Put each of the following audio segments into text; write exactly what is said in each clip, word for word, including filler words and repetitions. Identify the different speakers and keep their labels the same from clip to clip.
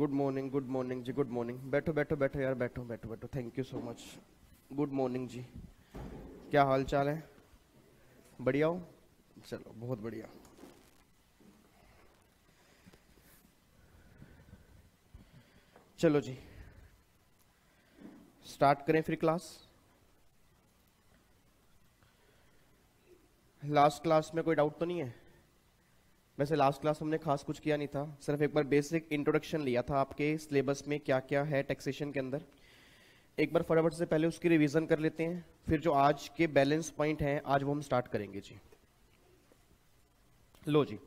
Speaker 1: Good morning, good morning जी, good morning. बैठो बैठो बैठो यार, बैठो बैठो बैठो। Thank you so much. Good morning जी। क्या हाल चाल है? बढ़िया हो? चलो बहुत बढ़िया। चलो जी स्टार्ट करें फिर क्लास। लास्ट क्लास में कोई डाउट तो नहीं है? वैसे लास्ट क्लास हमने खास कुछ किया नहीं था, सिर्फ एक बार बेसिक इंट्रोडक्शन लिया था आपके सिलेबस में क्या क्या है टैक्सेशन के अंदर। एक बार फटाफट से पहले उसकी रिवीजन कर लेते हैं, फिर जो आज के बैलेंस पॉइंट हैं आज वो हम स्टार्ट करेंगे जी। लो जी,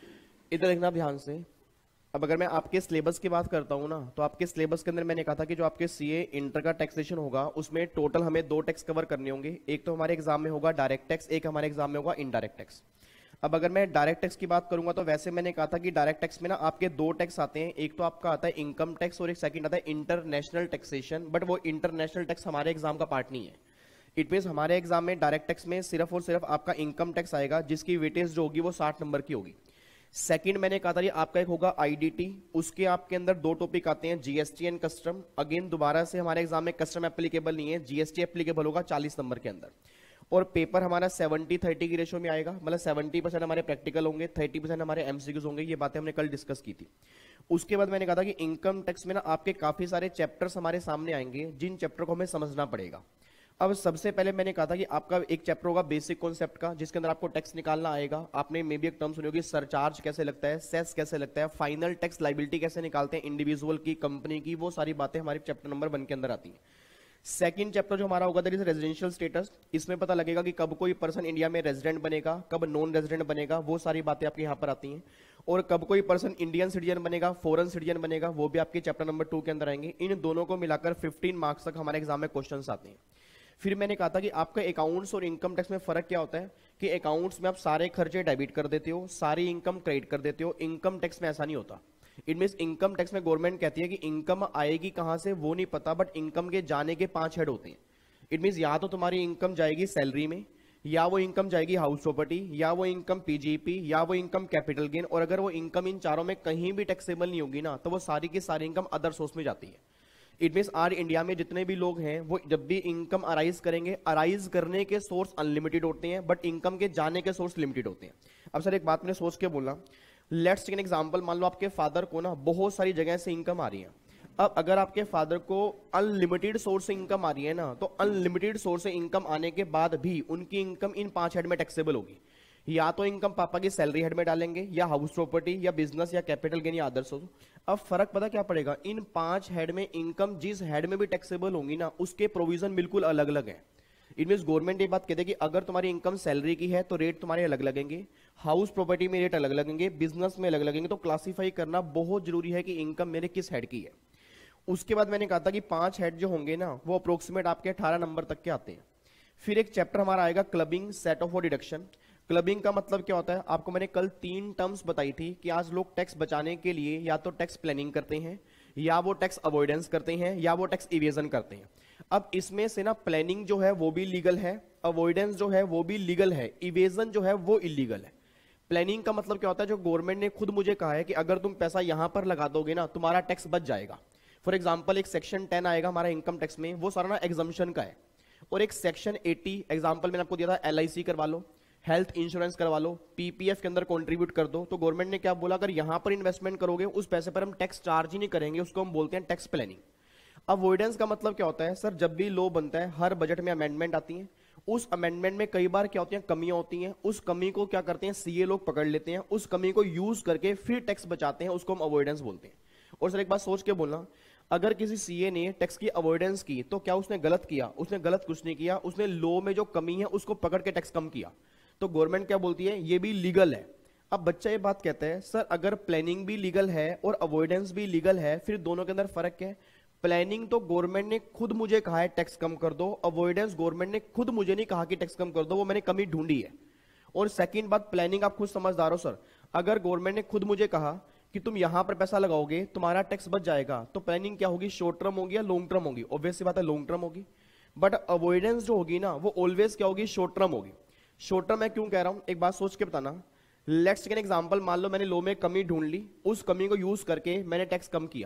Speaker 1: इधर देखना ध्यान से। अब अगर मैं आपके सिलेबस की बात करता हूं ना, तो आपके सिलेबस के अंदर मैंने कहा था कि जो आपके सीए इंटर का टैक्सेशन होगा उसमें टोटल हमें दो टैक्स कवर करने होंगे। एक तो हमारे एग्जाम में होगा डायरेक्ट टैक्स, एक हमारे एग्जाम में होगा इनडायरेक्ट टैक्स। अब अगर मैं डायरेक्ट टैक्स की बात करूंगा तो वैसे मैंने कहा था कि डायरेक्ट टैक्स में ना आपके दो टैक्स आते हैं। एक तो आपका आता है इनकम टैक्स और एक सेकंड आता है इंटरनेशनल टैक्सेशन। बट वो इंटरनेशनल टैक्स हमारे एग्जाम का पार्ट नहीं है। इट मीन हमारे एग्जाम में डायरेक्ट टैक्स में सिर्फ और सिर्फ आपका इनकम टैक्स आएगा, जिसकी वेटेज जो होगी वो साठ नंबर की होगी। सेकंड मैंने कहा था ये आपका एक होगा आईडीटी, उसके आपके अंदर दो टॉपिक आते हैं, जीएसटी एंड कस्टम। अगेन दोबारा से हमारे एग्जाम में कस्टम एप्लीकेबल नहीं है, जीएसटी एप्लीकेबल होगा चालीस नंबर के अंदर। और पेपर हमारा सेवेंटी थर्टी की रेशो में आएगा, मतलब सेवेंटी परसेंट हमारे प्रैक्टिकल होंगे, थर्टी परसेंट हमारे एमसीक्यूज होंगे। ये बातें हमने कल डिस्कस की थी। उसके बाद मैंने कहा था कि इनकम टैक्स में ना आपके काफी सारे चैप्टर्स हमारे सामने आएंगे, जिन चैप्टर को हमें समझना पड़ेगा। अब सबसे पहले मैंने कहा था कि आपका एक चैप्टर होगा बेसिक कॉन्सेप्ट का, जिसके अंदर आपको टैक्स निकालना आएगा। आपने मे बी एक टर्म सुनी होगी, सरचार्ज कैसे लगता है, सेस कैसे लगता है, फाइनल टैक्स लाइबिलिटी कैसे निकालते हैं इंडिविजुअल की, कंपनी की, वो सारी बातें हमारे चैप्टर नंबर वन के अंदर आती हैं। सेकंड चैप्टर जो हमारा होगा दैट इज रेजिडेंशियल स्टेटस। इसमें पता लगेगा कि कब कोई पर्सन इंडिया में रेजिडेंट बनेगा, कब नॉन रेजिडेंट बनेगा, वो सारी बातें आपके यहाँ पर आती हैं। और कब कोई पर्सन इंडियन सिटीजन बनेगा, फॉरेन सिटीजन बनेगा, वो भी आपके चैप्टर नंबर टू के अंदर आएंगे। इन दोनों को मिलाकर फिफ्टीन मार्क्स तक हमारे एग्जाम में क्वेश्चन आते हैं। फिर मैंने कहा था कि आपका अकाउंट्स और इनकम टैक्स में फर्क क्या होता है कि अकाउंट्स में आप सारे खर्चे डेबिट कर देते हो, सारी इनकम क्रेडिट कर देते हो। इनकम टैक्स में ऐसा नहीं होता। इट मीन इनकम टैक्स में गवर्नमेंट कहती है कि इनकम आएगी कहां से वो नहीं पता, बट इनकम के जाने के पांच हेड होते हैं। इट मीन या तो तुम्हारी इनकम जाएगी सैलरी में, या वो इनकम जाएगी हाउस प्रॉपर्टी, या वो इनकम पीजीपी, या वो इनकम कैपिटल गेन। और अगर वो इनकम इन चारों में कहीं भी टैक्सेबल नहीं होगी ना, तो वो सारी की सारी इनकम अदर सोर्स में जाती है। इट मीन आज इंडिया में जितने भी लोग हैं वो जब भी इनकम अराइज करेंगे, अराइज करने के सोर्स अनलिमिटेड होते हैं, बट इनकम के जाने के सोर्स लिमिटेड होते हैं। अब सर एक बात मैंने सोच के बोला, लेट्स टेक एन एग्जांपल। मान लो आपके फादर को ना बहुत सारी जगह से इनकम आ रही है। अब अगर आपके फादर को अनलिमिटेड सोर्स से इनकम आ रही है ना, तो अनलिमिटेड सोर्स से इनकम आने के बाद भी उनकी इनकम इन पांच हेड में टैक्सेबल होगी। या तो इनकम पापा की सैलरी हेड में डालेंगे, या हाउस प्रॉपर्टी, या बिजनेस, या कैपिटल गेन, या अदर सोर्स। अब फर्क पता क्या पड़ेगा, इन पांच हेड में इनकम जिस हेड में भी टैक्सेबल होंगी ना, उसके प्रोविजन बिल्कुल अलग अलग है। इट मीन गवर्नमेंट ये बात कहते हैं कि अगर तुम्हारी इनकम सैलरी की है तो रेट तुम्हारे अलग लगेंगे, हाउस प्रॉपर्टी में रेट अलग लगेंगे, बिजनेस में अलग लगेंगे। तो क्लासीफाई करना बहुत जरूरी है कि इनकम मेरे किस हेड की है। उसके बाद मैंने कहा था कि पांच हेड जो होंगे ना वो अप्रोक्सीमेट आपके अठारह नंबर तक के आते हैं। फिर एक चैप्टर हमारा आएगा क्लबिंग, सेट ऑफ और डिडक्शन। क्लबिंग का मतलब क्या होता है, आपको मैंने कल तीन टर्म्स बताई थी कि आज लोग टैक्स बचाने के लिए या तो टैक्स प्लानिंग करते हैं, या वो टैक्स अवॉइडेंस करते हैं, या वो टैक्स इवेजन करते हैं। अब इसमें से ना प्लानिंग जो है वो भी लीगल है, अवॉइडेंस जो है वो भी लीगल है, इवेजन जो है वो इलीगल है। प्लानिंग का मतलब क्या होता है, जो गवर्नमेंट ने खुद मुझे कहा है कि अगर तुम पैसा यहां पर लगा दोगे ना तुम्हारा टैक्स बच जाएगा। फॉर एग्जाम्पल एक सेक्शन टेन आएगा हमारा इनकम टैक्स में, वो सारा ना एग्जम्पशन का है। और एक सेक्शन एटी एग्जाम्पल मैंने आपको दिया था, एल आई सी करवा लो, हेल्थ इंश्योरेंस करवा लो, पीपीएफ के अंदर कंट्रीब्यूट कर दो। तो गवर्नमेंट ने क्या बोला, अगर यहां पर इन्वेस्टमेंट करोगे उस पैसे पर हम टैक्स चार्ज ही नहीं करेंगे, उसको हम बोलते हैं टैक्स प्लानिंग। अवॉइडेंस का मतलब क्या होता है, सर जब भी लॉ बनता है हर बजट में अमेंडमेंट आती है, उस अमेंडमेंट में कई बार क्या होती है, कमियां होती हैं। उस कमी को क्या करते हैं सीए लोग पकड़ लेते हैं, उस कमी को यूज करके फिर टैक्स बचाते हैं, उसको हम अवॉइडेंस बोलते हैं। और सर एक बात सोच के बोलना, अगर किसी सीए ने टैक्स की अवॉइडेंस की तो क्या उसने गलत किया? उसने गलत कुछ नहीं किया, उसने लॉ में जो कमी है उसको पकड़ के टैक्स कम किया। तो गवर्नमेंट क्या बोलती है, ये भी लीगल है। अब बच्चा ये बात कहता है, सर अगर प्लानिंग भी लीगल है और अवॉइडेंस भी लीगल है, फिर दोनों के अंदर फर्क क्या है? प्लानिंग तो गवर्नमेंट ने खुद मुझे कहा है टैक्स कम कर दो, अवॉइडेंस गवर्नमेंट ने खुद मुझे नहीं कहा कि टैक्स कम कर दो, वो मैंने कमी ढूंढी है। और सेकंड बात, प्लानिंग आप खुद समझदार हो सर, अगर गवर्नमेंट ने खुद मुझे कहा कि तुम यहां पर पैसा लगाओगे तुम्हारा टैक्स बच जाएगा, तो प्लानिंग क्या होगी, शॉर्ट टर्म होगी या लॉन्ग टर्म होगी? ऑब्वियस सी बात है लॉन्ग टर्म होगी। बट अवॉइडेंस जो होगी ना वो ऑलवेज क्या होगी, शॉर्ट टर्म होगी। शॉर्ट टर्म मैं क्यों कह रहा हूं, एक बात सोच के बताना। लेट्स टेक एन एग्जांपल, मान लो मैंने लॉ में कमी ढूंढ ली, उस कमी को यूज करके मैंने टैक्स कम किया।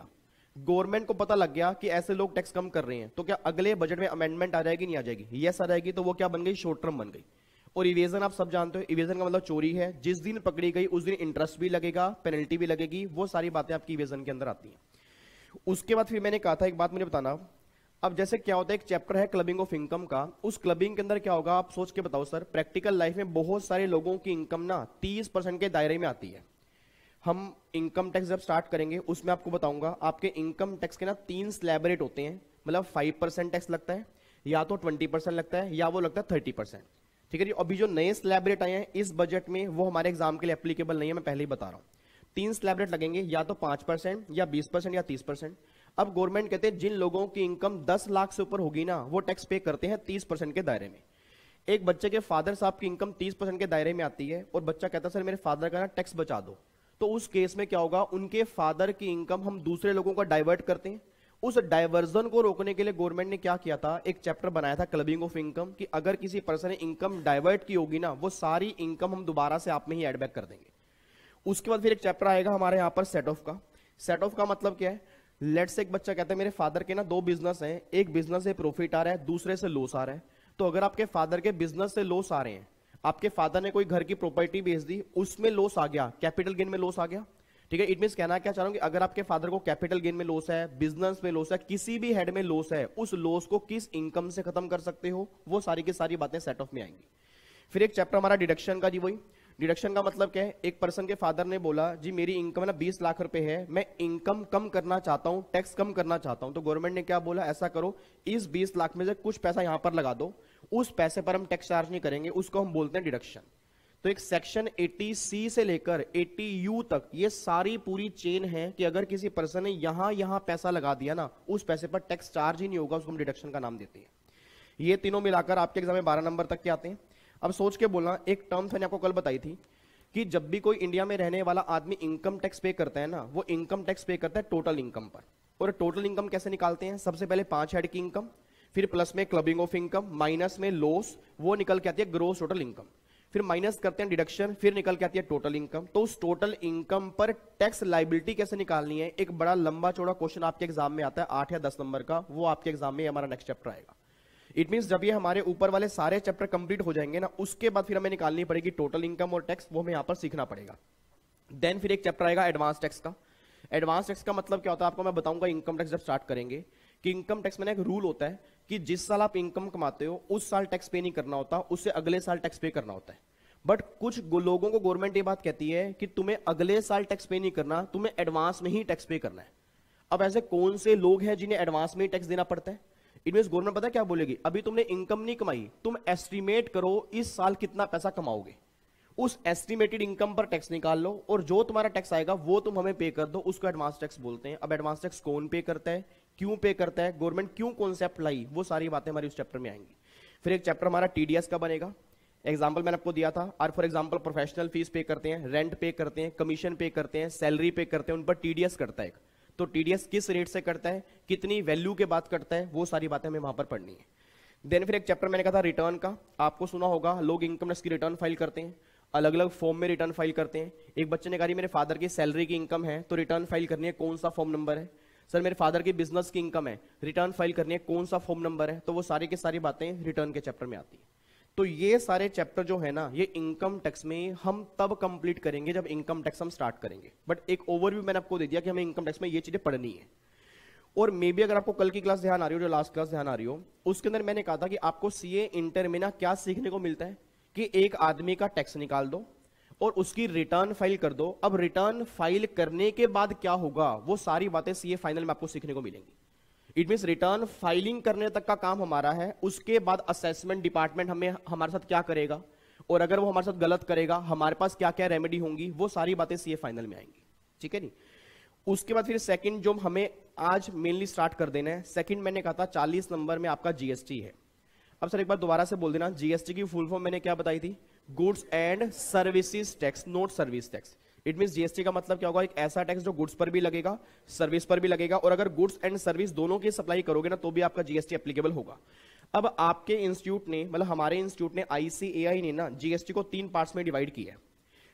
Speaker 1: गवर्नमेंट को पता लग गया कि ऐसे लोग टैक्स कम कर रहे हैं, तो क्या अगले बजट में अमेंडमेंट आ जाएगी नहीं आ जाएगी? यस आ जाएगी। तो वो क्या बन गई? शॉर्ट टर्म बन गई। और इवेजन आप सब जानते हो, इवेजन का मतलब चोरी है। जिस दिन पकड़ी गई उस दिन इंटरेस्ट भी लगेगा, पेनल्टी भी लगेगी, वो सारी बातें आपकी इवेजन के अंदर आती हैं। उसके बाद फिर मैंने कहा था एक बात मुझे बताना, अब जैसे क्या होता है, एक चैप्टर है क्लबिंग ऑफ इनकम का, उस क्लबिंग के अंदर क्या होगा आप सोच के बताओ सर। प्रैक्टिकल लाइफ में बहुत सारे लोगों की इनकम ना तीस परसेंट के दायरे में आती है। हम इनकम टैक्स जब स्टार्ट करेंगे उसमें आपको बताऊंगा, आपके इनकम टैक्स के ना तीन स्लैब रेट होते हैं। मतलब फाइव परसेंट टैक्स लगता है, या तो ट्वेंटी परसेंट लगता है, या वो लगता है थर्टी परसेंट। ठीक है जी। अभी जो नए स्लैब रेट आए हैं इस बजट में वो हमारे एग्जाम के लिए एप्लीकेबल नहीं है, मैं पहले ही बता रहा हूं। तीन स्लैब रेट लगेंगे, या तो पांच परसेंट या बीस परसेंट या तीस परसेंट। अब गवर्नमेंट कहते हैं जिन लोगों की इनकम दस लाख से ऊपर होगी ना वो टैक्स पे करते हैं तीस परसेंट के दायरे में। एक बच्चे के फादर साहब की इनकम तीस परसेंट के दायरे में आती है और बच्चा कहता है सर मेरे फादर का ना टैक्स बचा दो, तो उस केस में क्या होगा, उनके फादर की इनकम हम दूसरे लोगों को डाइवर्ट करते हैं। उस डाइवर्जन को रोकने के लिए गवर्नमेंट ने क्या किया था, एक चैप्टर बनाया था क्लबिंग ऑफ इनकम, कि अगर किसी पर्सन ने इनकम डाइवर्ट की होगी ना वो सारी इनकम हम दोबारा से आप में ही एड बैक कर देंगे। उसके बाद फिर एक चैप्टर आएगा हमारे यहां पर सेट ऑफ का। सेट ऑफ का मतलब क्या है, लेट्स से एक बच्चा कहता है मेरे फादर के ना दो बिजनेस हैं, एक बिजनेस से प्रॉफिट आ रहा है, दूसरे से लॉस आ रहा है। तो अगर आपके फादर के बिजनेस से लॉस आ रहे हैं, आपके फादर ने कोई घर की प्रॉपर्टी बेच दी, उसमें लॉस आ गया, कैपिटल गेन में लॉस आ गया। ठीक है, इट मींस कहना क्या चाह रहा हूं कि अगर आपके फादर को कैपिटल गेन में लॉस है, बिजनेस में लॉस है, किसी भी हेड में लॉस है, उस लॉस को किस इनकम से खत्म कर सकते हो, वो सारी की सारी बातें सेट ऑफ में आएंगी। फिर एक चैप्टर हमारा डिडक्शन का जी, वही डिडक्शन का मतलब क्या है, एक पर्सन के फादर ने बोला जी मेरी इनकम ना बीस लाख रुपए है, मैं इनकम कम करना चाहता हूं, टैक्स कम करना चाहता हूं। तो गवर्नमेंट ने क्या बोला, ऐसा करो इस बीस लाख में से कुछ पैसा यहां पर लगा दो, उस पैसे पर हम टैक्स चार्ज नहीं करेंगे, उसको हम बोलते हैं डिडक्शन। तो एक सेक्शन अस्सी सी से लेकर अस्सी यू तक ये सारी पूरी चेन है कि अगर किसी पर्सन ने यहां यहां पैसा लगा दिया ना उस पैसे पर टैक्स चार्ज ही नहीं होगा, उसको हम डिडक्शन का नाम देते हैं। ये तीनों मिलाकर आपके एग्जाम में बारह नंबर तक के आते हैं। अब सोच के बोलना, एक टर्म मैंने आपको कल बताई थी कि जब भी कोई इंडिया में रहने वाला आदमी इनकम टैक्स पे करता है ना, वो इनकम टैक्स पे करता है टोटल इनकम पर। और टोटल इनकम कैसे निकालते हैं, सबसे पहले पांच हेड की इनकम, फिर प्लस में क्लबिंग ऑफ इनकम, माइनस में लॉस, वो निकल के आती है ग्रोस टोटल इनकम, फिर माइनस करते हैं डिडक्शन, फिर निकल के आती है टोटल इनकम। तो उस टोटल इनकम पर टैक्स लाइबिलिटी कैसे निकालनी है, एक बड़ा लंबा चौड़ा क्वेश्चन आपके एग्जाम में आता है आठ या दस नंबर का, वो आपके एग्जाम में हमारा नेक्स्ट चैप्टर आएगा। इट मींस जब ये हमारे ऊपर वाले सारे चैप्टर कंप्लीट हो जाएंगे ना, उसके बाद फिर हमें निकालनी पड़ेगी टोटल इनकम और टैक्स, वो हमें यहां पर सीखना पड़ेगा। देन फिर एक चैप्टर आएगा एडवांस टैक्स का। एडवांस टैक्स का मतलब क्या होता है आपको मैं बताऊंगा इनकम टैक्स जब स्टार्ट करेंगे, कि इनकम टैक्स में एक रूल होता है कि जिस साल आप इनकम कमाते हो उस साल टैक्स पे नहीं करना होता, उससे अगले साल टैक्स पे करना होता है। बट कुछ लोगों को गवर्नमेंट ये बात कहती है कि तुम्हें अगले साल टैक्स पे नहीं करना, तुम्हें एडवांस में ही टैक्स पे करना है। अब ऐसे कौन से लोग हैं जिन्हें एडवांस में ही टैक्स देना पड़ता है? इट मींस गवर्नमेंट पता है क्या बोलेगी, अभी तुमने इनकम नहीं कमाई, तुम एस्टिमेट करो इस साल कितना पैसा कमाओगे, उस एस्टिमेटेड इनकम पर टैक्स निकाल लो और जो तुम्हारा टैक्स आएगा वो तुम हमें पे कर दो, उसको एडवांस टैक्स बोलते हैं। अब एडवांस टैक्स कौन पे करता है, क्यों पे करता है, गवर्नमेंट क्यों कॉन्सेप्ट लाई, वो सारी बातें हमारी उस चैप्टर में आएंगी। फिर एक चैप्टर हमारा टीडीएस का बनेगा। एग्जाम्पल मैंने आपको दिया था, और फॉर एग्जाम्पल प्रोफेशनल फीस पे करते हैं, रेंट पे करते हैं, कमीशन पे करते हैं, सैलरी पे करते हैं, उन पर टीडीएस करता है। तो टीडीएस किस रेट से करता है, कितनी वैल्यू के बाद करता है, वो सारी बातें हमें वहां पर पढ़नी है। देन फिर एक चैप्टर मैंने कहा था रिटर्न का, आपको सुना होगा लोग इनकम टैक्स की रिटर्न फाइल करते हैं, अलग अलग फॉर्म में रिटर्न फाइल करते हैं। एक बच्चे ने कहा मेरे फादर की सैलरी की इनकम है तो रिटर्न फाइल करनी है, कौन सा फॉर्म नंबर है? सर मेरे फादर की बिजनेस की इनकम है, रिटर्न फाइल करनी है, कौन सा फॉर्म नंबर है? तो वो सारी की सारी बातें रिटर्न के चैप्टर में आती है। तो ये सारे चैप्टर जो है ना, ये इनकम टैक्स में हम तब कंप्लीट करेंगे जब इनकम टैक्स हम स्टार्ट करेंगे। बट एक ओवरव्यू मैंने आपको दे दिया कि हमें इनकम टैक्स में ये चीजें पढ़नी है। और मे बी अगर आपको कल की क्लास ध्यान आ रही हो, जो लास्ट क्लास ध्यान आ रही हो, उसके अंदर मैंने कहा था कि आपको सीए इंटर में ना क्या सीखने को मिलता है कि एक आदमी का टैक्स निकाल दो और उसकी रिटर्न फाइल कर दो। अब रिटर्न फाइल करने के बाद क्या होगा, वो सारी बातें सीए फाइनल में आपको सीखने को मिलेंगी। इट मींस रिटर्न फाइलिंग करने तक का काम हमारा है, उसके बाद असेसमेंट डिपार्टमेंट हमें हमारे साथ क्या करेगा, और अगर वो हमारे साथ गलत करेगा हमारे पास क्या क्या रेमेडी होंगी, वो सारी बातें सीए फाइनल में आएंगी। ठीक है नहीं? उसके बाद फिर सेकंड जो हमें आज मेनली स्टार्ट कर देना है, सेकंड मैंने कहा था चालीस नंबर में आपका जीएसटी है। अब सर एक बार दोबारा से बोल देना, जीएसटी की फुल फॉर्म मैंने क्या बताई थी, goods and services tax, not service tax. It means GST का मतलब क्या होगा, एक ऐसा टैक्स जो गुड्स पर भी लगेगा, सर्विस पर भी लगेगा, और अगर गुड्स एंड सर्विस दोनों की सप्लाई करोगे ना तो भी आपका जीएसटी एप्लीकेबल होगा। अब आपके इंस्टीट्यूट ने, मतलब हमारे इंस्टीट्यूट ने, आईसीएआई ने ना जीएसटी को तीन पार्ट्स में डिवाइड किया है।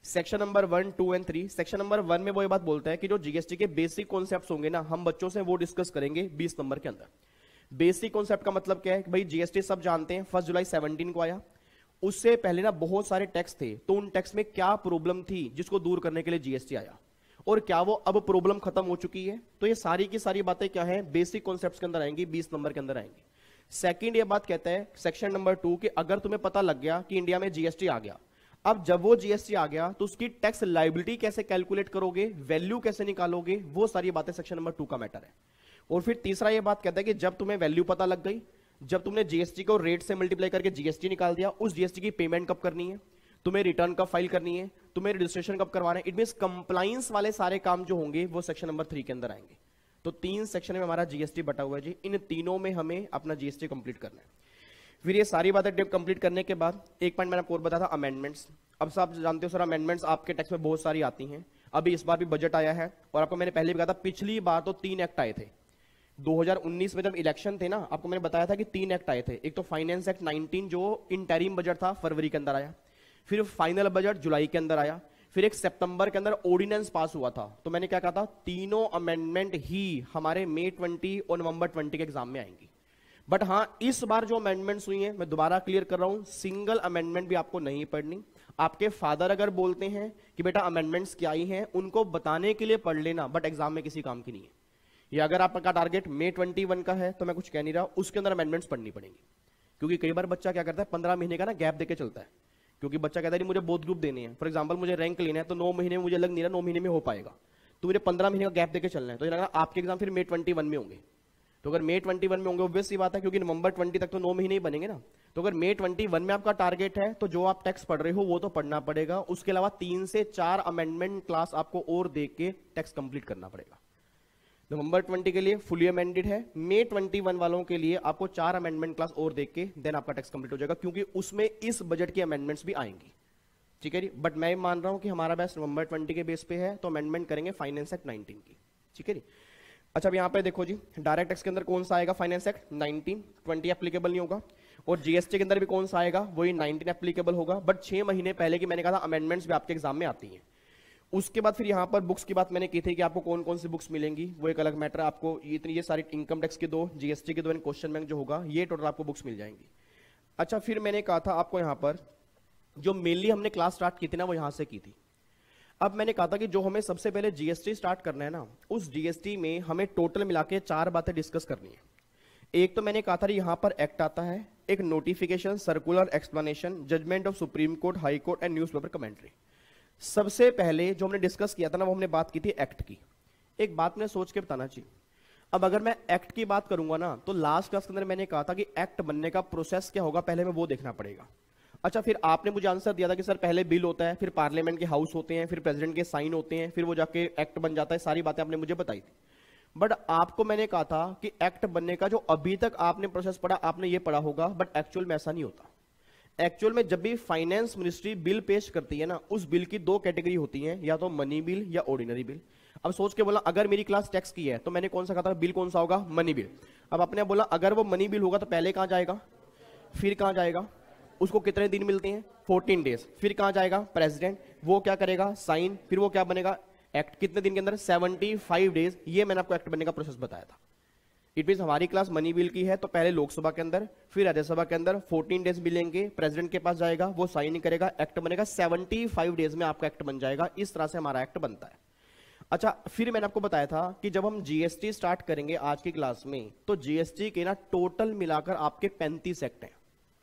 Speaker 1: Section number one two and three. Section number one में वो ये बात बोलता है कि जो जीएसटी के बेसिक कॉन्सेप्ट्स होंगे ना, हम बच्चों से वो डिस्कस करेंगे बीस नंबर के अंदर। बेसिक कॉन्सेप्ट का मतलब क्या है कि भाई जीएसटी सब जानते हैं, फर्स्ट जुलाई सेवनटीन को आया। उससे पहले ना बहुत सारे टैक्स थे, तो उन टैक्स में क्या प्रॉब्लम थी जिसको दूर करने के लिए जीएसटी आया, और क्या वो अब प्रॉब्लम खत्म हो चुकी है। तो ये सारी की सारी बातें क्या है, बेसिक कॉन्सेप्ट्स के अंदर आएंगी, बीस नंबर के अंदर आएंगी। सेकंड ये बात कहता है सेक्शन नंबर टू कि अगर तुम्हें पता लग गया कि इंडिया में जीएसटी आ गया, अब जब वो जीएसटी आ गया तो उसकी टैक्स लायबिलिटी कैसे कैलकुलेट करोगे, वैल्यू कैसे निकालोगे, वो सारी बातें सेक्शन नंबर टू का मैटर है। और फिर तीसरा ये बात कहता है कि जब तुम्हें वैल्यू पता लग गई, जब तुमने जीएसटी को रेट से मल्टीप्लाई करके जीएसटी निकाल दिया, उस जीएसटी की पेमेंट कब करनी है, तुम्हें रिटर्न कब फाइल करनी है, तुम्हें रजिस्ट्रेशन कब करवाना है, इट मींस कंप्लायंस वाले सारे काम जो होंगे वो सेक्शन नंबर थ्री के अंदर आएंगे। तो तीन सेक्शन में हमारा जीएसटी बटा हुआ है जी, इन तीनों में हमें अपना जीएसटी कंप्लीट करना है। फिर ये सारी बातें कंप्लीट करने के बाद एक पॉइंट मैंने आपको और बताया था, अमेंडमेंट्स। अब सब जानते हो सर अमेंडमेंट्स आपके टैक्स में बहुत सारी आती हैं। अभी इस बार भी बजट आया है, और आपको मैंने पहले भी कहा था पिछली बार तो तीन एक्ट आए थे। दो हज़ार उन्नीस में जब इलेक्शन थे ना, आपको मैंने बताया था कि तीन एक्ट आए थे। एक तो फाइनेंस एक्ट नाइनटीन जो इंटरिम बजट था, फरवरी के अंदर आया। फिर फाइनल बजट जुलाई के अंदर आया। फिर एक सितंबर के अंदर ऑर्डिनेंस पास हुआ था। तो मैंने क्या कहा था, तीनों अमेंडमेंट ही हमारे मई ट्वेंटी और नवंबर ट्वेंटी के एग्जाम में आएंगी। बट हां, इस बार जो अमेंडमेंट्स हुई हैं, मैं दोबारा क्लियर कर रहा हूं, सिंगल अमेंडमेंट भी आपको नहीं पढ़नी। आपके फादर अगर बोलते हैं कि बेटा अमेंडमेंट्स क्या आई हैं, उनको बताने के लिए पढ़ लेना, बट एग्जाम में किसी काम की नहीं है। या अगर आपका टारगेट मई ट्वेंटी वन का है तो मैं कुछ कह नहीं रहा, उसके अंदर अमेंडमेंट्स पढ़नी पड़ेंगी। क्योंकि कई बार बच्चा क्या करता है, पंद्रह महीने का ना गैप देके चलता है। क्योंकि बच्चा कहता है नहीं मुझे बोथ ग्रुप देने हैं, फॉर एग्जाम्पल मुझे रैंक लेना है, तो नौ महीने में मुझे लग नहीं रहा नौ महीने में हो पाएगा, तो मुझे पंद्रह महीने का गैप देके चलना है। तो लग रहा आपके एग्जाम फिर मई ट्वेंटी वन में होंगे। तो अगर मई ट्वेंटी वन में होंगे, ऑब्वियस सी बात है, क्योंकि नवंबर ट्वेंटी तक तो नौ महीने ही बनेंगे ना। तो अगर मई ट्वेंटी वन में आपका टारगेट है, तो जो आप टैक्स पढ़ रहे हो वो तो पढ़ना पड़ेगा। उसके अलावा तीन से चार अमेंडमेंट क्लास आपको और देख के टैक्स कंप्लीट करना पड़ेगा। नवंबर ट्वेंटी के लिए फुली अमेंडेड है, मई ट्वेंटी वन वालों के लिए आपको चार अमेंडमेंट क्लास और देख के देन आपका टैक्स कंप्लीट हो जाएगा, क्योंकि उसमें इस बजट की अमेंडमेंट्स भी आएंगी। ठीक है जी, बट मैं मान रहा हूं कि हमारा बेस्ट नवंबर ट्वेंटी के बेस पे है, तो अमेंडमेंट करेंगे फाइनेंस एक्ट नाइनटीन की। ठीक है जी। अच्छा, अब यहाँ पे देखो जी, डायरेक्ट टैक्स के अंदर कौन सा आएगा, finance act nineteen, twenty applicable नहीं होगा। और जीएसटी के अंदर भी कौन सा आएगा, वही नाइनटीन एप्लीकेबल होगा। बट छह महीने पहले की मैंने कहा था अमेंडमेंट्स भी आपके एग्जाम में आती हैं। उसके बाद फिर यहाँ पर बुक्स की बात मैंने की थी कि आपको कौन कौन सी बुक्स मिलेंगी, वो एक अलग मैटर है। आपको ये इतनी ये सारी इनकम टैक्स के दो, जीएसटी के दो, क्वेश्चन बैंक जो होगा, ये टोटल आपको बुक्स मिल जाएंगी। अच्छा, फिर मैंने कहा था आपको यहाँ पर जो मेनली हमने क्लास स्टार्ट की थी ना, वो यहाँ से की थी। अब मैंने कहा था कि जो हमें सबसे पहले जीएसटी स्टार्ट करना है ना, उस जीएसटी में हमें टोटल मिला के चार बातें डिस्कस करनी है। एक तो मैंने कहा था यहाँ पर एक्ट आता है, एक notification, circular, explanation, judgement of supreme court, high court and newspaper commentary. सबसे पहले जो हमने डिस्कस किया था ना, वो हमने बात की थी एक्ट की। एक बात मैंने सोच के बताना चाहिए, अब अगर मैं एक्ट की बात करूंगा ना, तो लास्ट क्लास के अंदर मैंने कहा था कि एक्ट बनने का प्रोसेस क्या होगा, पहले में वो देखना पड़ेगा। अच्छा, फिर आपने मुझे आंसर दिया था कि सर पहले बिल होता है, फिर पार्लियामेंट के हाउस होते हैं, फिर प्रेसिडेंट के साइन होते हैं, फिर वो जाके एक्ट बन जाता है। सारी बातें आपने मुझे बताई थी। बट आपको मैंने कहा था कि एक्ट बनने का जो अभी तक आपने प्रोसेस पढ़ा, आपने ये पढ़ा होगा, बट एक्चुअल में ऐसा नहीं होता। एक्चुअल में जब भी फाइनेंस मिनिस्ट्री बिल पेश करती है ना, उस बिल की दो कैटेगरी होती हैं, या तो मनी बिल या ऑर्डिनरी बिल। अब सोच के बोला, अगर मेरी क्लास टैक्स की है तो मैंने कौन सा कहा था, बिल कौन सा होगा, मनी बिल। अब आपने बोला अगर वो मनी बिल होगा तो पहले कहां जाएगा, फिर कहां जाएगा, उसको कितने दिन मिलते हैं, फोर्टीन डेज। फिर कहां जाएगा, प्रेसिडेंट, वो क्या करेगा, साइन, फिर वो क्या बनेगा, एक्ट। कितने दिन के अंदर, सेवेंटी फाइव डेज। ये मैंने आपको एक्ट बनने का प्रोसेस बताया था। इट मीन हमारी क्लास मनी बिल की है, तो पहले लोकसभा के अंदर, फिर राज्यसभा के अंदर फोर्टीन डेज मिलेंगे, प्रेसिडेंट के पास जाएगा, वो साइन करेगा, एक्ट बनेगा, सेवेंटी फाइव डेज में आपका एक्ट बन जाएगा। इस तरह से हमारा एक्ट बनता है। अच्छा, फिर मैंने आपको बताया था कि जब हम जीएसटी स्टार्ट करेंगे आज की क्लास में, तो जीएसटी के ना टोटल मिलाकर आपके पैंतीस एक्ट हैं।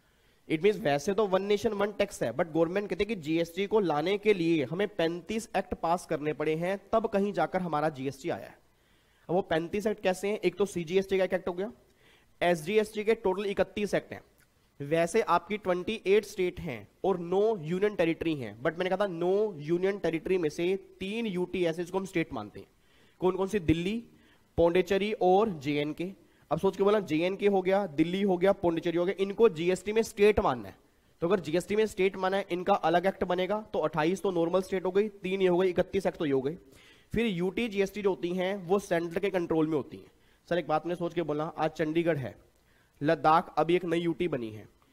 Speaker 1: इट मीन वैसे तो वन नेशन वन टैक्स है, बट गवर्नमेंट कहते हैं कि जीएसटी को लाने के लिए हमें पैंतीस एक्ट पास करने पड़े हैं, तब कहीं जाकर हमारा जीएसटी आया है। अब वो पैंतीस एक्ट कैसे हैं, एक तो सीजीएसटी का एक एक्ट हो गया, एसजीएसटी के टोटल इकतीस एक्ट हैं। वैसे आपकी अट्ठाईस स्टेट हैं और नौ यूनियन टेरिटरी हैं, बट मैंने कहा था नौ यूनियन टेरिटरी में से तीन यूटी ऐसे जिसको हम स्टेट मानते हैं। कौन कौन सी, दिल्ली, पौंडीचेरी और जेएनके। अब सोच के बोला, जेएनके हो गया, दिल्ली हो गया, पौंडीचेरी हो गया, इनको जीएसटी में स्टेट मानना है। तो अगर जीएसटी में स्टेट माना है, इनका अलग एक्ट बनेगा। तो अट्ठाईस तो नॉर्मल स्टेट हो गई, तीन ये हो गई, इकतीस एक्ट तो ये हो गई। फिर यूटी जीएसटी जो होती हैं वो सेंटर के कंट्रोल में होती हैं। सर एक बात मैंने सोच के बोला, आज चंडीगढ़ है, लद्दाख अभी एक नई यूटी बनी है,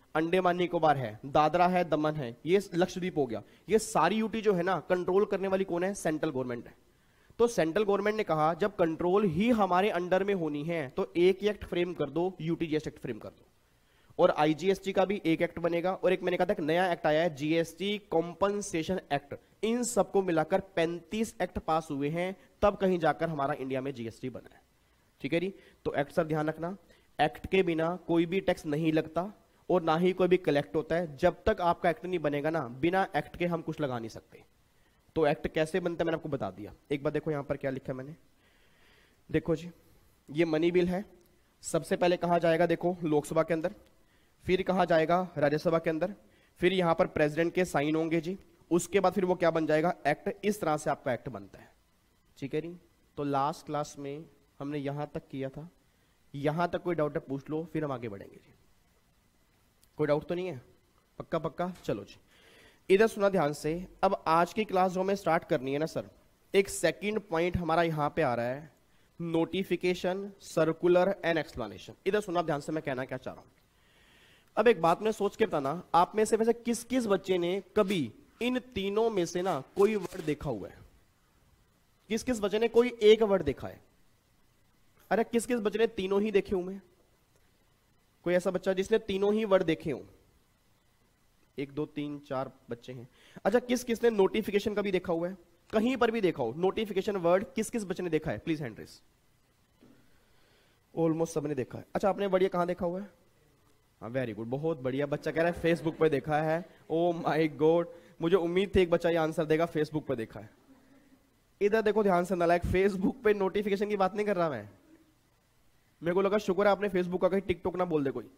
Speaker 1: अंडमान निकोबार है, दादरा है, दमन है, ये लक्षद्वीप हो गया, ये सारी यूटी जो है ना कंट्रोल करने वाली कौन है? सेंट्रल गवर्नमेंट है। तो सेंट्रल गवर्नमेंट ने कहा जब कंट्रोल ही हमारे अंडर में होनी है तो एक एक्ट फ्रेम कर दो, यूटीजीएस एक्ट फ्रेम कर दो, और आईजीएसटी का भी एक एक्ट बनेगा, और एक मैंने कहा था एक नया एक्ट आया है जीएसटी कॉम्पनसेशन एक्ट। इन सबको मिलाकर पैंतीस एक्ट पास हुए हैं, तब कहीं जाकर हमारा इंडिया में जीएसटी बना है। ठीक है जी। तो एक्ट सर ध्यान रखना, एक्ट के बिना कोई भी टैक्स नहीं लगता और ना ही कोई भी कलेक्ट होता है। जब तक आपका एक्ट नहीं बनेगा ना, बिना एक्ट के हम कुछ लगा नहीं सकते। तो एक्ट कैसे बनता है मैंने आपको बता दिया। एक बार देखो यहां पर क्या लिखा है मैंने, देखो जी, ये मनी बिल है। सबसे पहले कहा जाएगा देखो लोकसभा के अंदर, फिर कहा जाएगा राज्यसभा के अंदर, फिर यहां पर प्रेसिडेंट के साइन होंगे जी, उसके बाद फिर वो क्या बन जाएगा? एक्ट। इस तरह से आपका एक्ट बनता है। ठीक है जी। तो लास्ट क्लास में हमने यहां तक किया था, यहां तक कोई डाउट है पूछ लो, फिर हम आगे बढ़ेंगे जी। कोई डाउट तो नहीं है? पक्का पक्का? चलो जी, इधर सुना ध्यान से। अब आज की क्लास जो हमें स्टार्ट करनी है ना सर, एक सेकंड पॉइंट हमारा यहां पे आ रहा है, नोटिफिकेशन, सर्कुलर एंड एक्सप्लेनेशन। इधर सुना ध्यान से, मैं कहना क्या चाह रहा हूं। अब एक बात में सोच के बताना, आप में से वैसे किस किस बच्चे ने कभी इन तीनों में से ना कोई वर्ड देखा हुआ है? किस किस बच्चे ने कोई एक वर्ड देखा है? अरे किस किस बच्चे ने तीनों ही देखे हुए? कोई ऐसा बच्चा जिसने तीनों ही वर्ड देखे हो? एक दो तीन चार बच्चे हैं। अच्छा, किस किस ने नोटिफिकेशन का भी देखा हुआ है? कहीं पर भी देखा हो नोटिफिकेशन वर्ड, किस किस बच्चे ने देखा है? Please hand raise. ऑलमोस्ट सबने देखा है। अच्छा, आपने बढ़िया कहां देखा हुआ है? हाँ, वेरी गुड, बहुत बढ़िया। बच्चा कह रहा है फेसबुक पे देखा है। ओ माय गॉड, मुझे उम्मीद थी एक बच्चा ये आंसर देगा, फेसबुक पे देखा है। इधर देखो ध्यान से, नालायक, फेसबुक पे नोटिफिकेशन की बात नहीं कर रहा मैं। मेरे को लगा शुक्र है आपने फेसबुक का कहीं टिकटॉक ना बोल दे कोई।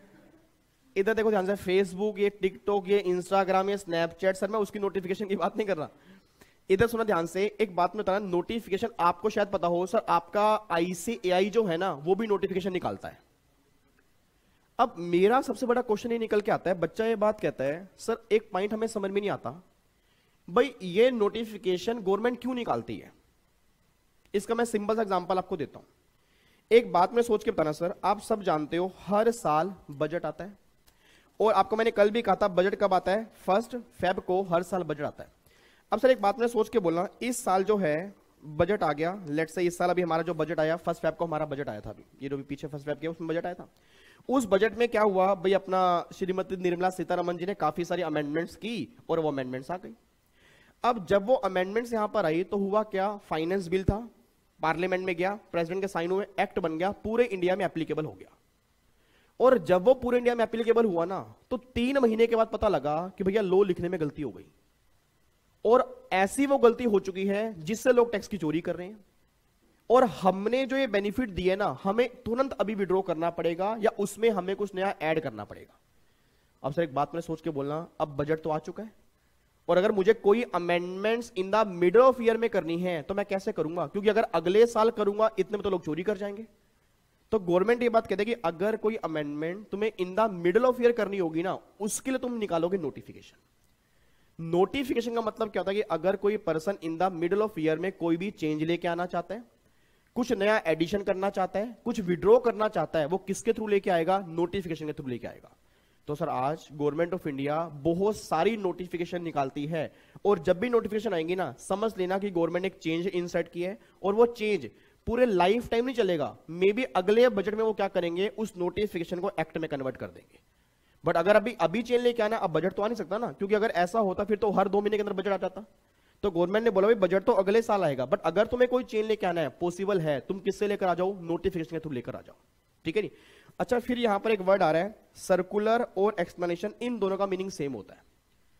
Speaker 1: इधर देखो ध्यान से, फेसबुक, ये टिकटॉक, ये इंस्टाग्राम, ये स्नैपचैट, सर मैं उसकी नोटिफिकेशन की बात नहीं कर रहा। इधर सुना ध्यान से, एक बात में बताना, नोटिफिकेशन आपको शायद पता हो सर, आपका आईसीएआई जो है ना वो भी नोटिफिकेशन निकालता है। अब मेरा सबसे बड़ा क्वेश्चन ये निकल के आता है, बच्चा ये बात कहता है सर एक पॉइंट हमें समझ में नहीं आता, भाई ये नोटिफिकेशन गवर्नमेंट क्यों निकालती है? इसका मैं सिंपल सा एग्जांपल आपको देता हूं। एक बात में सोच के बताना सर, आप सब जानते हो हर साल बजट आता है, और आपको मैंने कल भी कहा था बजट कब आता है? फर्स्ट फेब को हर साल बजट आता है। अब सर एक बात में सोच के बोलना, इस साल जो है बजट आ गया, लेट्स से इस साल अभी हमारा जो बजट आया, फर्स्ट फेब को हमारा बजट आया था, अभी ये जो भी पीछे फर्स्ट फेब किया उसमें बजट आया था। उस बजट में क्या हुआ भाई, अपना श्रीमती निर्मला सीतारमण जी ने काफी सारी अमेंडमेंट्स की और वो अमेंडमेंट्स आ गई। अब जब वो अमेंडमेंट्स यहां पर आई तो हुआ क्या, फाइनेंस बिल था, पार्लियामेंट में गया, प्रेसिडेंट के साइन हुए, एक्ट बन गया, पूरे इंडिया में एप्लीकेबल हो गया। और जब वो पूरे इंडिया में एप्लीकेबल हुआ ना, तो तीन महीने के बाद पता लगा कि भैया लॉ लिखने में गलती हो गई, और ऐसी वो गलती हो चुकी है जिससे लोग टैक्स की चोरी कर रहे हैं, और हमने जो ये बेनिफिट दिए ना, हमें तुरंत अभी विड्रॉ करना पड़ेगा या उसमें हमें कुछ नया ऐड करना पड़ेगा। अब सर एक बात मैंने सोच के बोलना, अब बजट तो आ चुका है, और अगर मुझे कोई amendments in the middle of year में करनी है तो मैं कैसे करूंगा? क्योंकि अगर अगले साल करूंगा इतने में तो लोग चोरी कर जाएंगे। तो गवर्नमेंट ये बात कहते हैं कि अगर कोई अमेंडमेंट तुम्हें in the middle of year करनी होगी ना, उसके लिए तुम निकालोगे नोटिफिकेशन। नोटिफिकेशन का मतलब क्या होता है कि अगर कोई person in the middle of year में कोई भी चेंज लेके आना चाहता है, कुछ नया एडिशन करना चाहता है, कुछ विड्रॉ करना चाहता है, वो किसके थ्रू लेके आएगा? नोटिफिकेशन के थ्रू लेके आएगा। तो सर आज गवर्नमेंट ऑफ इंडिया बहुत सारी नोटिफिकेशन निकालती है, और जब भी नोटिफिकेशन आएंगी ना, समझ लेना कि गवर्नमेंट ने एक चेंज इंसर्ट किया है, और वो चेंज पूरे लाइफ टाइम नहीं चलेगा, मे बी अगले बजट में वो क्या करेंगे, उस नोटिफिकेशन को एक्ट में कन्वर्ट कर देंगे। बट अगर अभी अभी चेंज लेके आना, अब बजट तो आ नहीं सकता ना, क्योंकि अगर ऐसा होता फिर तो हर दो महीने के अंदर बजट आ जाता। तो गवर्नमेंट ने बोला भाई बजट तो अगले साल आएगा, बट अगर तुम्हें कोई चेंज लेके आना है, पॉसिबल है, तुम किससे लेकर आ जाओ? नोटिफिकेशन के थ्रू लेकर आ जाओ। ठीक है जी। अच्छा, फिर यहां पर एक वर्ड आ रहा है सर्कुलर और एक्सप्लेनेशन, इन दोनों का मीनिंग सेम होता है।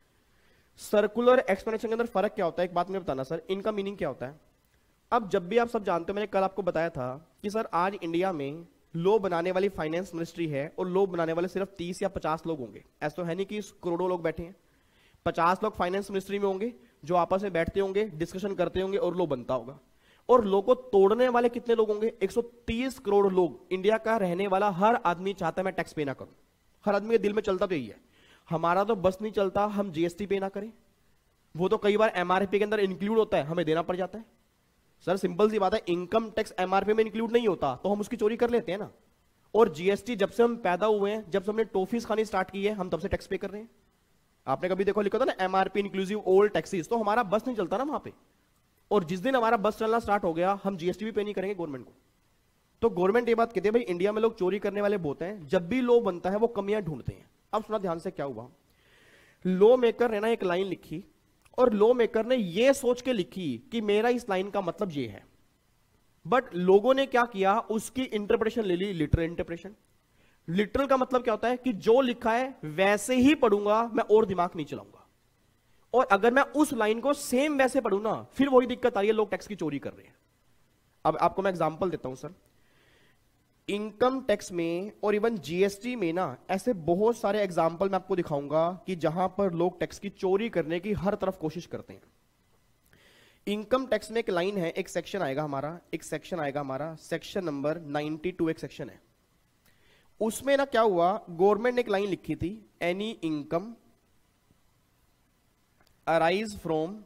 Speaker 1: सर्कुलर एक्सप्लेनेशन के अंदर फर्क क्या होता है, एक बात मुझे बताना सर, इनका मीनिंग क्या होता है? अब जब भी आप सब जानते हो, मैंने कल आपको बताया था कि सर आज इंडिया में लॉ बनाने वाली फाइनेंस मिनिस्ट्री है, और लॉ बनाने वाले सिर्फ तीस या पचास लोग होंगे। ऐसा तो है नहीं कि करोड़ों लोग बैठे हैं। पचास लोग फाइनेंस मिनिस्ट्री में होंगे जो आपस में बैठते होंगे, डिस्कशन करते होंगे और लॉ बनता होगा। और लॉ को तोड़ने वाले कितने लोग होंगे? एक सौ तीस करोड़ लोग। इंडिया का रहने वाला हर आदमी चाहता है मैं टैक्स पे ना करूं, हर आदमी के दिल में चलता तो यही है। हमारा तो बस नहीं चलता हम जीएसटी पे ना करें, वो तो कई बार एमआरपी के अंदर इंक्लूड होता है, हमें देना पड़ जाता है। सर सिंपल सी बात है, इनकम टैक्स एमआरपी में इंक्लूड नहीं होता तो हम उसकी चोरी कर लेते हैं ना। और जीएसटी जब से हम पैदा हुए हैं, जब से हमने टॉफीज खानी स्टार्ट की है, हम तब से टैक्स पे कर रहे हैं। आपने कभी देखो लिखा था ना एमआरपी इंक्लूसिव ऑल टैक्सेस, तो हमारा बस नहीं चलता ना वहां पे। और जिस दिन हमारा बस चलना स्टार्ट हो गया, हम जीएसटी भी पे नहीं करेंगे गवर्नमेंट को। तो गवर्नमेंट ये बात कहती है भाई इंडिया में लोग चोरी करने वाले बहुत हैं, जब भी लॉ बनता है वो कमियां ढूंढते हैं। अब सुना ध्यान से क्या हुआ, लॉ मेकर ने ना एक लाइन लिखी और लॉ मेकर ने ये सोच के लिखी कि मेरा इस लाइन का मतलब ये है, बट लोगों ने क्या किया, उसकी इंटरप्रिटेशन ले ली, लिटरल इंटरप्रिटेशन। लिटरल का मतलब क्या होता है कि जो लिखा है वैसे ही पढ़ूंगा मैं और दिमाग नहीं चलाऊंगा। और अगर मैं उस लाइन को सेम वैसे पढ़ू ना, फिर वही दिक्कत आ रही है, लोग टैक्स की चोरी कर रहे हैं। अब आपको मैं एग्जांपल देता हूं सर, इनकम टैक्स में और इवन जीएसटी में ना ऐसे बहुत सारे एग्जांपल मैं आपको दिखाऊंगा कि जहां पर लोग टैक्स की चोरी करने की हर तरफ कोशिश करते हैं। इनकम टैक्स में एक लाइन है, एक सेक्शन आएगा हमारा, एक सेक्शन आएगा हमारा सेक्शन नंबर बानवे, एक सेक्शन है। उसमें ना क्या हुआ, गवर्नमेंट ने एक लाइन लिखी थी, any income arise from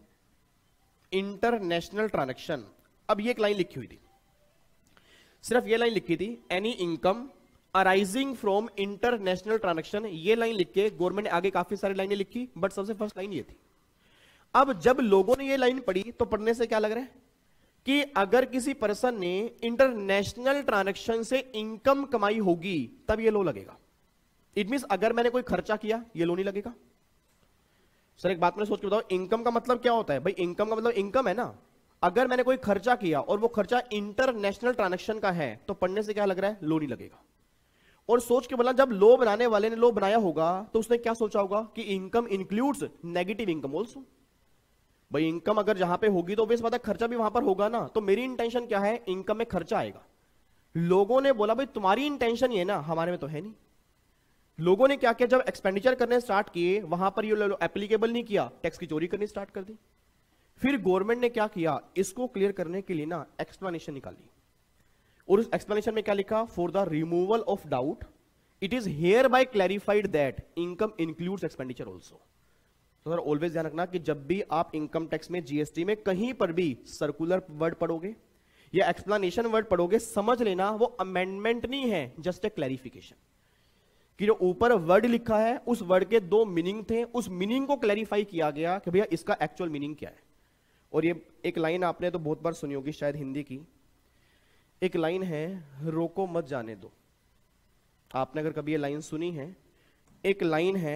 Speaker 1: international transaction. अब ये एक लाइन लिखी हुई थी, सिर्फ ये लाइन लिखी थी, any income arising from international transaction. ये लाइन लिख के गवर्नमेंट ने आगे काफी सारी लाइनें लिखी, बट सबसे फर्स्ट लाइन ये थी। अब जब लोगों ने ये लाइन पढ़ी तो पढ़ने से क्या लग रहा है कि अगर किसी पर्सन ने इंटरनेशनल ट्रांजैक्शन से इनकम कमाई होगी तब ये लो लगेगा। इट मींस अगर मैंने कोई खर्चा किया ये लो नहीं लगेगा। सर एक बात मैंने सोच के बताओ, इनकम का मतलब क्या होता है भाई? इनकम का मतलब इनकम है ना। अगर मैंने कोई खर्चा किया और वो खर्चा इंटरनेशनल ट्रांजैक्शन का है तो पढ़ने से क्या लग रहा है, लो नहीं लगेगा। और सोच के बोला, जब लो बनाने वाले ने लो बनाया होगा तो उसने क्या सोचा होगा कि income includes negative income also. भाई इनकम अगर जहां पे होगी तो ऑब्वियस बात है खर्चा भी वहां पर होगा ना। तो मेरी इंटेंशन क्या है, इनकम में खर्चा आएगा। लोगों ने बोला भाई तुम्हारी इंटेंशन ये ना, हमारे में तो है नहीं। लोगों ने क्या किया, जब एक्सपेंडिचर करने स्टार्ट किए वहां पर ये एप्लीकेबल नहीं किया, टैक्स की चोरी करनी स्टार्ट कर दी। फिर गवर्नमेंट ने क्या किया, इसको क्लियर करने के लिए ना एक्सप्लेनेशन निकाली। और उस एक्सप्लेनेशन में क्या लिखा, for the removal of doubt it is hereby clarified that income includes expenditure also. तो सर ऑलवेज ध्यान रखना कि जब भी आप इनकम टैक्स में, जीएसटी में कहीं पर भी सर्कुलर वर्ड पढ़ोगे या एक्सप्लेनेशन वर्ड पढ़ोगे, समझ लेना वो अमेंडमेंट नहीं है, जस्ट ए क्लैरिफिकेशन। कि जो ऊपर वर्ड लिखा है उस वर्ड के दो मीनिंग थे, उस मीनिंग को क्लैरिफाई किया गया कि भैया इसका एक्चुअल मीनिंग क्या है। और ये एक लाइन आपने तो बहुत बार सुनी होगी शायद हिंदी की, एक लाइन है, रोको मत जाने दो। आपने अगर कभी ये लाइन सुनी है, एक लाइन है,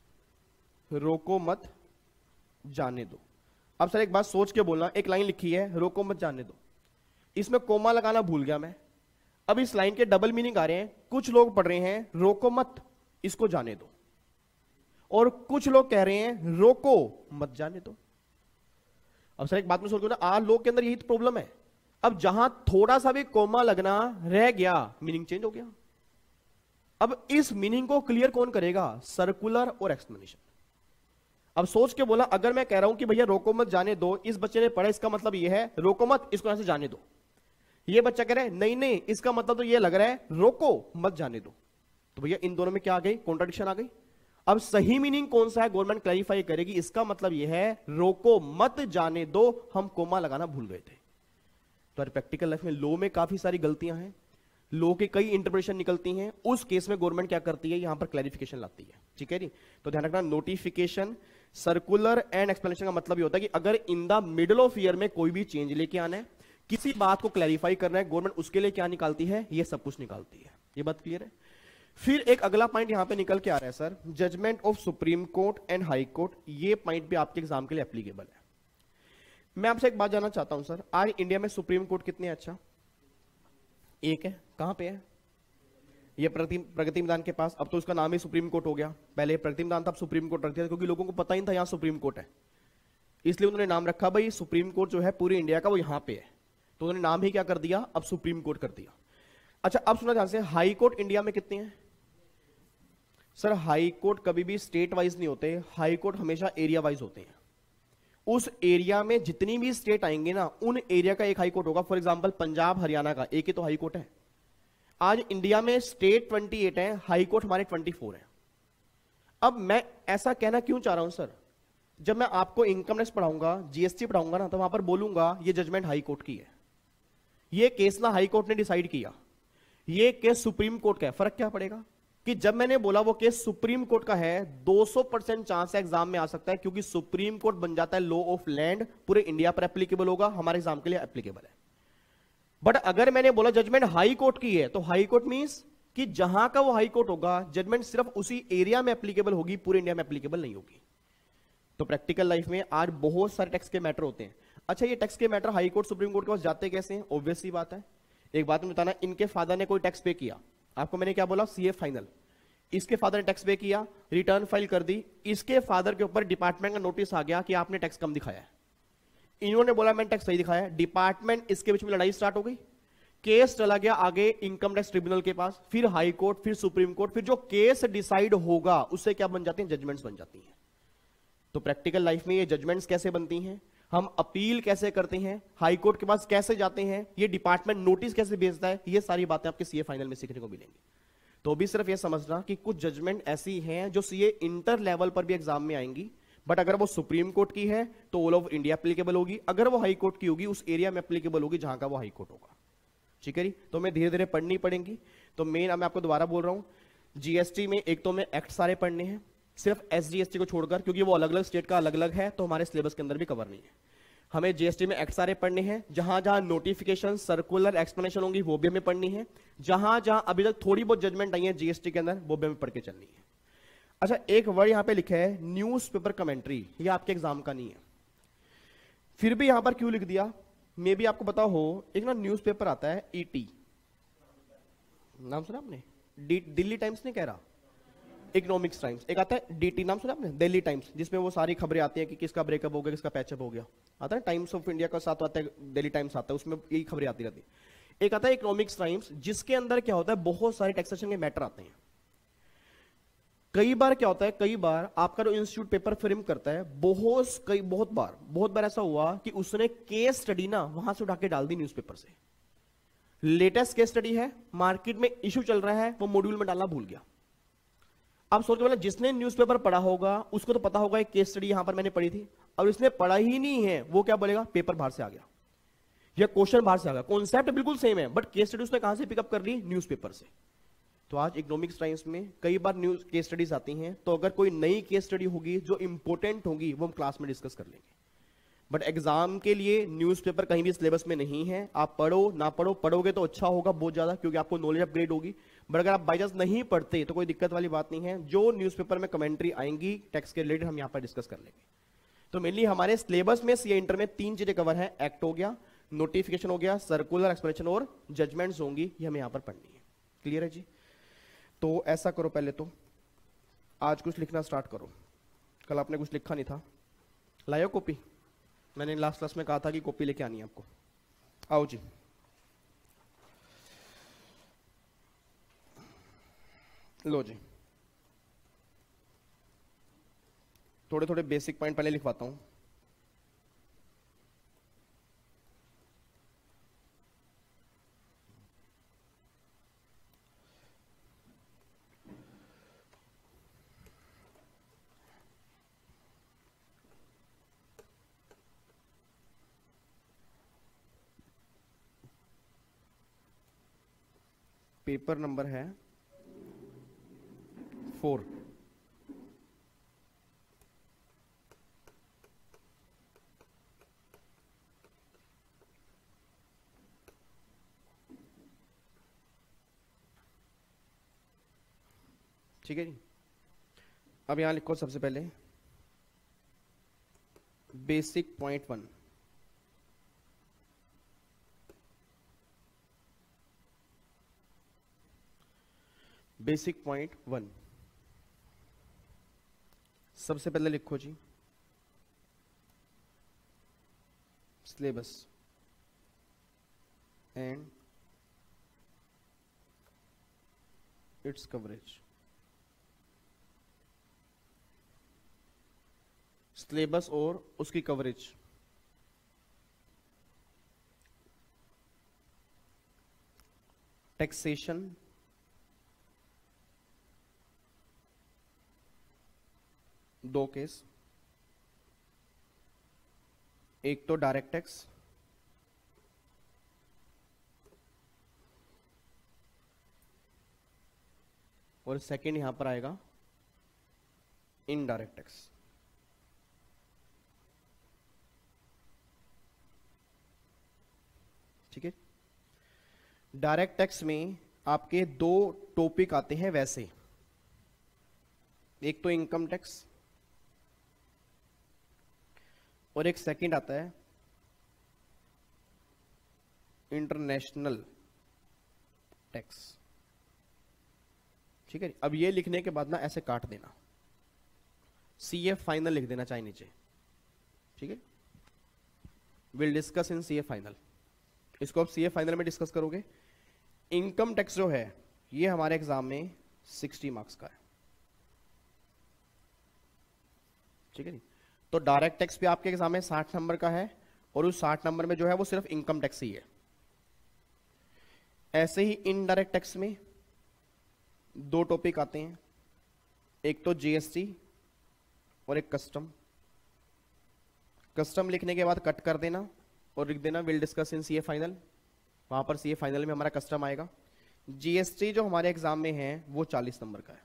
Speaker 1: रोको मत जाने दो। अब सर एक बात सोच के बोलना, एक लाइन लिखी है रोको मत जाने दो, इसमें कोमा लगाना भूल गया मैं। अब इस लाइन के डबल मीनिंग आ रहे हैं। कुछ लोग पढ़ रहे हैं रोको मत, इसको जाने दो, और कुछ लोग कह रहे हैं रोको मत जाने दो। अब सर एक बात में सोचो ना, आज लोग के अंदर यही तो प्रॉब्लम है। अब जहां थोड़ा सा भी कोमा लगना रह गया, मीनिंग चेंज हो गया। अब इस मीनिंग को क्लियर कौन करेगा, सर्कुलर और एक्सप्लेनेशन। अब सोच के बोला, अगर मैं कह रहा हूं कि भैया रोको मत जाने दो, इस बच्चे ने पढ़ा, इसका मतलब यह है रोको मत, इसको यहां से जाने दो। ये बच्चा कह रहा है नहीं नहीं, इसका मतलब तो यह लग रहा है रोको मत जाने दो। तो भैया इन दोनों में क्या आ गई, कॉन्ट्रडिक्शन आ गई। अब सही मीनिंग कौन सा है, गवर्नमेंट क्लैरिफाई करेगी। इसका मतलब यह है रोको मत जाने दो, हम कोमा लगाना भूल गए थे। तो प्रैक्टिकल लाइफ में लो में काफी सारी गलतियां हैं, लो के कई इंटरप्रिटेशन निकलती हैं। उस केस में गवर्नमेंट क्या करती है, यहां पर क्लैरिफिकेशन लाती है। ठीक है जी, तो ध्यान रखना, नोटिफिकेशन, सर्कुलर एंड एक्सप्लेनेशन का मतलब ये होता है कि अगर in the middle of year में कोई भी चेंज लेके आना है, किसी बात को क्लैरिफाई करना है, गवर्नमेंट उसके लिए क्या निकालती है, ये सब कुछ निकालती है। ये बात क्लियर है। फिर एक अगला पॉइंट यहां पे निकल के आ रहा है sir, judgment of supreme court and high court. ये पॉइंट भी आपके एग्जाम के लिए एप्लीकेबल है। मैं आपसे एक बात जानना चाहता हूं सर, आज इंडिया में सुप्रीम कोर्ट कितने अच्छा, एक है। कहां पे है ये, प्रगति प्रगति मैदान के पास। अब तो उसका नाम ही सुप्रीम कोर्ट हो गया, पहले प्रगति मैदान था, अब सुप्रीम कोर्ट रख दिया, क्योंकि लोगों को पता ही नहीं था यहां सुप्रीम कोर्ट है, इसलिए उन्होंने नाम रखा भाई सुप्रीम कोर्ट जो है पूरी इंडिया का वो यहां पे है। तो उन्होंने नाम ही क्या कर दिया, अब सुप्रीम कोर्ट कर दिया। अच्छा अब सुना ध्यान से, हाई कोर्ट इंडिया में कितने हैं सर? हाई कोर्ट कभी भी स्टेट वाइज नहीं होते, हाई कोर्ट हमेशा एरिया वाइज होते हैं। उस एरिया में जितनी भी स्टेट आएंगे ना, उन एरिया का एक हाई कोर्ट होगा। फॉर एग्जांपल पंजाब हरियाणा का एक ही तो हाई कोर्ट है। आज इंडिया में स्टेट अट्ठाईस है, हाई कोर्ट हमारे चौबीस है। अब मैं ऐसा कहना क्यों चाह रहा हूं सर, जब मैं आपको इनकम टैक्स पढ़ाऊंगा, जीएसटी पढ़ाऊंगा ना, तो वहां पर बोलूंगा ये जजमेंट हाई कोर्ट की है, ये केस ना हाई कोर्ट ने डिसाइड किया। ये केस सुप्रीम कोर्ट का है। फर्क क्या पड़ेगा कि जब मैंने बोला वो केस सुप्रीम कोर्ट का है, दो सौ परसेंट चांस है एग्जाम में आ सकता है, क्योंकि सुप्रीम कोर्ट बन जाता है लॉ ऑफ लैंड, पूरे इंडिया पर एप्लीकेबल होगा, हमारे एग्जाम के लिए एप्लीकेबल है। बट अगर मैंने बोला जजमेंट हाई कोर्ट की है, तो हाई कोर्ट मींस कि जहां का वो हाई कोर्ट होगा, जजमेंट सिर्फ उसी एरिया में एप्लीकेबल होगी, पूरे इंडिया में एप्लीकेबल नहीं होगी। तो प्रैक्टिकल लाइफ में आज बहुत सारे टैक्स के मैटर होते हैं। अच्छा, ये टैक्स के matter high court supreme court के पास जाते कैसे हैं? ऑब्वियस सी बात है। एक बात में बताना, इनके फादर ने कोई टैक्स पे किया, आपको मैंने क्या बोला, सीए फाइनल, इसके फादर ने टैक्स पे किया, रिटर्न फाइल कर दी, इसके फादर के ऊपर डिपार्टमेंट का नोटिस आ गया कि आपने टैक्स कम दिखाया है, इन्होंने बोला मैंने टैक्स सही दिखाया, डिपार्टमेंट, इसके बीच में लड़ाई स्टार्ट हो गई, केस चला गया आगे इनकम टैक्स ट्रिब्यूनल के पास, फिर हाई कोर्ट, फिर सुप्रीम कोर्ट, फिर जो केस डिसाइड होगा उससे क्या बन जाती हैं, जजमेंट्स बन जाती हैं। तो प्रैक्टिकल लाइफ में ये जजमेंट्स कैसे बनती हैं, हम अपील कैसे करते हैं, हाई कोर्ट के पास कैसे जाते हैं, ये डिपार्टमेंट नोटिस कैसे भेजता है, ये सारी बातें आपके सीए फाइनल में सीखने को मिलेंगी। तो भी सिर्फ ये समझना कि कुछ जजमेंट ऐसी हैं जो सीए इंटर लेवल पर भी एग्जाम में आएंगी, बट अगर वो सुप्रीम कोर्ट की है तो ऑल ओवर इंडिया एप्लीकेबल होगी, अगर वो हाई कोर्ट की होगी उस एरिया में एप्लीकेबल होगी जहां का वो हाई कोर्ट होगा। ठीक है जी, तो मैं धीरे धीरे पढ़नी पड़ेंगी। तो मेन मैं आपको दोबारा बोल रहा हूं, जीएसटी में एक तो मैं एक्ट सारे पढ़ने हैं, सिर्फ एसजीएसटी को छोड़कर, क्योंकि वो अलग अलग स्टेट का अलग अलग है, तो हमारे सिलेबस के अंदर भी कवर नहीं है। हमें जीएसटी में एक्ट सारे पढ़ने हैं, जहां जहां नोटिफिकेशन, सर्कुलर, एक्सप्लेनेशन होंगी वो भी हमें पढ़नी है, जहां जहां अभी तक थोड़ी बहुत जजमेंट आई है जीएसटी के अंदर वो भी हमें पढ़ के चलनी है। अच्छा, एक वर्ड यहां पे लिखा है न्यूज़पेपर कमेंट्री, ये आपके एग्जाम का नहीं है, फिर भी यहां पर क्यों लिख दिया, मे भी आपको पता हो, एक ना न्यूज़पेपर आता है ईटी, नाम सुना आपने? दिल्ली टाइम्स नहीं कह रहा, इकोनॉमिक्स टाइम्स, एक आता है डीटी, नाम सुना आपने? दिल्ली टाइम्स, जिसमें वो सारी खबरें आती हैं कि किसका ब्रेकअप हो गया, किसका पैचअप हो गया, आता है टाइम्स ऑफ इंडिया का साथ आता है, दिल्ली टाइम्स आता है, उसमें यही खबरें आती रहती है। एक आता है इकोनॉमिक्स टाइम्स, जिसके अंदर क्या होता है, बहुत सारे टैक्सेशन के मैटर आते हैं। कई बार क्या होता है, कई बार आपका जो इंस्टीट्यूट पेपर फ्रेम करता है, बहुत कई बहुत बार बहुत बार ऐसा हुआ कि उसने केस स्टडी ना वहां से उठा के डाल दी न्यूज़पेपर से, लेटेस्ट केस स्टडी है, मार्केट में इश्यू चल रहा है, वो मॉड्यूल में डालना भूल गया। अब सोचो, मतलब जिसने न्यूज़पेपर पढ़ा होगा उसको तो पता होगा एक केस स्टडी यहां पर मैंने पढ़ी थी, और इसने पढ़ा ही नहीं है, वो क्या बोलेगा, पेपर बाहर से आ गया या क्वेश्चन बाहर से आ गया, कॉन्सेप्ट बिल्कुल सेम है, बट केस स्टडी उसने कहां से पिकअप कर ली, न्यूज़पेपर से। तो आज इकोनॉमिक्स टाइम्स में कई बार न्यूज केस स्टडीज आती हैं, तो अगर कोई नई केस स्टडी होगी जो इंपॉर्टेंट होगी वो हम क्लास में डिस्कस कर लेंगे, बट एग्जाम के लिए न्यूज़पेपर कहीं भी सिलेबस में नहीं है। आप पढ़ो ना पढ़ो, पढ़ोगे तो अच्छा होगा बहुत ज्यादा, क्योंकि आपको नॉलेज अपग्रेड होगी, बट अगर आप बाई चांस नहीं पढ़ते तो कोई दिक्कत वाली बात नहीं है, जो न्यूज़पेपर में कमेंट्री आएंगी टैक्स के रिलेटेड हम यहाँ पर डिस्कस कर लेंगे। तो मेनली हमारे सिलेबस में सीए इंटर में तीन चीजें कवर है, एक्ट हो गया, नोटिफिकेशन हो गया, सर्कुलर, एक्सप्लेनेशन और जजमेंट्स होंगी, ये हमें यहाँ पर पढ़नी है। क्लियर है जी? तो ऐसा करो, पहले तो आज कुछ लिखना स्टार्ट करो, कल आपने कुछ लिखा नहीं था, लायो कॉपी, मैंने लास्ट क्लास में कहा था कि कॉपी लेके आनी है आपको, आओ जी। लो जी, थोड़े थोड़े बेसिक पॉइंट पहले लिखवाता हूं। पेपर नंबर है फोर, ठीक है जी। अब यहां लिखो सबसे पहले basic point one, basic point one, सबसे पहले लिखो जी syllabus and its coverage. Syllabus और उसकी कवरेज, टैक्सेशन, दो केस, एक तो डायरेक्ट टैक्स, और सेकंड यहां पर आएगा इनडायरेक्ट टैक्स। ठीक है, डायरेक्ट टैक्स में आपके दो टॉपिक आते हैं वैसे, एक तो इनकम टैक्स और एक सेकंड आता है इंटरनेशनल टैक्स। ठीक है, अब ये लिखने के बाद ना ऐसे काट देना, सी ए फाइनल लिख देना चाहे नीचे। ठीक है, will discuss in C A final, इसको आप सी ए फाइनल में डिस्कस करोगे। इनकम टैक्स जो है ये हमारे एग्जाम में साठ मार्क्स का है। ठीक है जी, तो डायरेक्ट टैक्स भी आपके एग्जाम में साठ नंबर का है और उस साठ नंबर में जो है वो सिर्फ इनकम टैक्स ही है। ऐसे ही इनडायरेक्ट टैक्स में दो टॉपिक आते हैं, एक तो जीएसटी और एक कस्टम। कस्टम लिखने के बाद कट कर देना और लिख देना will discuss in CA final, वहां पर सीए फाइनल में हमारा कस्टम आएगा। जीएसटी जो हमारे एग्जाम में है वो चालीस नंबर का है।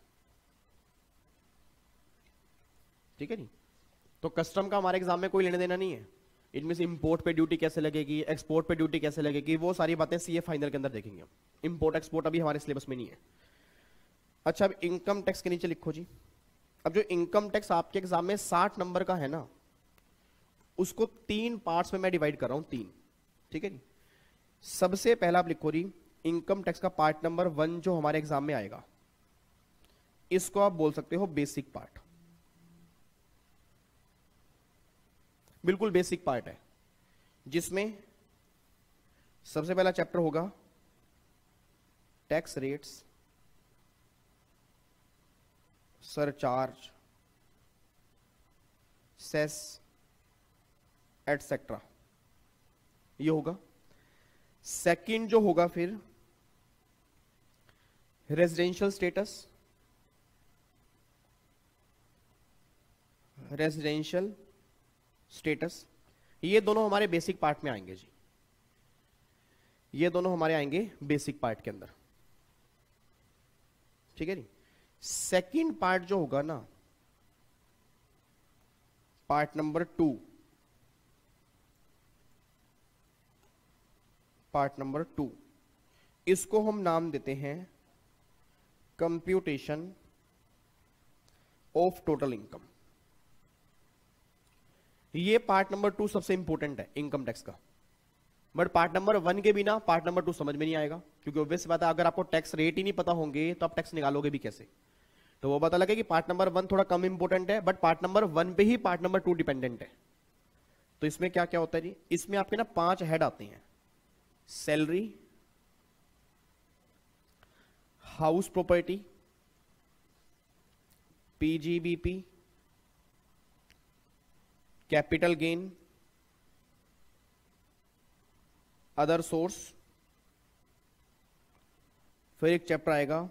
Speaker 1: ठीक है जी, तो कस्टम का हमारे एग्जाम में कोई लेने देना नहीं है। इट मीन इंपोर्ट पे ड्यूटी कैसे लगेगी, एक्सपोर्ट पे ड्यूटी कैसे लगेगी, वो सारी बातें सीए फाइनल के अंदर देखेंगे हम। इंपोर्ट एक्सपोर्ट अभी हमारे सिलेबस में नहीं है। अच्छा, अब इनकम टैक्स के नीचे लिखो जी। अब जो इनकम टैक्स आपके एग्जाम में साठ नंबर का है ना, उसको तीन पार्ट्स में मैं डिवाइड कर रहा हूं, तीन। ठीक है जी, सबसे पहला आप लिखो जी इनकम टैक्स का पार्ट नंबर वन जो हमारे एग्जाम में आएगा, इसको आप बोल सकते हो बेसिक पार्ट। बिल्कुल बेसिक पार्ट है, जिसमें सबसे पहला चैप्टर होगा tax rates, surcharge, cess etcetera, ये होगा। सेकंड जो होगा फिर रेजिडेंशियल स्टेटस, रेजिडेंशियल स्टेटस, ये दोनों हमारे बेसिक पार्ट में आएंगे जी। ये दोनों हमारे आएंगे बेसिक पार्ट के अंदर। ठीक है जी, सेकंड पार्ट जो होगा ना, part number two, part number two, इसको हम नाम देते हैं कंप्यूटेशन ऑफ टोटल इनकम। ये पार्ट नंबर टू सबसे इंपॉर्टेंट है इनकम टैक्स का, बट पार्ट नंबर वन के बिना पार्ट नंबर टू समझ में नहीं आएगा, क्योंकि ऑब्वियस बात है अगर आपको टैक्स रेट ही नहीं पता होंगे तो आप टैक्स निकालोगे भी कैसे। तो वो पता लगे कि पार्ट नंबर वन थोड़ा कम इंपॉर्टेंट है, बट पार्ट नंबर वन पे ही पार्ट नंबर टू डिपेंडेंट है। तो इसमें क्या क्या होता है जी, इसमें आपके ना पांच हेड आते हैं, salary, house property, PGBP, capital gain, other source, फिर एक चैप्टर आएगा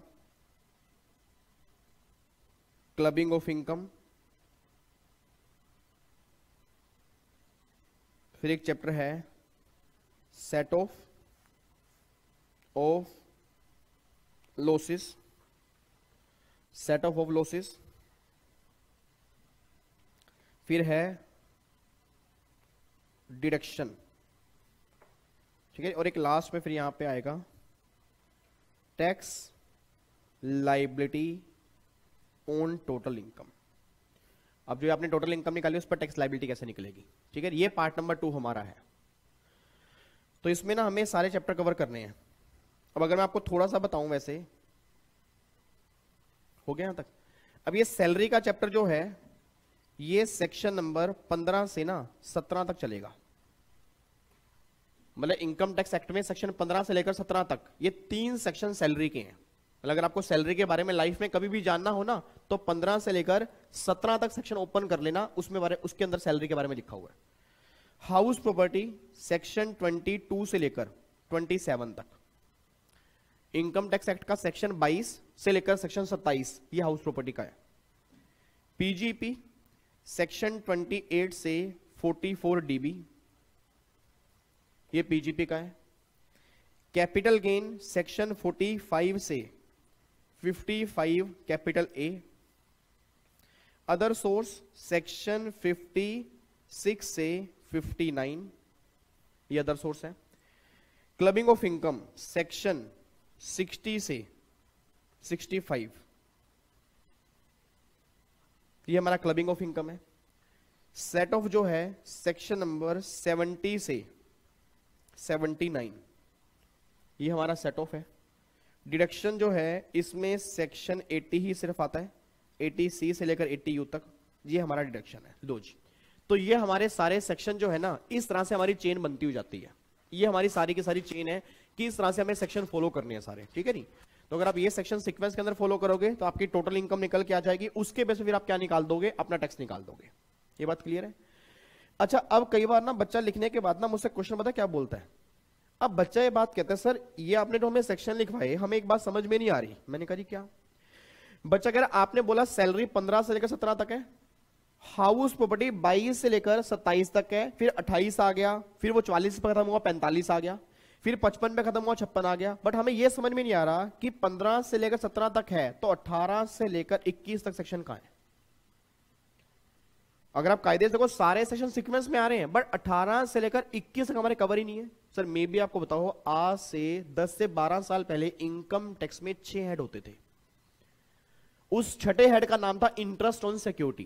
Speaker 1: क्लबिंग ऑफ इनकम, फिर एक चैप्टर है set off off losses, set off off losses, फिर है डिडक्शन। ठीक है, और एक लास्ट में फिर यहां पे आएगा tax liability on total income. अब जो आपने टोटल इनकम निकाली उस पर टैक्स लाइबिलिटी कैसे निकलेगी। ठीक है, ये पार्ट नंबर टू हमारा है। तो इसमें ना हमें सारे चैप्टर कवर करने हैं। अब अगर मैं आपको थोड़ा सा बताऊं, वैसे हो गया यहां तक। अब ये सैलरी का चैप्टर जो है ये सेक्शन नंबर पंद्रह से ना सत्रह तक चलेगा। मतलब इनकम टैक्स एक्ट में सेक्शन पंद्रह से लेकर सत्रह तक ये तीन सेक्शन सैलरी के हैं। मतलब अगर आपको सैलरी के बारे में लाइफ में कभी भी जानना हो ना, तो पंद्रह से लेकर सत्रह तक सेक्शन ओपन कर लेना, उसमें बारे उसके अंदर सैलरी के बारे में लिखा हुआ है। हाउस प्रॉपर्टी सेक्शन बाईस से लेकर सत्ताईस तक, इनकम टैक्स एक्ट का सेक्शन बाईस से लेकर सेक्शन सत्ताईस ये हाउस प्रॉपर्टी का है। पीजीपी सेक्शन अट्ठाईस से चौवालीस डीबी ये पीजीपी का है। कैपिटल गेन सेक्शन पैंतालीस से fifty five capital A, other source section fifty six से फिफ्टी नाइन, ये अदर सोर्स है। Clubbing of income section sixty से सिक्सटी फाइव, ये हमारा क्लबिंग ऑफ इनकम है। सेट ऑफ जो है सेक्शन नंबर सेवेंटी से सेवेंटी नाइन, ये हमारा सेट ऑफ है। डिडक्शन जो है इसमें सेक्शन एटी ही सिर्फ आता है, एटी सी से लेकर एटी यू तक, ये हमारा डिडक्शन है। लो जी, तो ये हमारे सारे सेक्शन जो है ना, इस तरह से हमारी चेन बनती हुई जाती है। ये हमारी सारी की सारी चेन है कि इस तरह से हमें सेक्शन फॉलो करने हैं सारे, ठीक है नहीं। तो अगर आप ये सेक्शन सीक्वेंस के अंदर फॉलो करोगे तो आपकी टोटल इनकम निकल के आ जाएगी, उसके बेस पे फिर आप क्या निकाल दोगे, अपना टैक्स निकाल दोगे। ये बात क्लियर है। अच्छा, अब कई बार ना बच्चा लिखने के बाद ना मुझसे क्वेश्चन पता क्या बोलता है, अब बच्चा ये बात कहता है सर ये आपने तो हमें सेक्शन लिखवाए, हमें एक बात समझ में नहीं आ रही। मैंने कहा जी क्या? बच्चा कह रहा आपने बोला सैलरी पंद्रह से लेकर सत्रह तक है, हाउस प्रॉपर्टी बाईस से लेकर सत्ताईस तक है, फिर अट्ठाईस आ गया, फिर वो चालीस पे खत्म हुआ, पैंतालीस आ गया, फिर पचपन पे खत्म हुआ, छप्पन आ गया। बट हमें यह समझ में नहीं आ रहा कि पंद्रह से लेकर सत्रह तक है तो अठारह से लेकर इक्कीस तक सेक्शन कहां है। अगर आप कायदे से देखो सारे सेक्शन सीक्वेंस में आ रहे हैं, बट अठारह से लेकर इक्कीस तक हमारे कवर ही नहीं है। सर मैं भी आपको बताओ, आज से दस से बारह साल पहले इनकम टैक्स में छह हेड होते थे। उस छठे हेड का नाम था इंटरेस्ट ऑन सिक्योरिटी,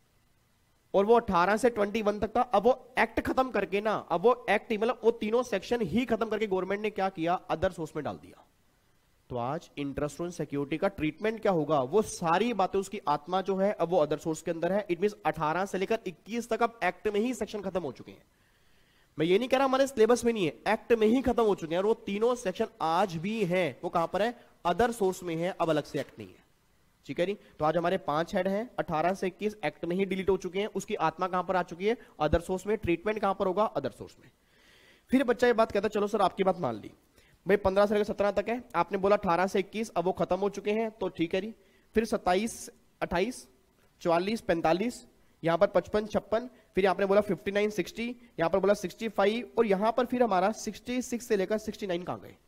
Speaker 1: और वो अठारह से इक्कीस तक था। अब वो एक्ट खत्म करके ना, अब वो एक्ट मतलब वो तीनों सेक्शन ही खत्म करके गवर्नमेंट ने क्या किया, अदर सोर्स में डाल दिया। तो आज इंटरेस्ट ऑन सिक्योरिटी का ट्रीटमेंट क्या होगा, वो सारी बातें, उसकी आत्मा जो है अब वो अदर सोर्स के अंदर है। इट मींस अठारह से लेकर इक्कीस तक अब एक्ट में ही सेक्शन खत्म हो चुके हैं। मैं ये नहीं कह रहा हमारे सिलेबस में नहीं है, एक्ट में ही खत्म हो चुके हैं, और वो तीनों सेक्शन आज भी हैं, वो कहां पर है, अदर सोर्स में है, अब अलग से एक्ट नहीं है, ठीक है नहीं। तो आज हमारे पांच हेड हैं, अठारह से इक्कीस एक्ट में ही डिलीट हो चुके हैं, उसकी आत्मा कहां पर आ चुकी है, अदर सोर्स में। ट्रीटमेंट कहां पर होगा, अदर सोर्स में। फिर बच्चा ये बात कहता है चलो सर आपकी बात मान ली भाई, पंद्रह से लेकर सत्रह तक है, आपने बोला अठारह से इक्कीस, अब वो खत्म हो चुके हैं, तो ठीक है जी। फिर सत्ताईस, अट्ठाईस, चौवालीस, पैंतालीस, यहां पर पचपन, छप्पन, फिर यहां पर बोला फिफ्टी नाइन, सिक्सटी, यहां पर बोला सिक्सटी फाइव, और यहां पर फिर हमारा सिक्सटी सिक्स से लेकर सिक्सटी नाइन कहां गए।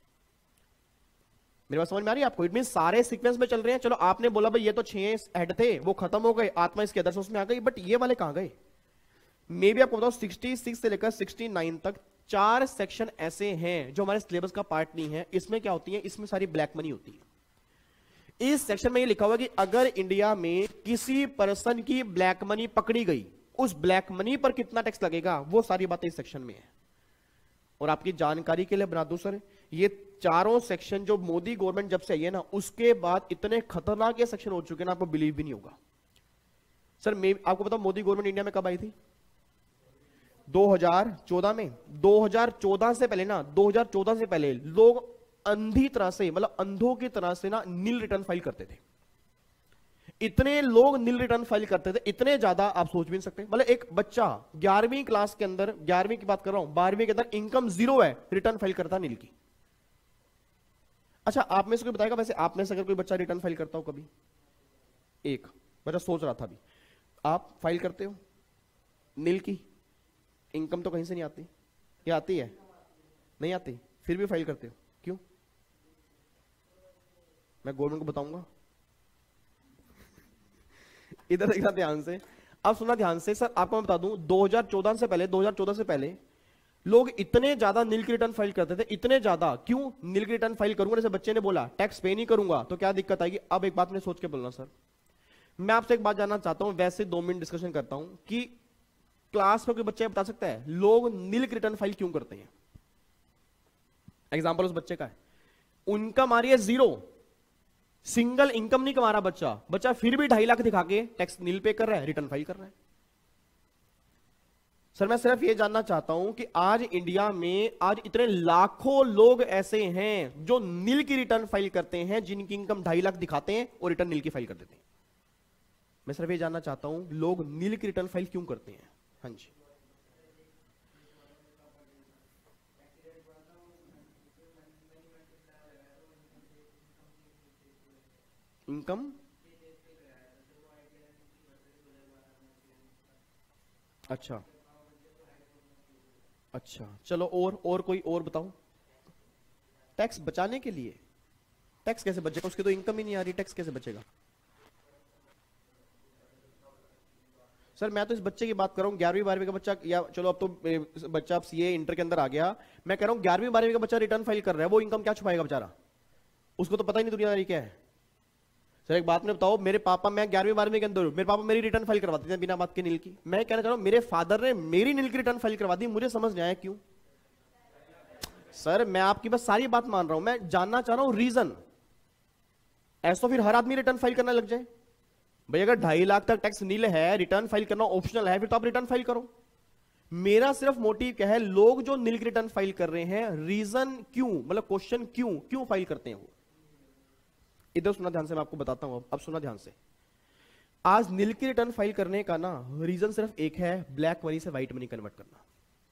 Speaker 1: मेरे बात समझ में आ रही है आपको? इट मीन सारे सीक्वेंस में चल रहे हैं। चलो आपने बोला भाई ये तो छह हेड थे, वो खत्म हो गए, आत्मा इसके अदर सोर्स में आ गई, बट ये वाले कहां गए। मे भी आपको बताओ सिक्सटी सिक्स से लेकर सिक्सटी नाइन तक चार सेक्शन ऐसे हैं जो हमारे सिलेबस का पार्ट नहीं है। इसमें क्या होती है, इसमें सारी ब्लैक मनी होती है। इस सेक्शन में ये लिखा हुआ कि अगर इंडिया में किसी पर्सन की ब्लैक मनी पकड़ी गई, उस ब्लैक मनी पर कितना टैक्स लगेगा, वो सारी बातें इस सेक्शन में है। और आपकी जानकारी के लिए बना दूं सर, ये चारों सेक्शन जो मोदी गवर्नमेंट जब से आई है ना, उसके बाद इतने खतरनाक ये सेक्शन हो चुके हैं ना, आपको बिलीव भी नहीं होगा। सर मैं आपको बताऊं मोदी गवर्नमेंट इंडिया में कब आई थी, दो हज़ार चौदह में। दो हज़ार चौदह से पहले ना, दो हज़ार चौदह से पहले लोग अंधी तरह से, मतलब अंधों की तरह से ना नील रिटर्न फाइल करते थे। इतने लोग नील रिटर्न फाइल करते थे, इतने ज्यादा आप सोच भी नहीं सकते। मतलब एक बच्चा ग्यारहवीं क्लास के अंदर, ग्यारहवीं की बात कर रहा हूं, बारहवीं के अंदर इनकम जीरो है, रिटर्न फाइल करता नील की। अच्छा आप में से कोई बताएगा वैसे आप में से अगर कोई बच्चा रिटर्न फाइल करता हो कभी? एक बच्चा सोच रहा था अभी। आप फाइल करते हो नील की? इनकम तो कहीं से नहीं आती, ये आती है? नहीं आती, फिर भी फाइल करते हो, क्यों? मैं गवर्नमेंट को बताऊंगा। इधर देखना ध्यान से, अब सुनना ध्यान से। सर आपको मैं बता दूं, दो हज़ार चौदह से पहले, दो हज़ार चौदह से पहले लोग इतने ज्यादा नील की रिटर्न फाइल करते थे, इतने ज्यादा। क्यों नील की रिटर्न फाइल करूंगा, जैसे बच्चे ने बोला टैक्स पे नहीं करूंगा तो क्या दिक्कत आएगी। अब एक बात मैं सोच के बोलना सर, मैं आपसे एक बात जानना चाहता हूं, वैसे दो मिनट डिस्कशन करता हूं कि क्लास में कोई बच्चा बता सकता है लोग नील की रिटर्न फाइल क्यों करते हैं? एग्जाम्पल उस बच्चे का है, इनकम आ रही है जीरो, सिंगल इनकम नहीं कमा रहा बच्चा, बच्चा फिर भी ढाई लाख दिखा के टैक्स नील पे कर रहा है, रिटर्न फाइल कर रहा है। सर मैं सिर्फ ये जानना चाहता हूं कि आज इंडिया में आज इतने लाखों लोग ऐसे हैं जो नील की रिटर्न फाइल करते हैं, जिनकी इनकम ढाई लाख दिखाते हैं और रिटर्न नील की फाइल कर देते हैं। मैं सिर्फ ये जानना चाहता हूं लोग नील की रिटर्न फाइल क्यों करते हैं? हाँ जी, इनकम, अच्छा अच्छा, चलो और और कोई और बताओ। टैक्स बचाने के लिए टैक्स कैसे बचेगा? उसकी तो इनकम ही नहीं आ रही, टैक्स कैसे बचेगा? सर मैं तो इस बच्चे की बात कर रहा हूँ, ग्यारहवीं बारहवीं का बच्चा, या चलो अब तो बच्चा अब सीए इंटर के अंदर आ गया, मैं कह रहा हूँ ग्यारहवीं बारहवीं का बच्चा रिटर्न फाइल कर रहा है, वो इनकम क्या छुपाएगा बेचारा? उसको तो पता ही नहीं दुनियादारी क्या है। सर एक बात में बताओ, मेरे पापा, मैं ग्यारहवीं बारहवीं के अंदर हूं, मेरे पापा मेरी रिटर्न फाइल करवाते थे बिना बात के नील की। मैं कहना चाह रहा हूं मेरे फादर ने मेरी नील की रिटर्न फाइल करवा दी, मुझे समझ नहीं आया क्यों। सर मैं आपकी बस सारी बात मान रहा हूं, मैं जानना चाह रहा हूं रीजन। ऐसा फिर हर आदमी रिटर्न फाइल करने लग जाए? भाई अगर ढाई लाख तक टैक्स नील है, रिटर्न फाइल करना ऑप्शनल है, फिर तो आप रिटर्न फाइल करो। मेरा सिर्फ मोटिव क्या है, लोग जो नील की रिटर्न फाइल कर रहे हैं, रीजन क्यों, मतलब क्वेश्चन क्यों क्यों फाइल करते हैं वो। इधर सुना ध्यान से, मैं आपको बताता हूं, अब अब सुना ध्यान से। आज नील की रिटर्न फाइल करने का ना रीजन सिर्फ एक है, ब्लैक मनी से व्हाइट मनी कन्वर्ट करना।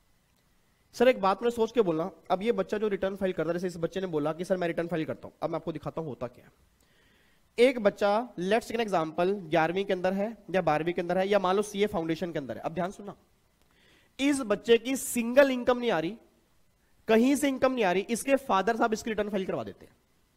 Speaker 1: सर एक बात मैंने सोच के बोलना, अब ये बच्चा जो रिटर्न फाइल करता है, जैसे इस बच्चे ने बोला कि सर मैं रिटर्न फाइल करता हूं, अब मैं आपको दिखाता हूं होता क्या है। एक बच्चा, लेट्स टेक एन एग्जांपल, ग्यारहवीं के अंदर है या बारहवीं के अंदर है, या मान लो सीए फाउंडेशन के अंदर है। अब ध्यान सुनना, इस बच्चे की सिंगल इनकम नहीं आ रही, कहीं से इनकम नहीं आ रही, इसके फादर साहब इसकी रिटर्न फाइल करवा देते हैं।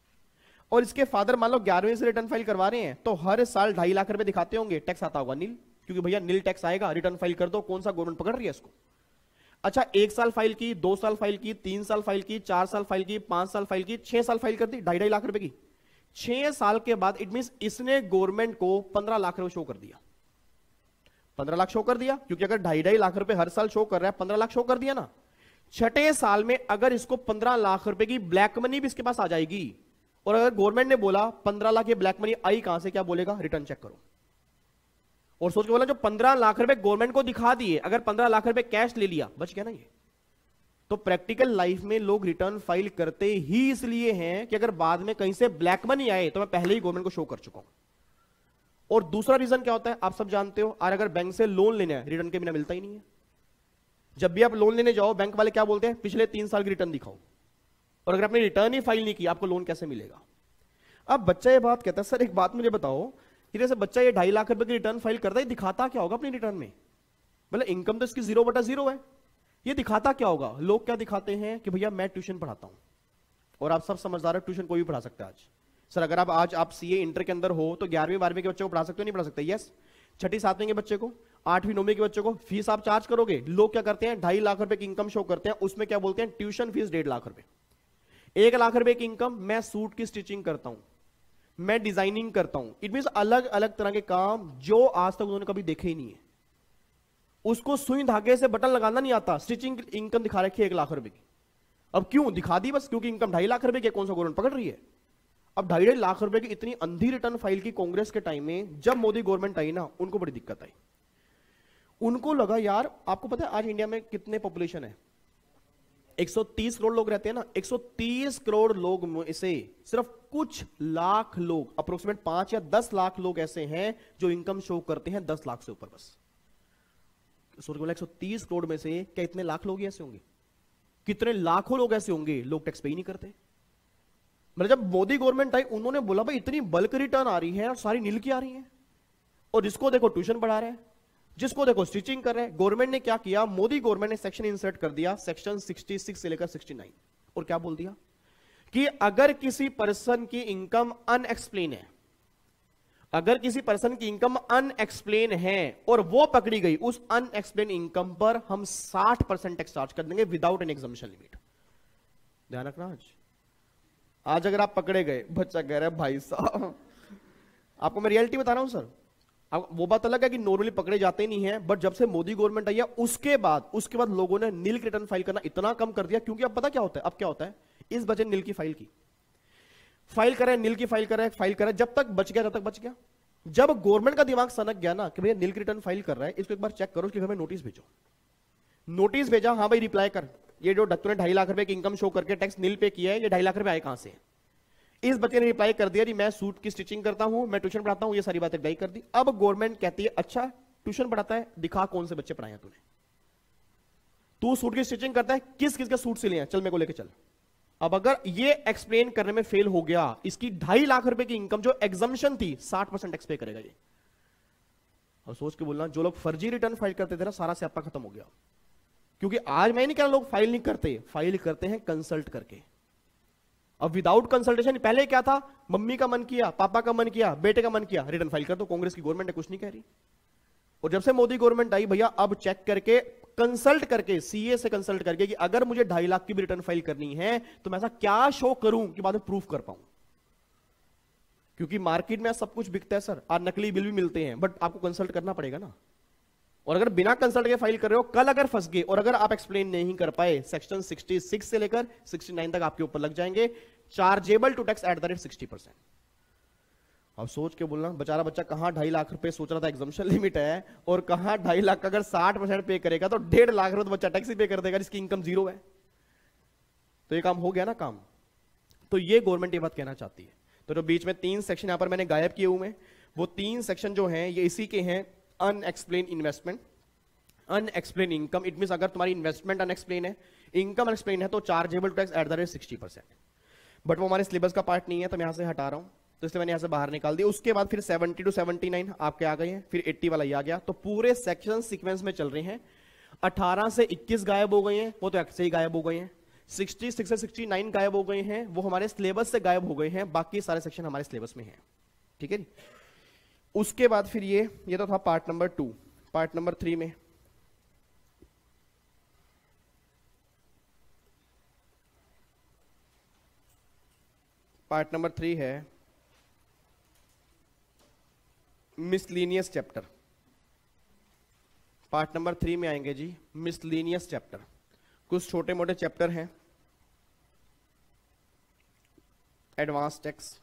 Speaker 1: और इसके फादर मान लो ग्यारहवीं से रिटर्न फाइल करवा रहे हैं, तो हर साल ढाई लाख रुपए दिखाते होंगे, टैक्स आता होगा नील, क्योंकि भैया नील टैक्स आएगा, रिटर्न फाइल कर दो, कौन सा गवर्नमेंट पकड़ रही है इसको। अच्छा एक साल फाइल की, दो साल फाइल की, तीन साल फाइल की, चार साल फाइल की, पांच साल फाइल की, छह साल फाइल कर दी, ढाई ढाई लाख रुपए की। छह साल के बाद इट मींस इसने गवर्नमेंट को पंद्रह लाख रुपए शो कर दिया। पंद्रह लाख शो कर दिया, क्योंकि अगर ढाई ढाई लाख रुपए हर साल शो कर रहा है, पंद्रह लाख शो कर दिया ना। छठे साल में अगर इसको पंद्रह लाख रुपए की ब्लैक मनी भी इसके पास आ जाएगी, और अगर गवर्नमेंट ने बोला पंद्रह लाख ये ब्लैक मनी आई कहां से, क्या बोलेगा, रिटर्न चेक करो। और सोच के बोला जो पंद्रह लाख रुपए गवर्नमेंट को दिखा दिए, अगर पंद्रह लाख रुपए कैश ले लिया, बच गया ना ये। तो प्रैक्टिकल लाइफ में लोग रिटर्न फाइल करते ही इसलिए हैं कि अगर बाद में कहीं से ब्लैक मनी आए तो मैं पहले ही गवर्नमेंट को शो कर चुका हूं। और दूसरा रीजन क्या होता है आप सब जानते हो, और अगर बैंक से लोन लेना है, रिटर्न के बिना मिलता ही नहीं है। जब भी आप लोन लेने जाओ, बैंक वाले क्या बोलते हैं, पिछले तीन साल की रिटर्न दिखाओ, और अगर आपने रिटर्न ही फाइल नहीं की, आपको लोन कैसे मिलेगा। अब बच्चा ये बात कहता है, सर एक बात मुझे बताओ, कि जैसे बच्चा ये ढाई लाख रुपए की रिटर्न फाइल करता है, दिखाता क्या होगा अपनी रिटर्न में, मतलब इनकम तो इसकी जीरो बटा जीरो है, ये दिखाता क्या होगा। लोग क्या दिखाते हैं कि भैया मैं ट्यूशन पढ़ाता हूं, और आप सब समझदार है, ट्यूशन कोई भी पढ़ा सकता है आज। सर अगर आप आज आप सीए इंटर के अंदर हो, तो ग्यारहवीं बारहवीं के बच्चे को पढ़ा सकते हो, नहीं पढ़ा सकते, यस। छठी सातवीं के बच्चे को, आठवीं नौवीं के बच्चे को फीस आप चार्ज करोगे। लोग क्या करते हैं, ढाई लाख रुपए की इनकम शो करते हैं, उसमें क्या बोलते हैं, ट्यूशन फीस डेढ़ लाख रुपए। एक लाख रुपए की इनकम, मैं सूट की स्टिचिंग करता हूं, मैं डिजाइनिंग करता हूं। इट मींस अलग अलग तरह के काम जो आज तक उन्होंने कभी देखे ही नहीं है। उसको सुई धागे से बटन लगाना नहीं आता, स्टिचिंग इनकम दिखा रखी है एक लाख रुपए की। अब क्यों दिखा दी, बस क्योंकि इनकम ढाई लाख रुपए की, कौन सा गवर्नमेंट पकड़ रही है। अब ढाई ढाई लाख रुपए की इतनी अंधी रिटर्न फाइल की कांग्रेस के टाइम में, जब मोदी गवर्नमेंट आई ना, उनको बड़ी दिक्कत आई। उनको लगा यार, आपको पता है आज इंडिया में कितने पॉपुलेशन है, एक सौ तीस करोड़ लोग रहते हैं ना। एक सौ तीस करोड़ लोग में से सिर्फ कुछ लाख लोग, अप्रोक्सीमेट पांच या दस लाख लोग ऐसे हैं जो इनकम शो करते हैं दस लाख से ऊपर। बस सोच बोला एक सौ तीस करोड़ में से क्या इतने लाख लोग ऐसे होंगे, कितने लाखों लोग ऐसे होंगे लोग टैक्स पे ही नहीं करते। मतलब जब मोदी गवर्नमेंट आई, उन्होंने बोला भाई इतनी बल्क रिटर्न आ रही है और सारी नील की आ रही है, और जिसको देखो ट्यूशन पढ़ा रहे हैं, जिसको देखो स्टिचिंग कर रहे हैं। गवर्नमेंट ने क्या किया, मोदी गवर्नमेंट ने सेक्शन इंसर्ट कर दिया, सेक्शन छियासठ से लेकर उनहत्तर, और क्या बोल दिया कि अगर किसी पर्सन की इनकम अनएक्सप्लेन है, अगर किसी पर्सन की इनकम अनएक्सप्लेन है और वो पकड़ी गई, उस अनएक्सप्लेन इनकम पर हम साठ परसेंट टैक्स चार्ज कर देंगे विदाउट एन एग्जम्पशन लिमिट। ध्यान रखना, आज आज अगर आप पकड़े गए, बच्चा कह रहा है भाई साहब, आपको मैं रियलिटी बता रहा हूं सर। अब वो बात अलग है कि नॉर्मली पकड़े जाते नहीं है, बट जब से मोदी गवर्नमेंट आई है, उसके बाद उसके बाद लोगों ने नील की रिटर्न फाइल करना इतना कम कर दिया। क्योंकि अब पता क्या होता है, अब क्या होता है, इस बच्चे नील की फाइल की फाइल करे, नील की फाइल करे, फाइल करे, जब तक बच गया तब तक बच गया। जब गवर्नमेंट का दिमाग सनक गया ना कि भैया नील की रिटर्न फाइल कर रहा है, इसको एक बार चेक करो, उसके घर में नोटिस भेजो। नोटिस भेजा, हाँ भाई रिप्लाई कर, ये जो तूने ढाई लाख रुपए की इनकम शो करके टैक्स नील पे किया है, ये ढाई लाख रुपए आए कहां से। इस बच्चे ने रिप्लाई कर दिया, मैं सूट की स्टिचिंग करता हूं, मैं ट्यूशन पढ़ाता हूं, ये सारी बातें रिप्लाई कर दी। अब गवर्नमेंट कहती है अच्छा ट्यूशन पढ़ाता है, दिखा कौन से बच्चे पढ़ाए तूने, तू सूट की स्टिचिंग करता है, किस किस के सूट सिले हैं, चल मेरे को लेके चल। अब अगर ये एक्सप्लेन करने में फेल हो गया, इसकी ढाई लाख रुपए की इनकम जो एग्जम्पशन थी, साठ परसेंट टैक्स पे करेगा ये। और सोच के बोलना, जो लोग फर्जी रिटर्न फाइल करते थे ना, सारा स्यापा खत्म हो गया। क्योंकि आज मैं नहीं कह रहा लोग फाइल नहीं करते, फाइल करते हैं कंसल्ट करके। अब विदाउट कंसल्टेशन, पहले क्या था, मम्मी का मन किया, पापा का मन किया, बेटे का मन किया, रिटर्न फाइल कर दो, कांग्रेस की गवर्नमेंट है, कुछ नहीं कह रही। और जब से मोदी गवर्नमेंट आई भैया, अब चेक करके, कंसल्ट करके, सीए से कंसल्ट करके कि अगर मुझे ढाई लाख की भी रिटर्न फाइल करनी है तो मैं ऐसा क्या शो करूं कि बाद में प्रूफ कर पाऊं। क्योंकि मार्केट में सब कुछ बिकता है सर, और नकली बिल भी मिलते हैं, बट आपको कंसल्ट करना पड़ेगा ना। और अगर बिना कंसल्ट के फाइल कर रहे हो, कल अगर फंस गए और अगर आप एक्सप्लेन नहीं कर पाए, सेक्शन छियासठ से लेकर उनहत्तर तक आपके ऊपर लग जाएंगे, chargeable to tax at the rate sixty percent. अब सोच के बोलना, बेचारा बच्चा कहां ढाई लाख रुपए सोच रहा था एग्जाम्पशन लिमिट है, और कहां ढाई लाख का अगर साठ परसेंट पे करेगा तो डेढ़ लाख रुपए तो बच्चा टैक्स ही पे कर देगा जिसकी इनकम जीरो है। तो ये काम हो गया ना काम। तो ये गवर्नमेंट ये बात कहना चाहती है। तो जो बीच में तीन सेक्शन यहां पर मैंने गायब किए हुए हैं, वो तीन सेक्शन जो हैं ये इसी के हैं। Unexplain investment, unexplain income, it means अगर तुम्हारी इन्वेस्टमेंट अनएक्सप्लेन है, इनकम अनएक्सप्लेन है, तो chargeable tax at the rate sixty percent. But वो हमारे सिलेबस का पार्ट नहीं है, तो मैं यहां से हटा रहा हूं, तो इसलिए मैंने यहां से बाहर निकाल दिया। उसके बाद फिर सेवेंटी टू सेवेंटी नाइन आपके आ गए हैं, फिर अस्सी वाला ये आ गया। तो पूरे सेक्शन सीक्वेंस में चल रहे हैं। अठारह से इक्कीस गायब हो गए हैं, वो तो ऐसे ही गायब हो गए हैं। छियासठ से उनहत्तर गायब हो गए हैं, वो हमारे सिलेबस से गायब हो गए हैं। बाकी सारे सेक्शन हमारे सिलेबस में हैं, ठीक है। उसके बाद फिर ये ये तो था part number two. Part number three में पार्ट नंबर थ्री है miscellaneous chapter. Part number three में आएंगे जी मिसलीनियस चैप्टर। कुछ छोटे मोटे चैप्टर हैं, advance tax,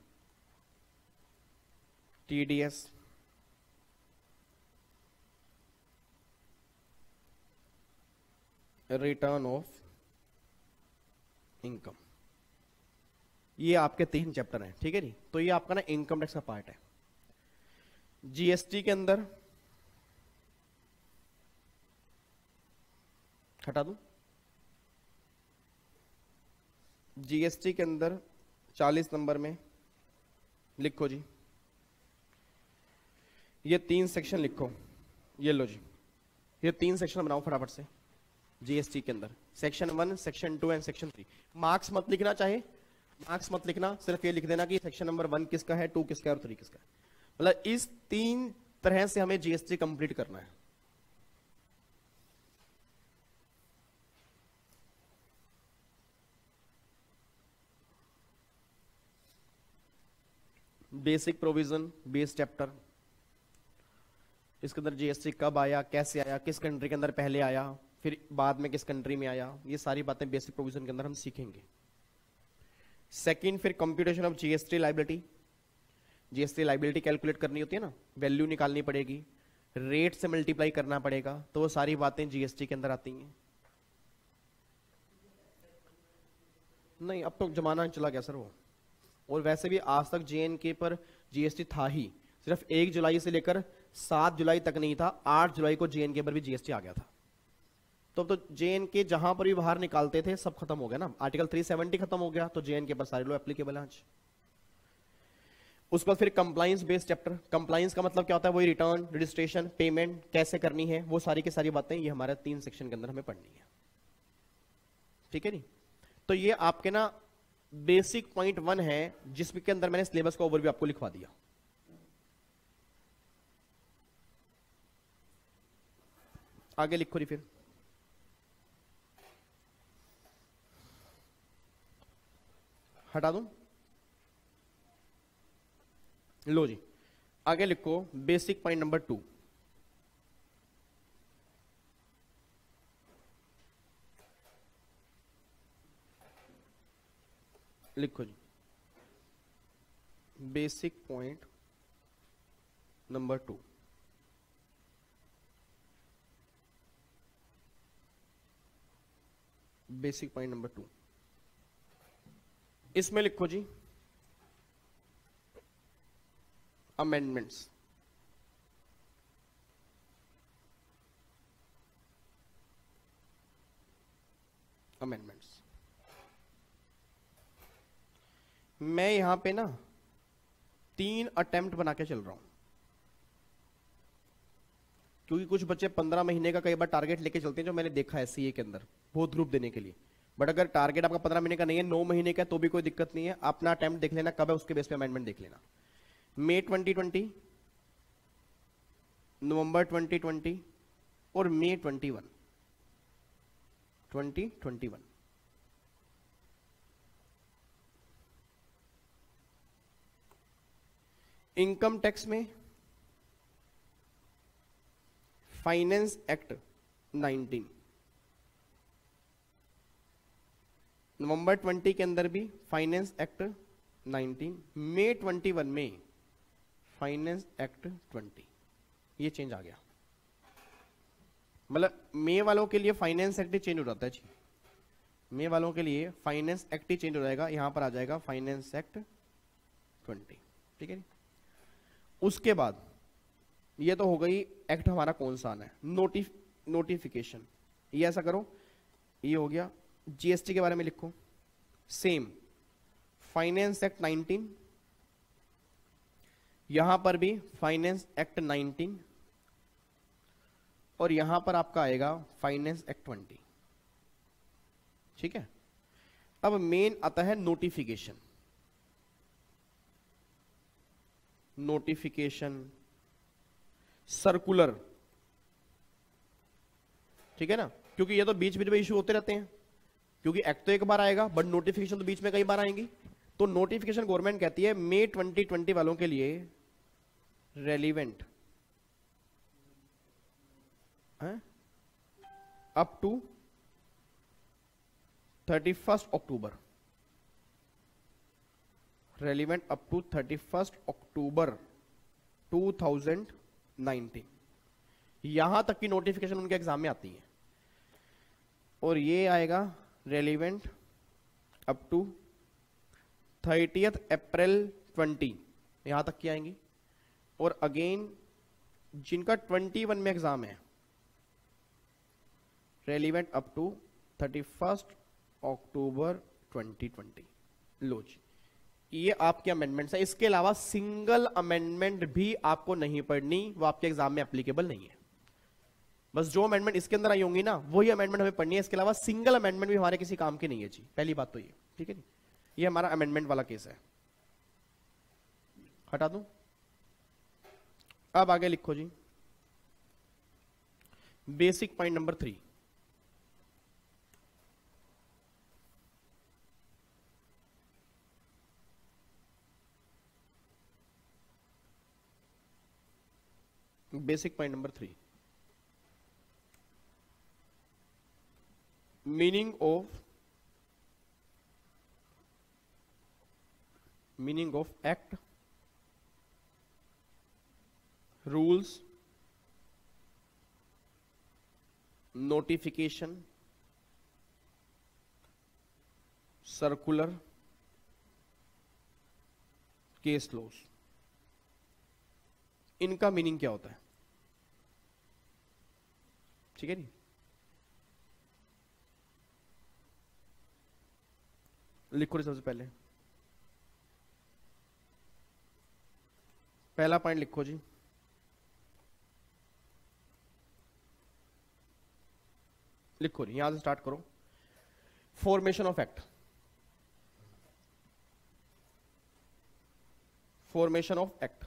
Speaker 1: TDS, return of income, ये आपके तीन चैप्टर हैं, ठीक है जी। तो ये आपका ना इनकम टैक्स का पार्ट है। जीएसटी के अंदर हटा दूं, जीएसटी के अंदर चालीस नंबर में लिखो जी, ये तीन सेक्शन लिखो, ये लो जी, ये तीन सेक्शन बनाओ फटाफट से जीएसटी के अंदर। Section one, section two and section three. Marks मत लिखना, चाहे मार्क्स मत लिखना, सिर्फ ये लिख देना कि सेक्शन नंबर वन किसका है, टू किसका है और थ्री किसका है। मतलब इस तीन तरह से हमें जीएसटी कंप्लीट करना है। बेसिक प्रोविजन बेस चैप्टर, इसके अंदर जीएसटी कब आया, कैसे आया, किस कंट्री के अंदर पहले आया, फिर बाद में किस कंट्री में आया, ये सारी बातें बेसिक प्रोविजन के अंदर हम सीखेंगे। सेकंड, फिर computation of GST liability. GST liability calculate करनी होती है ना, वैल्यू निकालनी पड़ेगी, रेट से मल्टीप्लाई करना पड़ेगा, तो वो सारी बातें जीएसटी के अंदर आती हैं। नहीं, अब तो जमाना चला गया सर वो। और वैसे भी आज तक जेएनके पर जीएसटी था ही, सिर्फ एक जुलाई से लेकर सात जुलाई तक नहीं था, आठ जुलाई को जेएनके पर भी जीएसटी आ गया था। तो अब तो जेएनके जहां पर भी बाहर निकालते थे सब खत्म हो गया ना, आर्टिकल तीन सौ सत्तर खत्म हो गया, तो जेएनके पर सारे लो एप्लीकेबल है आज। उसके बाद फिर कंप्लायंस बेस्ड चैप्टर। कंप्लायंस का मतलब क्या होता है, वही रिटर्न, रजिस्ट्रेशन, पेमेंट कैसे करनी है, वो सारी की सारी बातें ये हमारे तीन सेक्शन के अंदर हमें पढ़नी है, ठीक है नी। तो ये आपके ना बेसिक पॉइंट वन है, जिसके अंदर मैंने सिलेबस का ओवरव्यू आपको लिखवा दिया। आगे लिखो जी, फिर हटा दूं, लो जी, आगे लिखो बेसिक पॉइंट नंबर टू। लिखो जी basic point number two. Basic point number two, इसमें लिखो जी अमेंडमेंट्स। अमेंडमेंट्स मैं यहां पे ना तीन अटेम्प्ट बना के चल रहा हूं, क्योंकि कुछ बच्चे पंद्रह महीने का कई बार टारगेट लेके चलते हैं, जो मैंने देखा है सीए के अंदर बहुत ग्रुप देने के लिए। बट अगर टारगेट आपका पंद्रह महीने का नहीं है, नौ महीने का, तो भी कोई दिक्कत नहीं है, अपना अटेम्प्ट देख लेना कब है, उसके बेस पे अमेंडमेंट देख लेना। May twenty twenty, November twenty twenty और May twenty one twenty twenty one. Income tax में finance act nineteen, November twenty के अंदर भी finance act nineteen, May twenty one में फाइनेंस एक्ट ट्वेंटी, ये चेंज आ गया। मतलब मई वालों के लिए फाइनेंस एक्ट चेंज हो जाता है जी, मई वालों के लिए फाइनेंस एक्ट चेंज हो जाएगा, यहां पर आ जाएगा फाइनेंस एक्ट ट्वेंटी, ठीक है जी। उसके बाद ये तो हो गई एक्ट हमारा कौन सा आना है, नोटिफ नोटिफिकेशन, ये ऐसा करो, ये हो गया। जीएसटी के बारे में लिखो, सेम फाइनेंस एक्ट नाइनटीन, यहां पर भी फाइनेंस एक्ट नाइनटीन, और यहां पर आपका आएगा फाइनेंस एक्ट ट्वेंटी, ठीक है। अब मेन आता है नोटिफिकेशन, नोटिफिकेशन सर्कुलर, ठीक है ना, क्योंकि ये तो बीच बीच में इशू होते रहते हैं, क्योंकि एक्ट तो एक बार आएगा बट नोटिफिकेशन तो बीच में कई बार आएंगी। तो नोटिफिकेशन गवर्नमेंट कहती है मई ट्वेंटी ट्वेंटी वालों के लिए relevant up to thirty first October, relevant up to thirty first October two thousand nineteen, यहां तक की नोटिफिकेशन उनके एग्जाम में आती है। और ये आएगा relevant up to thirtieth April twenty, यहां तक की आएंगी। और अगेन जिनका ट्वेंटी वन में एग्जाम है, relevant up to thirty first October twenty twenty. लो जी, ये आपके अमेंडमेंट्स है, इसके अलावा सिंगल अमेंडमेंट भी आपको नहीं पढ़नी, वो आपके एग्जाम में एप्लीकेबल नहीं है। बस जो अमेंडमेंट इसके अंदर आई होंगी ना, वही अमेंडमेंट हमें पढ़नी है, इसके अलावा सिंगल अमेंडमेंट भी हमारे किसी काम की नहीं है जी, पहली बात तो ये, ठीक है जी। ये हमारा अमेंडमेंट वाला केस है, हटा दूं। अब आगे लिखो जी, basic point number three, basic point number three, meaning of meaning of act, rules, notification, circular, case laws, इनका मीनिंग क्या होता है, ठीक है जी। लिखो सबसे पहले पहला पॉइंट लिखो जी, लिखो जी, यहां से स्टार्ट करो। Formation of act, formation of act,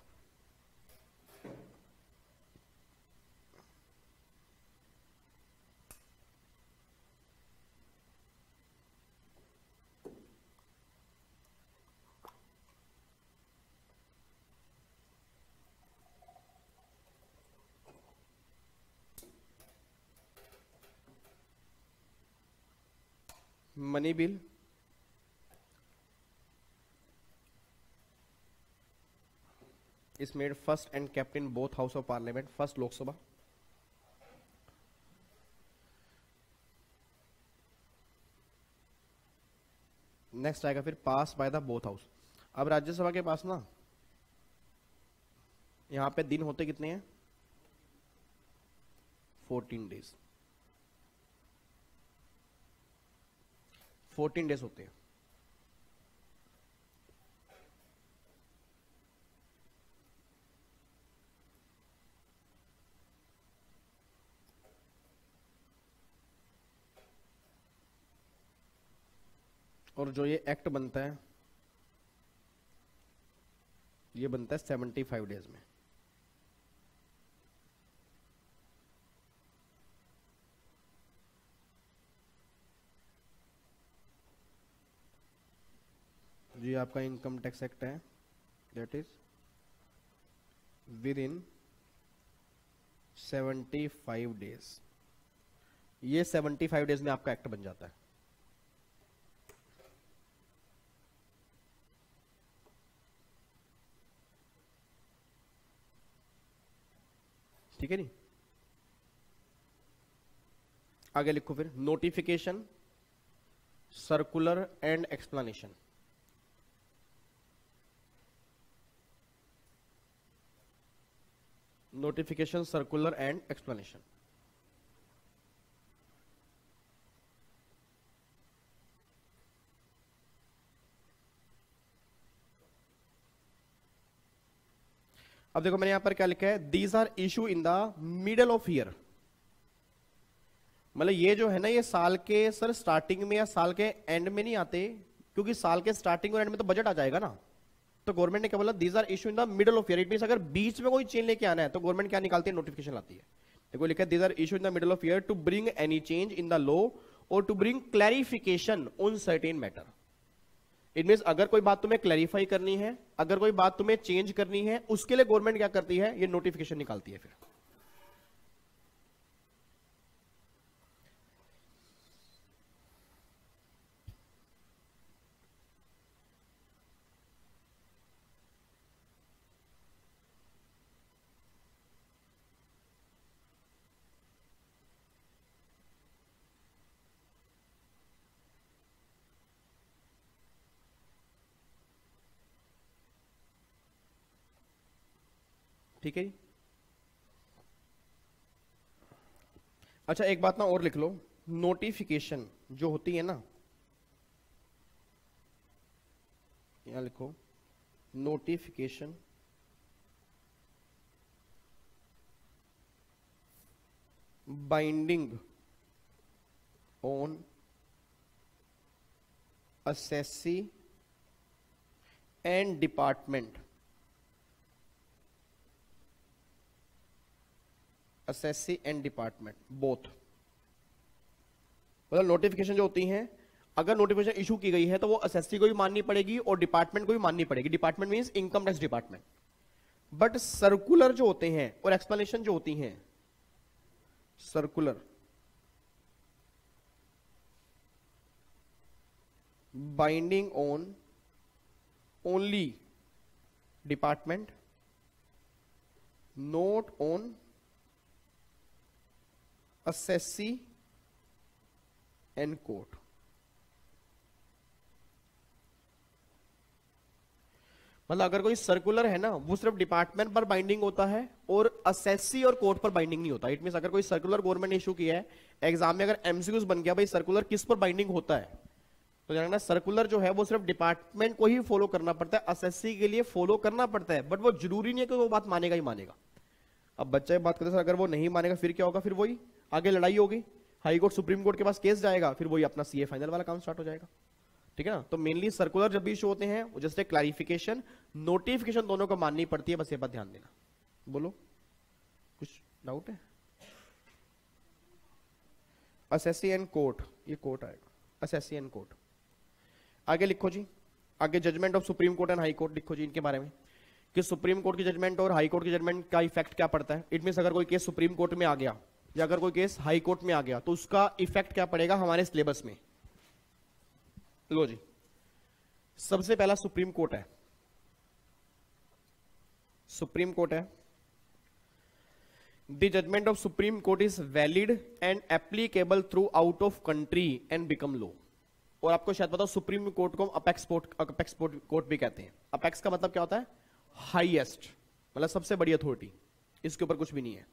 Speaker 1: money bill, is made first and kept in both house of parliament, first Lok Sabha, next आएगा फिर पास बाय द बोथ हाउस। अब राज्यसभा के पास ना यहां पे दिन होते कितने हैं, फोर्टीन डेज, फोर्टीन डेज होते हैं। और जो ये एक्ट बनता है ये बनता है सेवेंटी फाइव डेज में। ये आपका इनकम टैक्स एक्ट है, that is within seventy five days. ये सेवेंटी फाइव डेज में आपका एक्ट बन जाता है। ठीक है नहीं, आगे लिखो फिर notification, circular and explanation. Notification, circular and explanation. अब देखो मैंने यहां पर क्या लिखा है, these are issue in the middle of year. मतलब ये जो है ना, ये साल के सर स्टार्टिंग में या साल के एंड में नहीं आते, क्योंकि साल के स्टार्टिंग और एंड में तो बजट आ जाएगा ना। तो गवर्नमेंट ने क्या बोला, these are issue in the middle of year. It means अगर बीच में कोई चेंज लेके आना है तो गवर्नमेंट क्या निकालती है, नोटिफिकेशन लाती है। देखो लिखा है, these are issue in the middle of year to bring any change in the law और to bring clarification on certain matter. It means अगर कोई बात तुम्हें क्लैरिफाई करनी है, अगर कोई बात तुम्हें चेंज करनी है, उसके लिए गवर्नमेंट क्या करती है, ये नोटिफिकेशन निकालती है फिर। ठीक है। अच्छा एक बात ना और लिख लो, नोटिफिकेशन जो होती है ना, यहां लिखो notification binding on assessee and department. assessee and department both. मतलब नोटिफिकेशन जो होती हैं, अगर नोटिफिकेशन इशू की गई है तो वो assessee को भी माननी पड़ेगी और डिपार्टमेंट को भी माननी पड़ेगी। Department means income tax department. But circular जो होते हैं और एक्सप्लेनेशन जो होती हैं, circular binding on only department, not on assessee and court. मतलब अगर कोई सर्कुलर है ना, वो सिर्फ डिपार्टमेंट पर बाइंडिंग होता है और असेसी और कोर्ट पर बाइंडिंग नहीं होता। इट मींस अगर कोई सर्कुलर गवर्नमेंट ने इशू किया है, एग्जाम में अगर एमसीक्यूज बन गया भाई सर्कुलर किस पर बाइंडिंग होता है, तो जानना सर्कुलर जो है वो सिर्फ डिपार्टमेंट को ही फॉलो करना पड़ता है, असेसी के लिए फॉलो करना पड़ता है। बट वो जरूरी नहीं है कि वो बात मानेगा ही मानेगा। अब बच्चा बात करते सर अगर वो नहीं मानेगा फिर क्या होगा, फिर वही आगे लड़ाई होगी, हाई कोर्ट सुप्रीम कोर्ट के पास केस जाएगा, फिर वही अपना सीए फाइनल वाला काम स्टार्ट हो जाएगा। ठीक है ना। तो मेनली सर्कुलर जब भी इशू होते हैं, जस्ट ए क्लैरिफिकेशन, नोटिफिकेशन दोनों को माननी पड़ती है, बस ये बात ध्यान देना। बोलो कुछ डाउट है। असेसी एंड कोर्ट, ये कोर्ट आएगा, असेसी एंड कोर्ट। आगे लिखो जी, आगे judgment of supreme court and high court लिखो जी, इनके बारे में कि सुप्रीम कोर्ट की जजमेंट और हाई कोर्ट की जजमेंट का इफेक्ट क्या पड़ता है। इट मींस अगर कोई केस सुप्रीम कोर्ट में आ गया या अगर कोई केस हाई कोर्ट में आ गया तो उसका इफेक्ट क्या पड़ेगा हमारे सिलेबस में। लो जी, सबसे पहला सुप्रीम कोर्ट है, सुप्रीम कोर्ट है। The judgment of supreme court is valid and applicable throughout of country and become law. और आपको शायद पता हो सुप्रीम कोर्ट को अपेक्स अपेक्स कोर्ट भी कहते हैं। अपेक्स का मतलब क्या होता है, हाईएस्ट, मतलब सबसे बड़ी अथॉरिटी, इसके ऊपर कुछ भी नहीं है।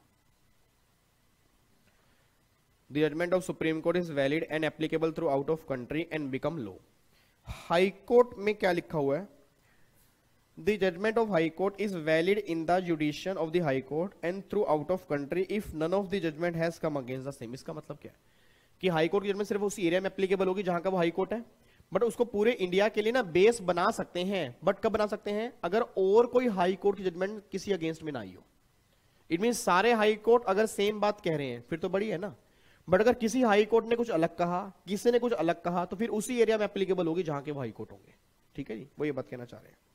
Speaker 1: The judgment of Supreme Court is valid and applicable throughout of country and become law. High Court में क्या लिखा हुआ है, The judgment of High Court is valid in the jurisdiction of the High Court and throughout of country if none of the judgment has come against the same. इसका मतलब क्या है कि हाई कोर्ट की जजमेंट सिर्फ उसी area में applicable होगी जहां का वो हाई कोर्ट है, बट उसको पूरे इंडिया के लिए ना बेस बना सकते हैं, बट कब बना सकते हैं, अगर और कोई हाई कोर्ट की जजमेंट किसी अगेंस्ट में ना आई हो। इट मीन सारे हाई कोर्ट अगर सेम बात कह रहे हैं फिर तो बड़ी है ना, बट अगर किसी हाई कोर्ट ने कुछ अलग कहा, किसी ने कुछ अलग कहा, तो फिर उसी एरिया में एप्लीकेबल होगी जहां के वो हाई कोर्ट होंगे। ठीक है जी, वो ये बात कहना चाह रहे हैं।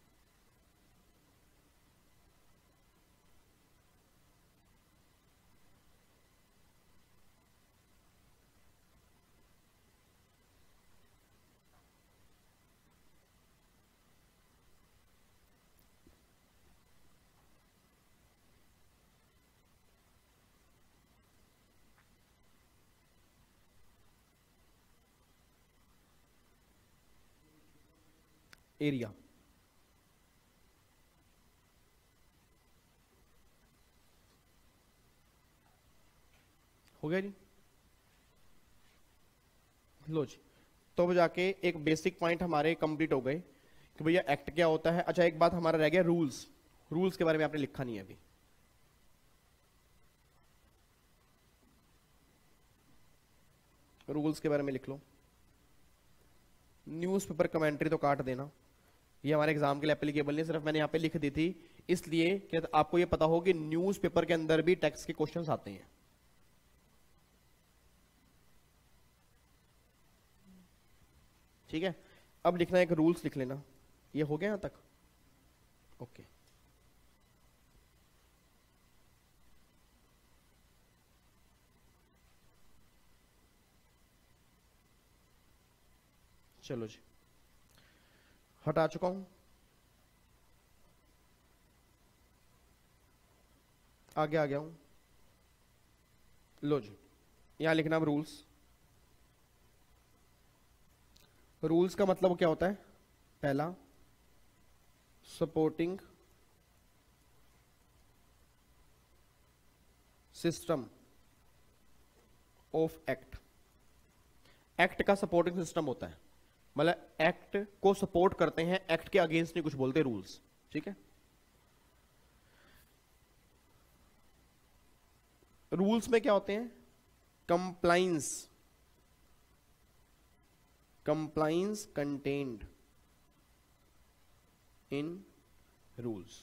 Speaker 1: एरिया हो गया जी। लो जी, तो अब जाके एक बेसिक पॉइंट हमारे कंप्लीट हो गए कि भैया एक्ट क्या होता है। अच्छा एक बात हमारा रह गया, रूल्स। रूल्स के बारे में आपने लिखा नहीं है अभी। रूल्स के बारे में लिख लो। न्यूज़पेपर कमेंट्री तो काट देना, ये हमारे एग्जाम के लिए एप्लीकेबल नहीं, सिर्फ मैंने यहां पे लिख दी थी इसलिए कि आपको ये पता हो कि न्यूज़पेपर के अंदर भी टैक्स के क्वेश्चंस आते हैं। ठीक है, अब लिखना एक रूल्स लिख लेना। ये हो गया यहां तक? ओके। चलो जी, हटा चुका हूं, आगे आ गया हूं। लो जी, यहां लिखना अब रूल्स। रूल्स का मतलब क्या होता है? पहला, supporting system of act. Act का सपोर्टिंग सिस्टम होता है, मतलब एक्ट को सपोर्ट करते हैं, एक्ट के अगेंस्ट नहीं कुछ बोलते रूल्स। ठीक है, रूल्स में क्या होते हैं? Compliance, compliance contained in rules.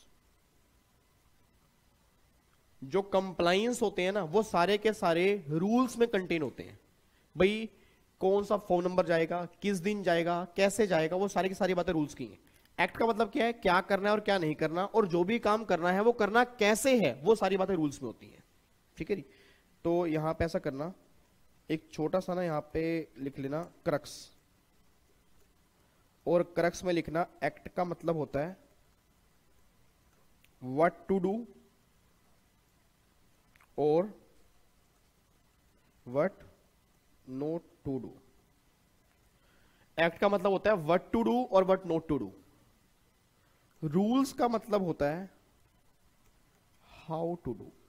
Speaker 1: जो कंप्लाइंस होते हैं ना वो सारे के सारे रूल्स में कंटेन होते हैं। भाई कौन सा फोन नंबर जाएगा, किस दिन जाएगा, कैसे जाएगा, वो सारी की सारी बातें रूल्स की हैं। एक्ट का मतलब क्या है? क्या करना है और क्या नहीं करना, और जो भी काम करना है वो करना कैसे है, वो सारी बातें रूल्स में होती हैं। ठीक है जी, तो यहां पे ऐसा करना, एक छोटा सा ना यहां पे लिख लेना क्रक्स, और क्रक्स में लिखना एक्ट का मतलब होता है व्हाट टू डू और what not to do. Act का मतलब होता है व्हाट टू डू और what not to do. Rules का मतलब होता है हाउ टू डू।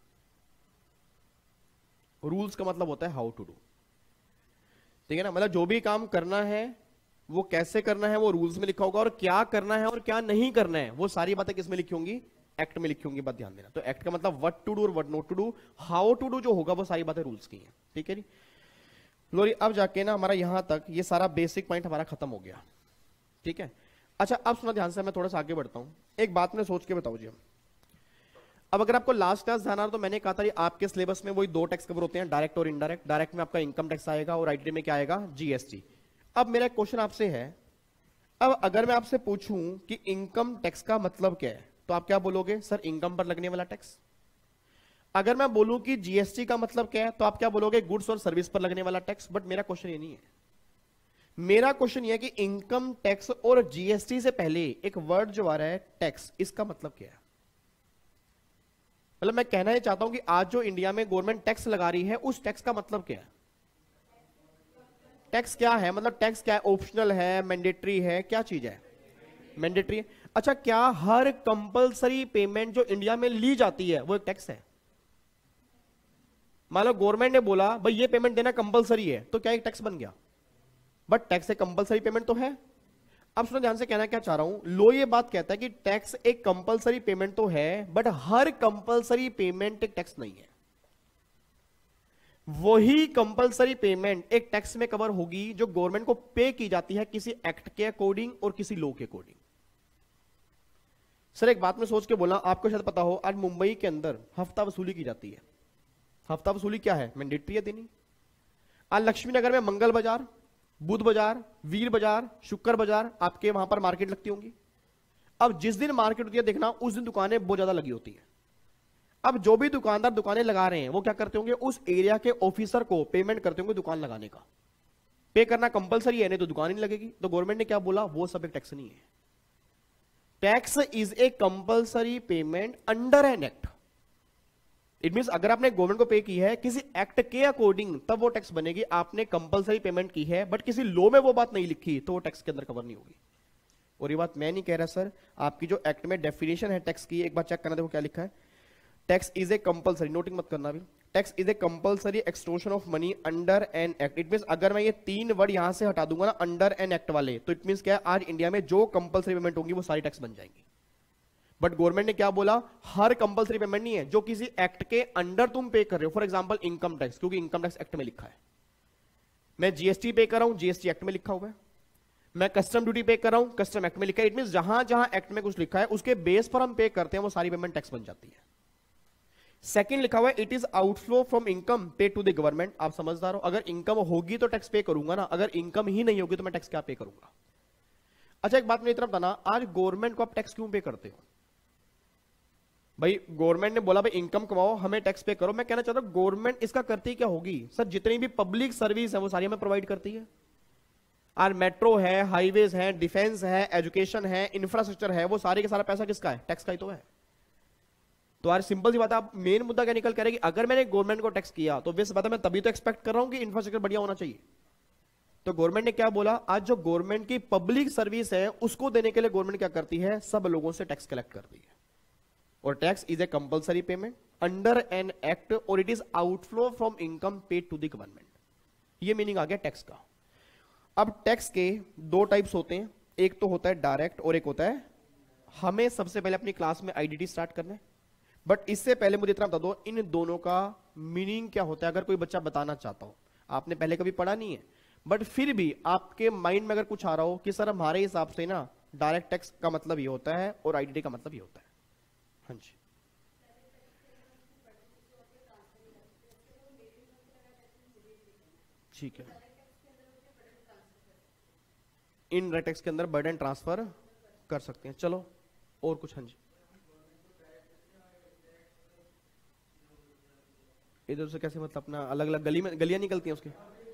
Speaker 1: रूल्स का मतलब होता है हाउ टू डू। ठीक है ना, मतलब जो भी काम करना है वो कैसे करना है वो रूल्स में लिखा होगा, और क्या करना है और क्या नहीं करना है वो सारी बातें किस में लिखी होंगी? एक्ट में लिखी होंगी। बात ध्यान देना। तो एक्ट का मतलब व्हाट टू डू और what not to do. How to do जो होगा वो सारी बातें रूल्स की हैं। ठीक है जी, लो जी, अब जाके ना हमारा यहां तक ये सारा बेसिक पॉइंट हमारा खत्म हो गया। ठीक है, अच्छा अब सुना ध्यान से, मैं थोड़ा सा आगे बढ़ता हूं। एक बात में सोच के बताओ जी, हम अब अगर आपको लास्ट क्लास ध्यान आ रहा तो मैंने कहा था ये आपके सिलेबस में वही दो टैक्स कवर होते हैं, डायरेक्ट और इनडायरेक्ट। डायरेक्ट में आपका इनकम टैक्स आएगा और आईटी में क्या आएगा? जीएसटी। अब मेरा क्वेश्चन आपसे है, अब अगर मैं आपसे पूछूं कि इनकम टैक्स का मतलब क्या है, तो आप क्या बोलोगे? सर इनकम पर लगने वाला टैक्स। अगर मैं बोलूं कि जीएसटी का मतलब क्या है, तो आप क्या बोलोगे? गुड्स और सर्विस पर लगने वाला टैक्स। बट मेरा क्वेश्चन ये नहीं है। मेरा क्वेश्चन ये है कि इनकम टैक्स और जीएसटी से पहले एक वर्ड जो आ रहा है टैक्स, इसका मतलब क्या है? मतलब मैं कहना ये चाहता हूं कि आज जो इंडिया में गवर्नमेंट टैक्स लगा रही है उस टैक्स का मतलब क्या है? टैक्स क्या है? मतलब टैक्स क्या है? ऑप्शनल है, मैंडेटरी है, क्या चीज है? मैंडेटरी है। अच्छा, क्या हर कंपलसरी पेमेंट जो इंडिया में ली जाती है वो एक टैक्स है? मान लो गवर्नमेंट ने बोला भाई ये पेमेंट देना कंपलसरी है, तो क्या एक टैक्स बन गया? बट टैक्स एक कंपलसरी पेमेंट तो है। अब सुनो ध्यान से, कहना क्या चाह रहा हूं, लो ये बात कहता है कि टैक्स एक कंपलसरी पेमेंट तो है, बट हर कंपलसरी पेमेंट एक टैक्स नहीं है। वही कंपलसरी पेमेंट एक टैक्स में कवर होगी जो गवर्नमेंट को पे की जाती है किसी एक्ट के अकॉर्डिंग और किसी लॉ के अकॉर्डिंग। सर एक बात में सोच के बोला, आपको शायद पता हो आज मुंबई के अंदर हफ्ता वसूली की जाती है। हफ्ता वसूली क्या है? मैंडेटरी है देनी। आज लक्ष्मी नगर में मंगल बाजार, बुध बाजार, वीर बाजार, शुक्र बाजार आपके वहां पर मार्केट लगती होंगी। अब जिस दिन मार्केट होती है देखना उस दिन दुकानें बहुत ज्यादा लगी होती है। अब जो भी दुकानदार दुकानें लगा रहे हैं वो क्या करते होंगे, उस एरिया के ऑफिसर को पेमेंट करते होंगे दुकान लगाने का। पे करना कंपलसरी है, नहीं तो दुकान ही नहीं लगेगी। तो गवर्नमेंट ने क्या बोला, वो सब एक टैक्स नहीं है। Tax is a compulsory payment under an act. It means अगर आपने गवर्नमेंट को पे की है किसी एक्ट के अकॉर्डिंग तब वो टैक्स बनेगी। आपने कंपलसरी पेमेंट की है बट किसी लॉ में वो बात नहीं लिखी तो वो टैक्स के अंदर कवर नहीं होगी। और ये बात मैं नहीं कह रहा सर, आपकी जो एक्ट में डेफिनेशन है टैक्स की, एक बार चेक करना देखो क्या लिखा है। Tax is a compulsory, noting मत करना भी, tax is a compulsory extortion of money under an act. It means अगर मैं ये तीन वर्ड यहां से हटा दूंगा ना अंडर एन एक्ट वाले, तो इट मींस क्या है, आज इंडिया में जो कंपलसरी पेमेंट होगी वो सारी टैक्स बन जाएंगी। बट गवर्नमेंट ने क्या बोला, हर कंपलसरी पेमेंट नहीं है जो किसी एक्ट के अंडर तुम पे कर रहे हो। फॉर एग्जांपल इनकम टैक्स, क्योंकि इनकम टैक्स एक्ट में लिखा है। मैं जीएसटी पे कर रहा हूं, जीएसटी एक्ट में लिखा हुआ है। मैं कस्टम ड्यूटी पे कर रहा हूं, कस्टम एक्ट में लिखा है। इट मींस जहां जहां एक्ट में कुछ लिखा है उसके बेस पर हम पे करते हैं वो सारी पेमेंट टैक्स बन जाती है। सेकंड लिखा हुआ है it is outflow from income pay to the government. आप समझदार हो, अगर इनकम होगी तो टैक्स पे करूंगा ना, अगर इनकम ही नहीं होगी तो मैं टैक्स क्या पे करूंगा। अच्छा एक बात मेरी तरफ बताना, आज गवर्नमेंट को आप टैक्स क्यों पे करते हो? भाई गवर्नमेंट ने बोला भाई इनकम कमाओ हमें टैक्स पे करो। मैं कहना चाहता हूं गवर्नमेंट इसका करती क्या होगी? सर जितनी भी पब्लिक सर्विस है वो सारी हमें प्रोवाइड करती है। आज मेट्रो है, हाईवेज है, डिफेंस है, एजुकेशन है, इंफ्रास्ट्रक्चर है, वो सारे का सारा पैसा किसका है? टैक्स का ही तो है। तो आज सिंपल सी बात है, आप मेन मुद्दा क्या निकल कर कि अगर मैंने गवर्नमेंट को टैक्स किया तो बेस बात है मैं तभी तो एक्सपेक्ट कर रहा हूं कि इंफ्रास्ट्रक्चर बढ़िया होना चाहिए। तो गवर्नमेंट ने क्या बोला, आज जो गवर्नमेंट की पब्लिक सर्विस है उसको देने के लिए गवर्नमेंट क्या करती है, सब लोगों से टैक्स कलेक्ट करती है। और tax is a compulsory payment under an act और it is outflow from income paid to the government. ये मीनिंग आ गया टैक्स का। अब टैक्स के दो टाइप्स होते हैं, एक तो होता है डायरेक्ट और एक होता है, हमें सबसे पहले अपनी क्लास में आईडीटी स्टार्ट करना है। बट इससे पहले मुझे इतना बता दो इन दोनों का मीनिंग क्या होता है। अगर कोई बच्चा बताना चाहता हो, आपने पहले कभी पढ़ा नहीं है बट फिर भी आपके माइंड में अगर कुछ आ रहा हो कि सर हमारे हिसाब से ना डायरेक्ट टैक्स का मतलब ये होता है और आईडीटी का मतलब ये होता है। हाँ जी, ठीक है। इन टैक्स के अंदर बर्डन ट्रांसफर कर सकते हैं। चलो और कुछ? हाँ जी, इधर से कैसे मतलब अपना अलग अलग गली में गलियां निकलती हैं उसके?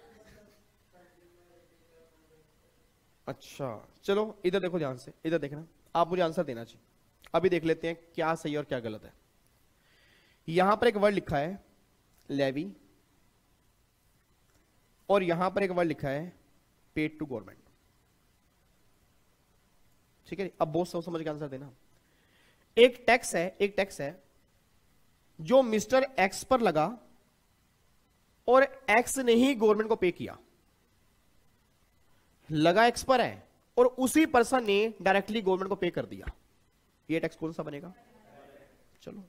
Speaker 1: अच्छा चलो इधर देखो ध्यान से, इधर देखना, आप मुझे आंसर देना चाहिए। अभी देख लेते हैं क्या सही और क्या गलत है। यहां पर एक वर्ड लिखा है लेवी और यहां पर एक वर्ड लिखा है पेड टू गवर्नमेंट। ठीक है, अब बहुत सोच समझ के आंसर देना। एक टैक्स है, एक टैक्स है जो मिस्टर एक्स पर लगा और एक्स ने ही गवर्नमेंट को पे किया। लगा एक्स पर है और उसी पर्सन ने डायरेक्टली गवर्नमेंट को पे कर दिया। ये टैक्स कौन सा बनेगा? चलो,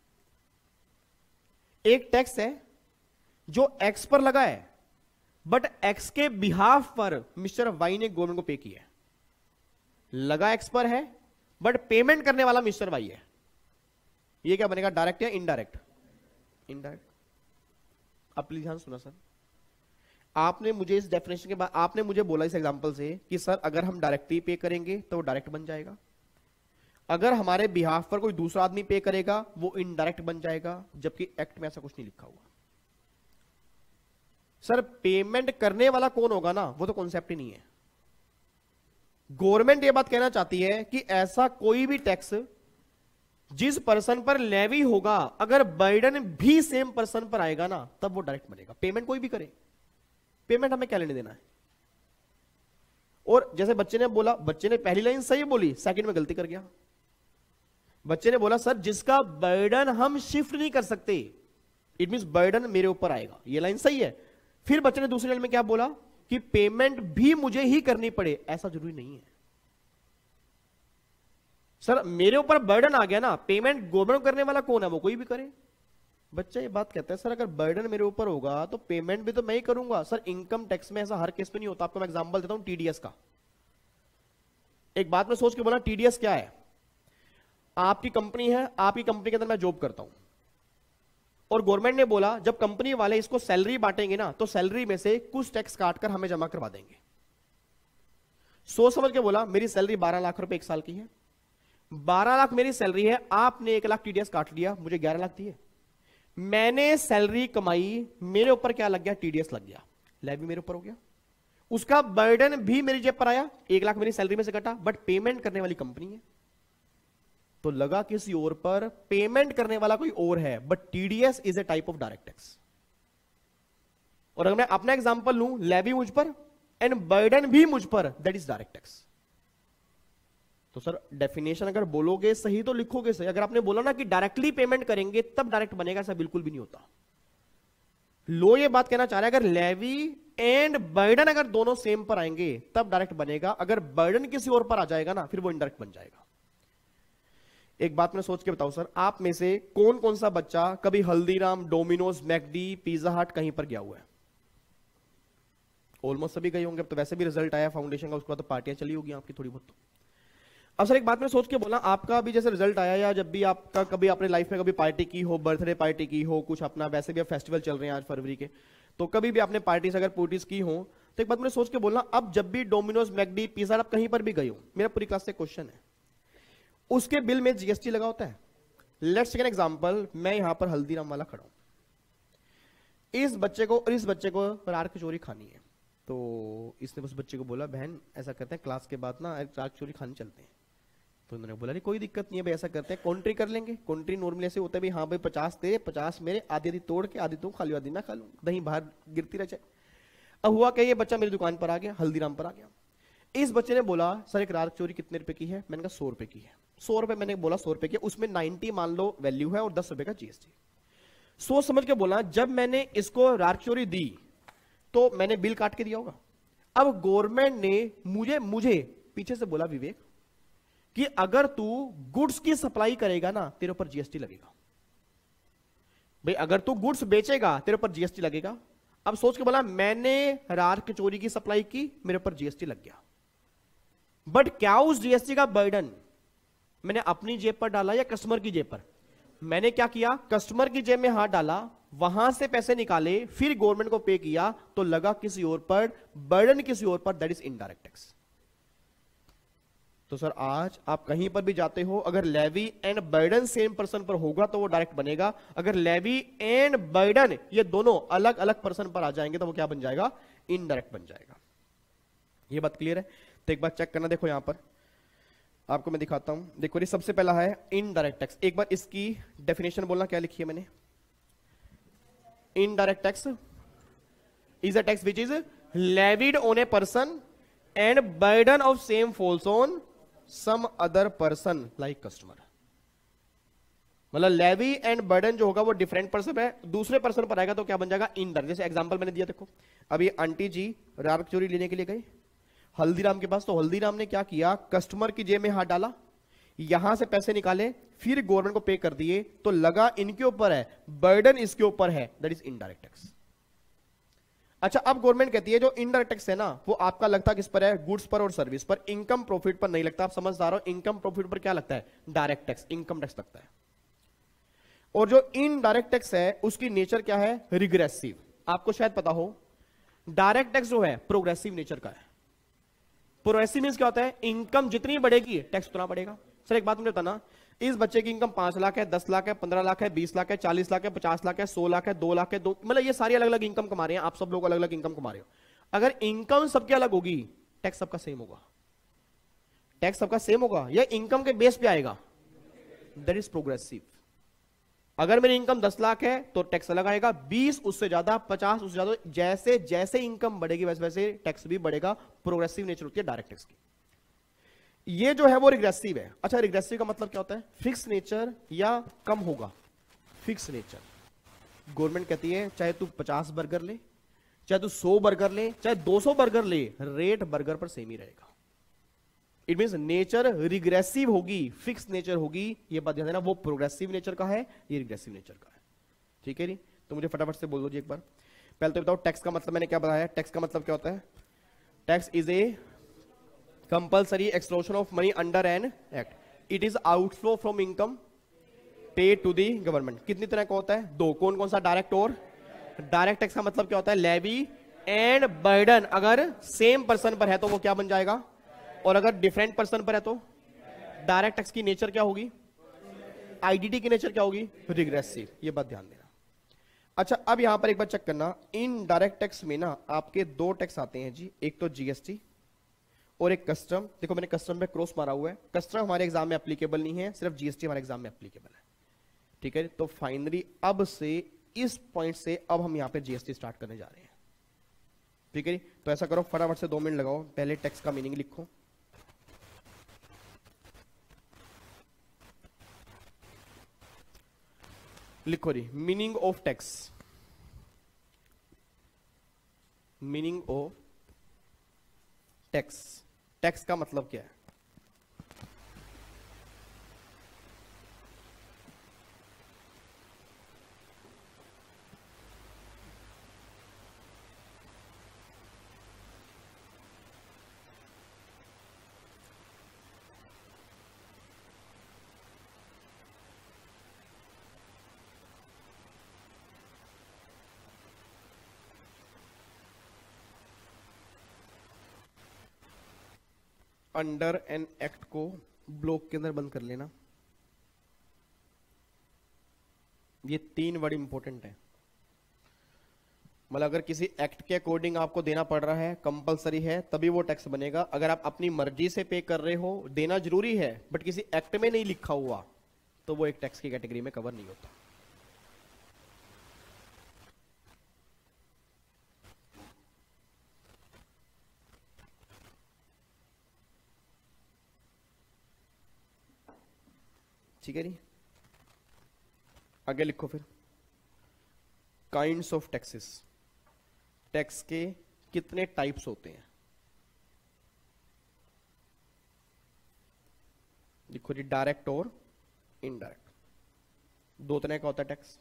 Speaker 1: एक टैक्स है जो एक्स पर लगा है बट एक्स के बिहाफ पर मिस्टर वाई ने गवर्नमेंट को पे किया है। लगा एक्स पर है बट पेमेंट करने वाला मिस्टर वाई है। ये क्या बनेगा, डायरेक्ट या इनडायरेक्ट? इनडायरेक्ट। अब प्लीज ध्यान सुना सर, आपने मुझे इस डेफिनेशन के बाद आपने मुझे बोला इस एग्जांपल से कि सर अगर हम डायरेक्टली पे करेंगे तो डायरेक्ट बन जाएगा, अगर हमारे बिहाफ पर कोई दूसरा आदमी पे करेगा वो इनडायरेक्ट बन जाएगा, जबकि एक्ट में ऐसा कुछ नहीं लिखा हुआ। सर पेमेंट करने वाला कौन होगा ना, वो तो कॉन्सेप्ट ही नहीं है। गवर्नमेंट ये बात कहना चाहती है कि ऐसा कोई भी टैक्स जिस पर्सन पर लेवी होगा अगर बर्डन भी सेम पर्सन पर आएगा ना तब वो डायरेक्ट बनेगा। पेमेंट कोई भी करे, पेमेंट हमें क्या लेने देना है। और जैसे बच्चे ने बोला, बच्चे ने पहली लाइन सही बोली, सेकंड में गलती कर गया। बच्चे ने बोला सर जिसका बर्डन हम शिफ्ट नहीं कर सकते, इट मींस बर्डन मेरे ऊपर आएगा, ये लाइन सही है। फिर बच्चे ने दूसरी लाइन में क्या बोला कि पेमेंट भी मुझे ही करनी पड़े, ऐसा जरूरी नहीं है। सर मेरे ऊपर बर्डन आ गया ना, पेमेंट गवर्नमेंट करने वाला कौन है, वो कोई भी करे, बच्चा ये बात कहता है सर अगर बर्डन मेरे ऊपर होगा तो पेमेंट भी तो मैं ही करूंगा। सर इनकम टैक्स में ऐसा हर केस में नहीं होता। आपको मैं एग्जांपल देता हूं टीडीएस का। एक बात में सोच के बोला टीडीएस क्या है। आपकी कंपनी है, आपकी कंपनी के अंदर मैं जॉब करता हूं और गवर्नमेंट ने बोला जब कंपनी वाले इसको सैलरी बांटेंगे ना तो सैलरी में से कुछ टैक्स काटकर हमें जमा करवा देंगे। सोच समझ के बोला मेरी सैलरी बारह लाख रुपए एक साल की है, बारह लाख मेरी सैलरी है, आपने एक लाख टीडीएस काट लिया, मुझे ग्यारह लाख दिए। मैंने सैलरी कमाई, मेरे ऊपर क्या लग गया, टीडीएस लग गया, लेवी मेरे ऊपर हो गया। उसका बर्डन भी मेरी जेब पर आया, एक लाख मेरी सैलरी में से कटा, बट पेमेंट करने वाली कंपनी है तो लगा किसी और पर, पेमेंट करने वाला कोई और है, but TDS is a type of direct tax. और अगर मैं अपना एग्जांपल लूं, लेवी मुझ पर एंड बर्डन भी मुझ पर, दैट इज डायरेक्ट टैक्स। तो सर डेफिनेशन अगर बोलोगे सही तो लिखोगे सही। अगर आपने बोला ना कि डायरेक्टली पेमेंट करेंगे तब डायरेक्ट बनेगा, ऐसा बिल्कुल भी नहीं होता। लो ये बात कहना चाह रहा है अगर लेवी एंड बर्डन अगर दोनों सेम पर आएंगे तब डायरेक्ट बनेगा, अगर बर्डन किसी और पर आ जाएगा ना फिर वो इनडायरेक्ट बन जाएगा। एक बात मैं सोच के बताऊं सर, आप में से कौन कौन सा बच्चा कभी हल्दीराम, डोमिनोज, मैकडी, पिज्जा हट कहीं पर गया हुआ है? ऑलमोस्ट सभी गए होंगे। अब तो वैसे भी रिजल्ट आया फाउंडेशन का, उसके बाद तो पार्टियां चली होगी आपकी थोड़ी बहुत। अब सर एक बात मैं सोच के बोला, आपका भी जैसे रिजल्ट आया या जब भी आपका कभी आपने लाइफ में कभी पार्टी की हो, बर्थडे पार्टी की हो, कुछ अपना वैसे भी अब फेस्टिवल चल रहे हैं आज फरवरी के, तो कभी भी आपने पार्टीज अगर पार्टीज की हो तो एक बात मैंने सोच के बोलना, अब जब भी डोमिनोज, मैकडी, पिज्जा आप कहीं पर भी गए हो, मेरा पूरी क्लास से क्वेश्चन है, उसके बिल में जीएसटी लगा होता है? लेट्स टेक एन एग्जांपल, मैं यहां पर हल्दीराम वाला खड़ा हूं, इस बच्चे को और इस बच्चे को रात कचौरी खानी है, तो इसने उस बच्चे को बोला बहन ऐसा करते हैं क्लास के बाद ना रात कचौरी खाने चलते हैं। तो उन्होंने बोला नहीं कोई दिक्कत नहीं है भाई, ऐसा करते हैं कॉन्ट्री कर लेंगे। कॉन्ट्री नॉर्मली ऐसे होता है भाई, हाँ भाई पचास तेरे पचास मेरे, आधी आधी तोड़ के आधी तू खा लियो आधी मैं खा लूं, दही बाहर गिरती रह जाए। अब हुआ क्या, ये बच्चा मेरी दुकान पर आ गया, हल्दीराम पर आ गया। इस बच्चे ने बोला सर एक रात चोरी कितने रुपए की है? मैंने कहा सौ रुपए की है। सौ रुपए मैंने बोला सौ रुपए की, उसमें नाइनटी मान लो वैल्यू है और दस रुपए का जीएसटी। सोच समझ के बोला, जब मैंने इसको रात चोरी दी तो मैंने बिल काट के दिया होगा। अब गवर्नमेंट ने मुझे मुझे पीछे से बोला विवेक कि अगर तू गुड्स की सप्लाई करेगा ना तेरे ऊपर जीएसटी लगेगा। भाई अगर तू गुड्स बेचेगा तेरे ऊपर जीएसटी लगेगा। अब सोच के बोला मैंने रात कचौरी की सप्लाई की, मेरे ऊपर जीएसटी लग गया, बट क्या उस जीएसटी का बर्डन मैंने अपनी जेब पर डाला या कस्टमर की जेब पर? मैंने क्या किया, कस्टमर की जेब में हाथ डाला, वहां से पैसे निकाले, फिर गवर्नमेंट को पे किया, तो लगा किसी और पर, बर्डन किसी और पर, दैट इज इनडायरेक्ट टैक्स। तो सर आज आप कहीं पर भी जाते हो, अगर levy and burden same person पर होगा तो वो डायरेक्ट बनेगा। अगर लेवी एंड बर्डन ये दोनों अलग अलग पर्सन पर आ जाएंगे तो वो क्या बन जाएगा? इनडायरेक्ट बन जाएगा। ये बात क्लियर है? तो एक बार चेक करना, देखो यहां पर आपको मैं दिखाता हूं। देखो ये सबसे पहला है इनडायरेक्ट टैक्स। एक बार इसकी डेफिनेशन बोलना, क्या लिखी है मैंने? Indirect tax is a tax which is levied on a person and burden of same falls on some other person like customer. मतलब लेवी एंड बर्डन जो होगा वो डिफरेंट पर्सन है, दूसरे पर्सन पर आएगा तो क्या बन जाएगा? इनडायरेक्ट। जैसे एग्जांपल मैंने दिया, देखो अभी आंटी जी रात कचौरी लेने के लिए गए हल्दीराम के पास, तो हल्दीराम ने क्या किया, कस्टमर की जेब में हाथ डाला, यहां से पैसे निकाले, फिर गवर्नमेंट को पे कर दिए, तो लगा इनके ऊपर है, बर्डन इसके ऊपर है, दैट इज इनडायरेक्ट टैक्स। अच्छा अब गवर्नमेंट कहती है जो इनडायरेक्ट टैक्स है ना वो आपका लगता किस पर है? गुड्स पर और सर्विस पर, इनकम प्रॉफिट पर नहीं लगता। आप समझदार हो, इनकम प्रॉफिट पर क्या लगता है? डायरेक्ट टैक्स, इनकम टैक्स लगता है। और जो इनडायरेक्ट टैक्स है उसकी नेचर क्या है? रिग्रेसिव। आपको शायद पता हो डायरेक्ट टैक्स जो है प्रोग्रेसिव नेचर का है। प्रोग्रेसिव मींस क्या होता है? इनकम जितनी बढ़ेगी टैक्स उतना बढ़ेगा। सर एक बात मुझे बताना, इस बच्चे की इनकम पांच लाख है, दस लाख है, पंद्रह लाख है, बीस लाख है, चालीस लाख है, पचास लाख है, सौ लाख है, दो लाख है, दो मतलब ये सारी अलग अलग इनकम कमा रहे हैं, आप सब लोग अलग अलग इनकम कमा रहे हो। अगर इनकम सबकी अलग होगी टैक्स सबका सेम होगा? टैक्स सबका सेम होगा या इनकम के बेस पे आएगा? That is progressive. अगर मेरी इनकम दस लाख है तो टैक्स अलग आएगा, बीस उससे ज्यादा, पचास उससे ज्यादा, जैसे जैसे इनकम बढ़ेगी वैसे वैसे टैक्स भी बढ़ेगा। प्रोग्रेसिव नेचर होती है डायरेक्ट टैक्स की। ये जो है वो रिग्रेसिव है। अच्छा रिग्रेसिव का मतलब क्या होता है? फिक्स नेचर या कम होगा, फिक्स नेचर। गवर्नमेंट कहती है चाहे तू पचास बर्गर ले, चाहे तू सौ बर्गर ले, चाहे दो सौ बर्गर ले, रेट बर्गर पर सेम ही रहेगा। इट मींस नेचर रिग्रेसिव होगी, फिक्स नेचर होगी। ये बात ध्यान देना, वो प्रोग्रेसिव नेचर का है, ये रिग्रेसिव नेचर का है। ठीक है जी, तो मुझे फटाफट से बोल दो जी एक बार। पहले तो बताओ टैक्स का मतलब मैंने क्या बताया, टैक्स का मतलब क्या होता है? Tax is a compulsory explosion of money under an act, it is outflow from income pay to the government. कितनी तरह का होता है? दो। कौन कौन सा? डायरेक्ट और डायरेक्ट टैक्स का मतलब क्या होता है? Levy and burden. अगर सेम पर्सन पर है तो वो क्या बन जाएगा, और अगर डिफरेंट पर्सन पर है तो डायरेक्ट टैक्स की नेचर क्या होगी, आईडीटी की नेचर क्या होगी, रिग्रेसिव। ये बात ध्यान देना। अच्छा, अब यहां पर एक बार चेक करना, इन डायरेक्ट टैक्स में ना आपके दो टैक्स आते हैं जी, एक तो जीएसटी और एक कस्टम। देखो मैंने कस्टम पे क्रॉस मारा हुआ है, कस्टम हमारे एग्जाम में एप्लीकेबल नहीं है, सिर्फ जीएसटी हमारे एग्जाम में एप्लीकेबल है। ठीक है, तो फाइनली अब से इस पॉइंट से अब हम यहां पे जीएसटी स्टार्ट करने जा रहे हैं। ठीक है, तो ऐसा करो फटाफट से दो मिनट लगाओ, पहले टैक्स का मीनिंग लिखो। लिखो जी, meaning of tax. Meaning of tax, tax का मतलब क्या है? अंडर एन एक्ट को ब्लॉक के अंदर बंद कर लेना। ये तीन वर्ड इंपॉर्टेंट है, मतलब अगर किसी एक्ट के अकॉर्डिंग आपको देना पड़ रहा है, कंपलसरी है, तभी वो टैक्स बनेगा। अगर आप अपनी मर्जी से पे कर रहे हो, देना जरूरी है बट किसी एक्ट में नहीं लिखा हुआ, तो वो एक टैक्स की कैटेगरी में कवर नहीं होता। ठीक है जी, आगे लिखो फिर। काइंड्स ऑफ टैक्सेस, टैक्स के कितने टाइप्स होते हैं? लिखो जी, डायरेक्ट और इनडायरेक्ट। दो तरह का होता है टैक्स,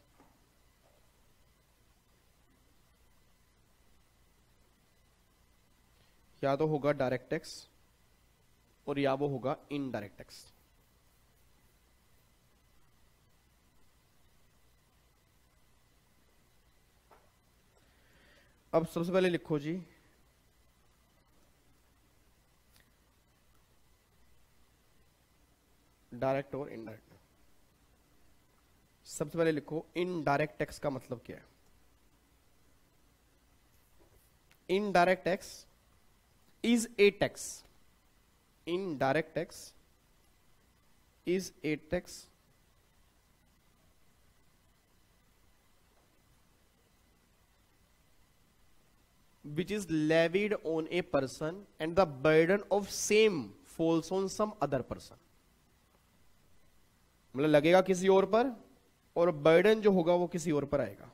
Speaker 1: या तो होगा डायरेक्ट टैक्स और या वो होगा इनडायरेक्ट टैक्स। अब सबसे पहले लिखो जी, डायरेक्ट और इनडायरेक्ट। सबसे पहले लिखो, इनडायरेक्ट टैक्स का मतलब क्या है? Indirect tax is a tax, indirect tax is a tax which is levied on a person and the burden of same falls on some other person। मतलब लगेगा किसी और पर और बर्डन जो होगा वो किसी और पर आएगा।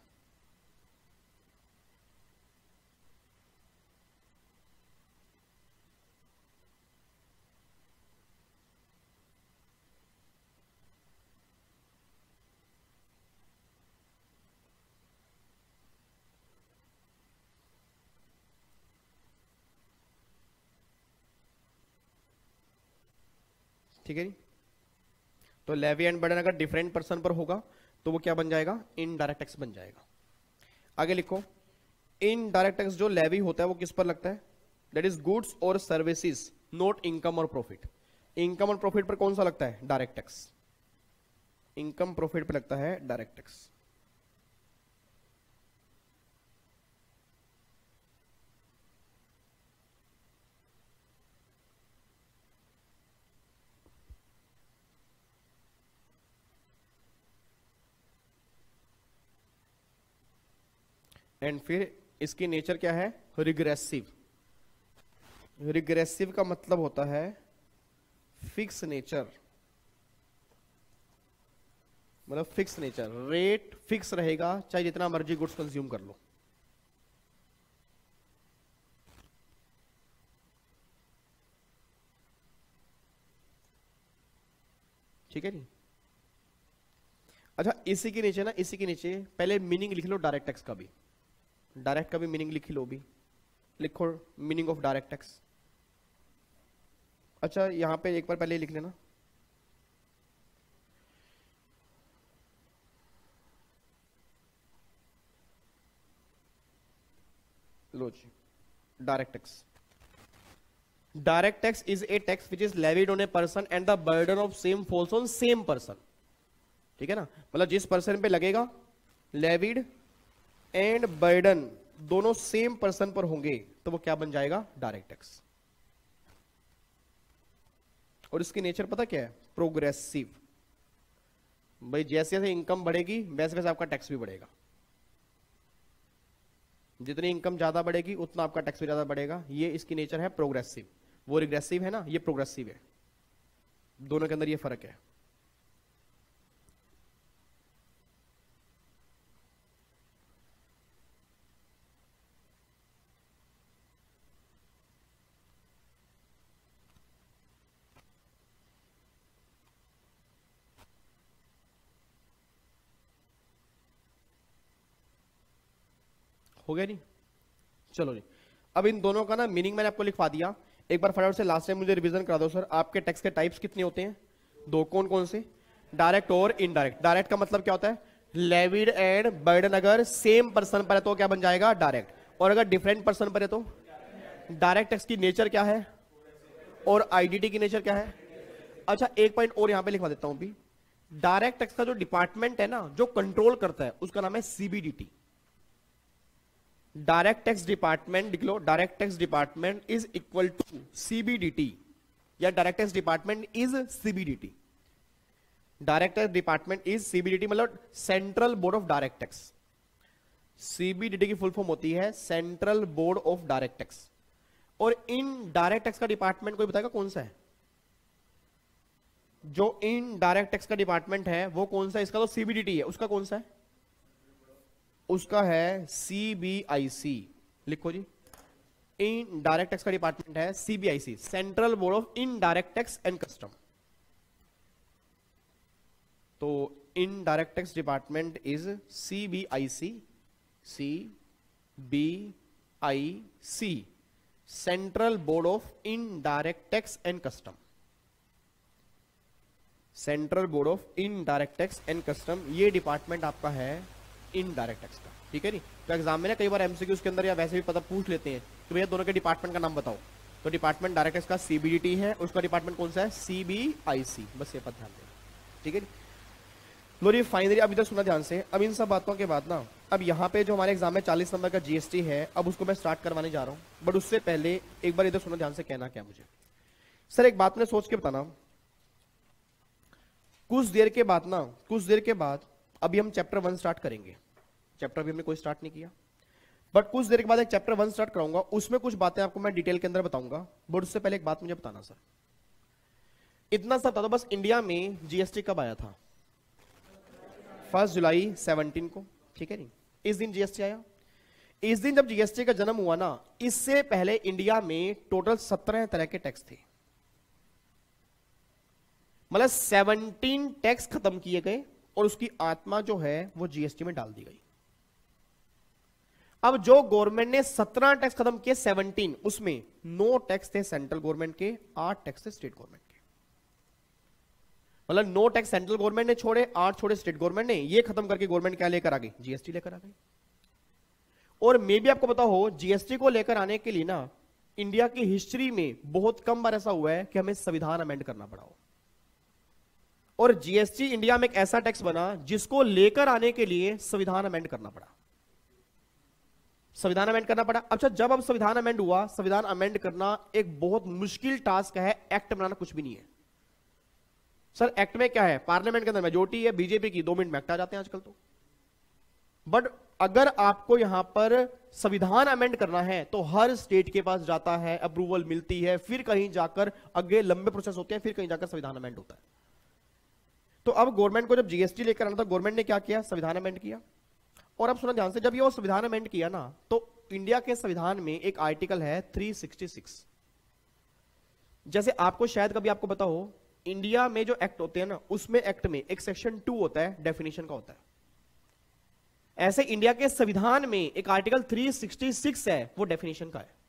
Speaker 1: ठीक है जी, तो लेवी एंड बर्डन अगर डिफरेंट पर्सन पर होगा तो वो क्या बन जाएगा? इनडायरेक्ट टैक्स बन जाएगा। आगे लिखो, इनडायरेक्ट टैक्स जो लेवी होता है वो किस पर लगता है? दैट इज गुड्स और सर्विसेज, नॉट इनकम और प्रॉफिट। इनकम और प्रॉफिट पर कौन सा लगता है? Direct tax. इनकम प्रॉफिट पर लगता है डायरेक्ट टैक्स। एंड फिर इसकी नेचर क्या है? रिग्रेसिव। रिग्रेसिव का मतलब होता है फिक्स नेचर, मतलब फिक्स नेचर, रेट फिक्स रहेगा चाहे जितना मर्जी गुड्स कंज्यूम कर लो। ठीक है जी, अच्छा इसी के नीचे ना, इसी के नीचे पहले मीनिंग लिख लो डायरेक्ट टैक्स का भी, डायरेक्ट का भी मीनिंग लिख लो भी, लिखो मीनिंग ऑफ डायरेक्ट टैक्स। अच्छा यहां पे एक बार पहले लिख लेना, लो जी direct tax. Direct tax is a tax which is levied on a person and the burden of same falls on same person. ठीक है ना, मतलब जिस पर्सन पे लगेगा, लेविड एंड बर्डन दोनों सेम पर्सन पर होंगे तो वो क्या बन जाएगा, डायरेक्ट टैक्स। और इसकी नेचर पता क्या है, प्रोग्रेसिव। भाई जैसे जैसे इनकम बढ़ेगी वैसे वैसे आपका टैक्स भी बढ़ेगा, जितनी इनकम ज्यादा बढ़ेगी उतना आपका टैक्स भी ज्यादा बढ़ेगा। ये इसकी नेचर है प्रोग्रेसिव, वो रिग्रेसिव है ना, ये प्रोग्रेसिव है, दोनों के अंदर ये फर्क है। हो गया नहीं, चलो जी। अब इन दोनों का ना मीनिंग मैंने आपको लिखवा दिया, एक बार फटाफट से लास्ट टाइम मुझे रिवीजन करा दो सर। आपके टैक्स के टाइप्स कितने होते हैं, दो, कौन कौन से, डायरेक्ट और इनडायरेक्ट। डायरेक्ट का मतलब क्या होता है, लेविड एंड बर्डन अगर सेम पर्सन पर है तो क्या बन जाएगा, डायरेक्ट, और अगर डिफरेंट पर्सन पर है तो। डायरेक्ट टैक्स की नेचर क्या है और आईडीटी की नेचर क्या है। अच्छा एक पॉइंट और यहां पे लिखवा देता हूं भी, डायरेक्ट टैक्स का जो डिपार्टमेंट है ना, जो कंट्रोल करता है, उसका नाम है सीबीडीटी। डायरेक्ट टैक्स डिपार्टमेंट लिख लो, direct tax department is equal to CBDT, या direct tax department is CBDT. Direct tax department is CBDT मतलब central board of direct tax. CBDT की फुल फॉर्म होती है central board of direct tax. और indirect tax का department कोई बताएगा कौन सा है, जो इन डायरेक्ट टैक्स का डिपार्टमेंट है वो कौन सा है, इसका तो सीबीडीटी है, उसका कौन सा है, उसका है सीबीआईसी। लिखो जी, इन डायरेक्ट टैक्स का डिपार्टमेंट है CBIC, central board of indirect tax and custom. तो indirect tax department is CBIC, C B I C, central board of indirect tax and custom. Central board of indirect tax and custom, ये department आपका है in direct tax का। ठीक है नी, तो exam में ना कई बार एमसीक्यू के अंदर या वैसे भी पता पूछ लेते हैं कि भैया दोनों के डिपार्टमेंट का नाम बताओ, तो डिपार्टमेंट डायरेक्ट टैक्स का सीबीडीटी है, उसका डिपार्टमेंट कौन सा है, सीबीआईसी। बस ये पता ध्यान देना, ठीक है। लो जी फाइनली अभी तक सुना ध्यान से। अब इन सब बातों के बाद ना, अब यहाँ पे जो हमारे एग्जाम में चालीस नंबर का जीएसटी है, अब उसको मैं स्टार्ट करवाने जा रहा हूँ, बट उससे पहले एक बार इधर सुना ध्यान से, कहना क्या मुझे सर, एक बात में सोच के बताना, कुछ देर के बाद ना, कुछ देर के बाद अभी हम चैप्टर वन स्टार्ट करेंगे। चैप्टर भी हमने कोई स्टार्ट नहीं किया, बट कुछ देर के बाद एक चैप्टर वन स्टार्ट कराऊंगा, उसमें कुछ बातें आपको मैं डिटेल के अंदर बताऊंगा। बट उससे पहले एक बात मुझे बताना सर, इतना सा बता दो बस, इंडिया में जीएसटी कब आया था, फर्स्ट जुलाई सेवनटीन को, ठीक है नहीं, इस दिन जीएसटी आया। इस दिन जब जीएसटी का जन्म हुआ ना, इससे पहले इंडिया में टोटल सत्रह तरह के टैक्स थे, मतलब सत्रह टैक्स खत्म किए गए और उसकी आत्मा जो है वो जीएसटी में डाल दी गई। अब जो गवर्नमेंट ने सत्रह टैक्स खत्म किए, सत्रह, उसमें नौ टैक्स थे सेंट्रल गवर्नमेंट के, आठ टैक्स थे स्टेट गवर्नमेंट के। मतलब नौ टैक्स सेंट्रल गवर्नमेंट ने छोड़े, आठ छोड़े स्टेट गवर्नमेंट ने। ये खत्म करके गवर्नमेंट क्या लेकर आ गई, जीएसटी लेकर आ गई। और मे भी आपको पता हो, जीएसटी को लेकर आने के लिए ना, इंडिया की हिस्ट्री में बहुत कम बार ऐसा हुआ है कि हमें संविधान अमेंड करना पड़ा हो। और जीएसटी इंडिया में एक ऐसा टैक्स बना जिसको लेकर आने के लिए संविधान अमेंड करना पड़ा, संविधान अमेंड करना पड़ा। अच्छा, जब अब संविधान अमेंड हुआ, संविधान अमेंड करना एक बहुत मुश्किल टास्क है, एक्ट बनाना कुछ भी नहीं है। सर एक्ट में क्या है, पार्लियामेंट के अंदर मेजोरिटी है बीजेपी की, दो मिनट में एक्ट आ जाते हैं आजकल तो। बट अगर आपको यहां पर संविधान अमेंड करना है तो हर स्टेट के पास जाता है, अप्रूवल मिलती है, फिर कहीं जाकर आगे लंबे प्रोसेस होते हैं, फिर कहीं जाकर संविधान अमेंड होता है। तो अब गवर्नमेंट को जब जीएसटी लेकर आना था, गवर्नमेंट ने क्या किया, संविधान अमेंड किया। और अब सुना ध्यान से, जब ये संविधान अमेंड किया ना, तो इंडिया के संविधान में एक आर्टिकल है तीन सौ छियासठ। जैसे आपको शायद कभी आपको पता हो इंडिया में जो एक्ट होते हैं ना, उसमें एक्ट में एक सेक्शन टू होता है, डेफिनेशन का होता है। ऐसे इंडिया के संविधान में एक आर्टिकल तीन सौ छियासठ है, वो डेफिनेशन का है।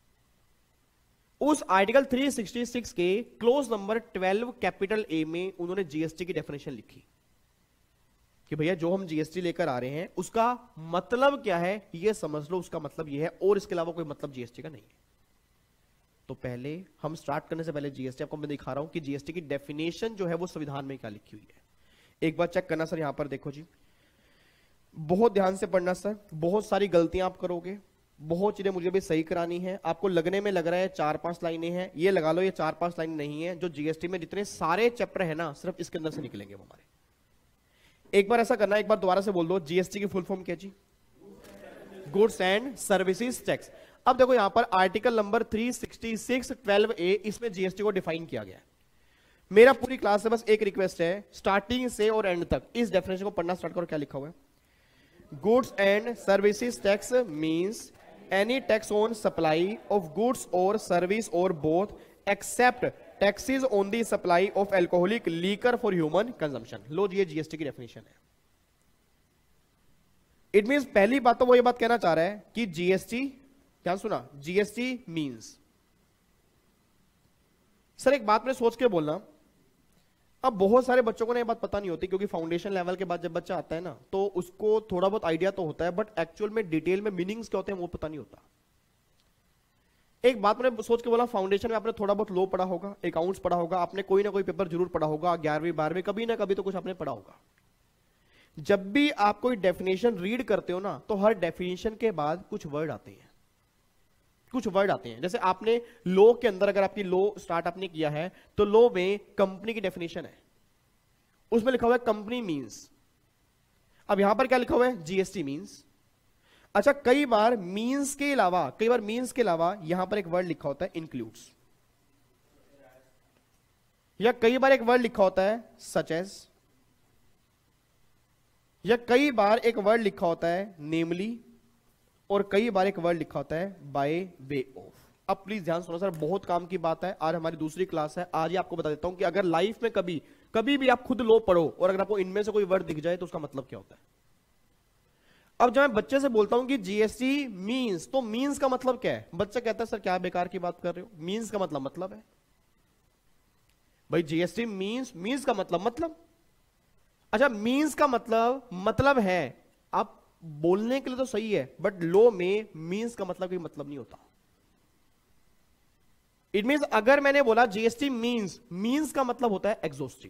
Speaker 1: उस आर्टिकल तीन सौ छियासठ के क्लोज नंबर बारह कैपिटल ए में उन्होंने जीएसटी की डेफिनेशन लिखी कि भैया जो हम जीएसटी लेकर आ रहे हैं उसका मतलब क्या है, ये समझ लो, उसका मतलब ये है, और इसके अलावा कोई मतलब जीएसटी का नहीं है। तो पहले हम स्टार्ट करने से पहले जीएसटी आपको मैं दिखा रहा हूं कि जीएसटी की डेफिनेशन जो है वो संविधान में क्या लिखी हुई है। एक बार चेक करना सर, यहां पर देखो जी, बहुत ध्यान से पढ़ना सर, बहुत सारी गलतियां आप करोगे, बहुत चीजें मुझे भी सही करानी है। आपको लगने में लग रहा है चार पांच लाइनें हैं, ये लगा लो ये चार पांच लाइन नहीं है। जो जीएसटी में जितने सारे चैप्टर है ना, सिर्फ इसके अंदर से निकलेंगे वो हमारे। एक बार ऐसा करना, एक बार दोबारा से बोल दो, जीएसटी की फुल फॉर्म क्या जी? Goods and services tax. अब देखो यहां पर आर्टिकल नंबर तीन सौ छियासठ ट्वेल्व ए, इसमें जीएसटी को डिफाइन किया गया है। मेरा पूरी क्लास से बस एक रिक्वेस्ट है, स्टार्टिंग से और एंड तक इस डेफिनेशन को पढ़ना स्टार्ट करो। क्या लिखा हुआ है? Goods and services tax means any tax on supply of goods और सर्विस और both except taxes on the supply of alcoholic liquor for human consumption. लो जी, ये जीएसटी की डेफिनेशन है। इट मींस, पहली बात तो वो ये बात कहना चाह रहा है कि जीएसटी, क्या सुना, जीएसटी मींस, सर एक बात में सोच के बोलना, अब बहुत सारे बच्चों को ना ये बात पता नहीं होती, क्योंकि फाउंडेशन लेवल के बाद जब बच्चा आता है ना तो उसको थोड़ा बहुत आइडिया तो होता है, बट एक्चुअल में डिटेल में मीनिंग्स क्या होते हैं वो पता नहीं होता। एक बात मैंने सोच के बोला, फाउंडेशन में आपने थोड़ा बहुत लॉ पढ़ा होगा, अकाउंट्स पढ़ा होगा, आपने कोई ना कोई पेपर जरूर पढ़ा होगा, ग्यारहवीं बारहवीं कभी ना कभी तो कुछ आपने पढ़ा होगा। जब भी आप कोई डेफिनेशन रीड करते हो ना, तो हर डेफिनेशन के बाद कुछ वर्ड आते हैं, कुछ वर्ड आते हैं। जैसे आपने लॉ के अंदर, अगर आपकी लॉ स्टार्ट आपने किया है तो लॉ में कंपनी की डेफिनेशन है, उसमें लिखा हुआ है कंपनी मींस। अब यहां पर क्या लिखा हुआ है? GST means. अच्छा, कई बार मींस के अलावा कई बार मींस के अलावा यहां पर एक वर्ड लिखा होता है इंक्लूड्स, या कई बार एक वर्ड लिखा होता है सच एज, या कई बार एक वर्ड लिखा होता है नेमली, और कई बार एक वर्ड लिखा होता है बाय वे ऑफ। अब प्लीज ध्यान सुनो सर, बहुत काम की बात है, आज हमारी दूसरी क्लास है। आज ही आपको बता देता हूं कि अगर लाइफ में कभी कभी भी आप खुद लो पढ़ो और अगर आपको इनमें से कोई वर्ड दिख जाए तो उसका मतलब क्या होता है। अब जब मैं बच्चे से बोलता हूं कि जीएसटी मींस, तो मींस का मतलब क्या है? बच्चा कहता है सर क्या बेकार की बात कर रहे हो, मींस का मतलब मतलब है। भाई जीएसटी मींस, मींस का मतलब मतलब, अच्छा मींस का मतलब मतलब है, आप बोलने के लिए तो सही है, बट लॉ में मींस का मतलब कोई मतलब नहीं होता। इट मींस, अगर मैंने बोला जीएसटी मींस, मींस का मतलब होता है एग्जॉस्टिव,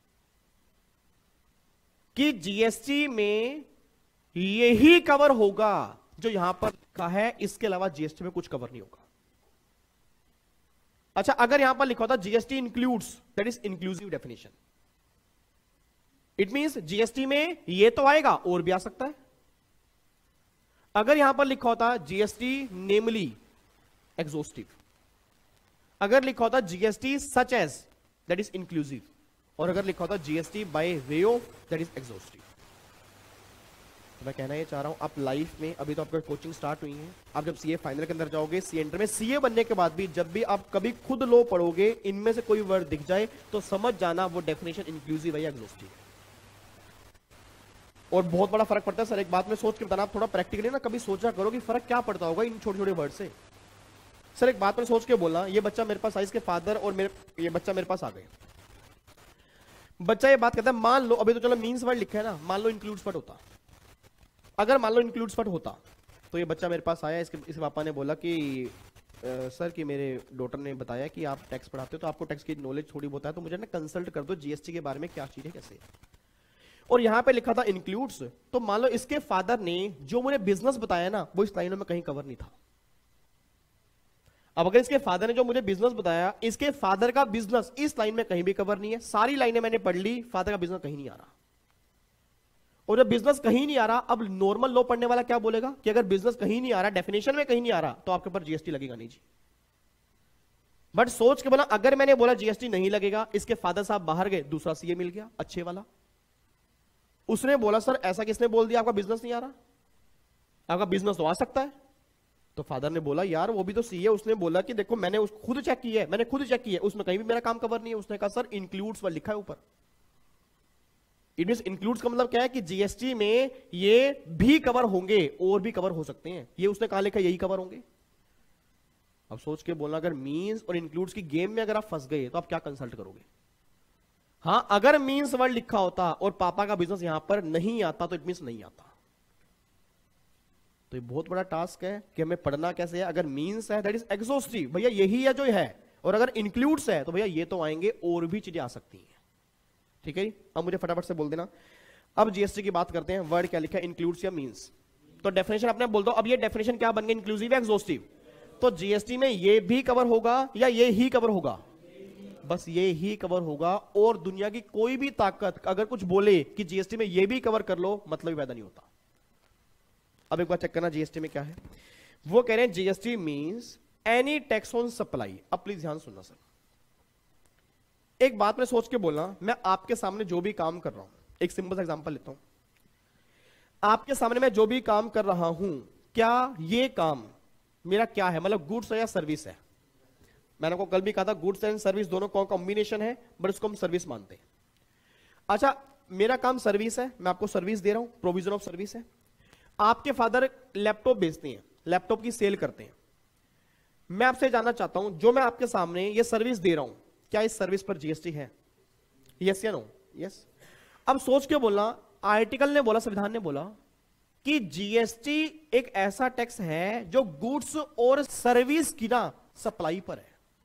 Speaker 1: कि जीएसटी में यही कवर होगा जो यहां पर लिखा है, इसके अलावा जीएसटी में कुछ कवर नहीं होगा। अच्छा, अगर यहां पर लिखा होता GST includes, that is inclusive definition, it means GST में ये तो आएगा और भी आ सकता है। अगर यहां पर लिखा होता जीएसटी नेमली, एग्जॉस्टिव। अगर लिखा होता GST such as, that is inclusive, और अगर लिखा होता GST by way of, that is exhaustive. तो मैं कहना ये चाह रहा हूं, आप लाइफ में, अभी तो आपका कोचिंग स्टार्ट हुई है, आप जब सीए फाइनल के अंदर जाओगे, सीए इंटर में, सीए बनने के बाद भी जब भी आप कभी खुद लो पढ़ोगे, इनमें से कोई वर्ड दिख जाए तो समझ जाना वो डेफिनेशन इंक्लूसिव है या एग्जॉस्टिव है। और बहुत बड़ा फर्क पड़ता है सर, एक बात में सोच के बताना, आप थोड़ा प्रैक्टिकली ना कभी सोचा करो कि फर्क क्या पड़ता होगा इन छोटे छोटे वर्ड से। सर एक बात में सोच के बोलना, ये बच्चा मेरे पास आई, इसके फादर और मेरे, ये बच्चा मेरे पास आ गए, बच्चा ये बात कहता है, मान लो अभी तो चलो मींस वर्ड लिखा है ना, मान लो इंक्लूड्स वर्ड होता, अगर मान लो इंक्लूड्स वर्ड होता, तो ये बच्चा मेरे पास आया, इसके इसके पापा ने बोला कि आ, सर कि मेरे डॉटर ने बताया कि आप टैक्स पढ़ाते हो तो आपको टैक्स की नॉलेज थोड़ी बहुत है, तो मुझे ना कंसल्ट कर दो जीएसटी के बारे में, क्या चीज है कैसे है। और यहां पे लिखा था इंक्लूड्स, तो मान लो इसके फादर ने जो मुझे बिजनेस बताया ना, वो इस लाइनों में कहीं कवर नहीं था। अब अगर इसके फादर ने जो मुझे बिजनेस बताया, इसके फादर का बिजनेस इस लाइन में कहीं भी कवर नहीं है, सारी लाइनें मैंने पढ़ ली, फादर का बिजनेस कहीं नहीं आ रहा। और जब बिजनेस कहीं नहीं आ रहा, अब नॉर्मल लॉ पढ़ने वाला क्या बोलेगा कि अगर बिजनेस कहीं नहीं आ रहा, डेफिनेशन में कहीं नहीं आ रहा, तो आपके ऊपर जीएसटी लगेगा नहीं जी। बट सोच के बोला, अगर मैंने बोला जीएसटी नहीं लगेगा, इसके फादर साहब बाहर गए, दूसरा सीए मिल गया अच्छे वाला, उसने बोला सर ऐसा किसने बोल दिया आपका बिजनेस नहीं आ रहा, आपका बिजनेस तो आ सकता है, तो फादर ने बोला यार वो भी तो सी है, उसने बोला कि देखो मैंने उस खुद चेक किया है, मैंने खुद चेक किया है, उसमें कहीं भी मेरा काम कवर नहीं है। उसने कहा सर इंक्लूड्स वाला लिखा है ऊपर। इट मींस इंक्लूड्स का मतलब क्या है कि जीएसटी में ये भी कवर होंगे और भी कवर हो सकते हैं। ये उसने कहा लिखा, यही कवर होंगे। अब सोच के बोलना, अगर मींस और इंक्लूड्स की गेम में अगर आप फंस गए तो आप क्या कंसल्ट करोगे? हाँ, अगर मींस वर्ड लिखा होता और पापा का बिजनेस यहां पर नहीं आता तो इट मींस नहीं आता। तो ये बहुत बड़ा टास्क है कि हमें पढ़ना कैसे है। अगर मींस है दैट इज एग्जॉस्टिव, भैया यही है जो है, और अगर इंक्लूड्स है तो भैया ये तो आएंगे और भी चीजें आ सकती हैं। ठीक है, अब मुझे फटाफट से बोल देना। अब जीएसटी की बात करते हैं। वर्ड क्या लिखा है, इंक्लूड्स या मींस। तो डेफिनेशन अपने बोल दो। अब ये डेफिनेशन क्या बन गई, इंक्लूसिव या एग्जॉस्टिव? तो जीएसटी में ये भी कवर होगा या ये ही कवर होगा? बस ये ही कवर होगा। और दुनिया की कोई भी ताकत अगर कुछ बोले कि जीएसटी में ये भी कवर कर लो, मतलब ही पैदा नहीं होता। अब एक बार चेक करना जीएसटी में क्या है। वो कह रहे हैं GST means any tax on supply. अब प्लीज ध्यान सुनना सर, एक बात में सोच के बोलना। मैं आपके सामने जो भी काम कर रहा हूं, एक सिंपल सा एग्जांपल लेता हूं। आपके सामने मैं जो भी काम कर रहा हूं, क्या ये काम मेरा क्या है, मतलब गुड्स है या सर्विस है? मैंने आपको कल भी कहा था गुड्स एंड सर्विस दोनों का कॉम्बिनेशन है, बट उसको हम सर्विस मानते हैं। अच्छा, मेरा काम सर्विस है, मैं आपको सर्विस दे रहा हूं, प्रोविजन ऑफ सर्विस है। आपके फादर लैपटॉप बेचते हैं, लैपटॉप की सेल करते हैं। मैं आपसे जानना चाहता हूं, जो मैं आपके सामने ये सर्विस दे रहा हूं, क्या इस सर्विस पर जीएसटी है? यस या नो? यस। अब सोच के बोलना, आर्टिकल ने बोला, संविधान ने बोला कि जीएसटी एक ऐसा टैक्स है जो गुड्स और सर्विस की ना सप्लाई पर है।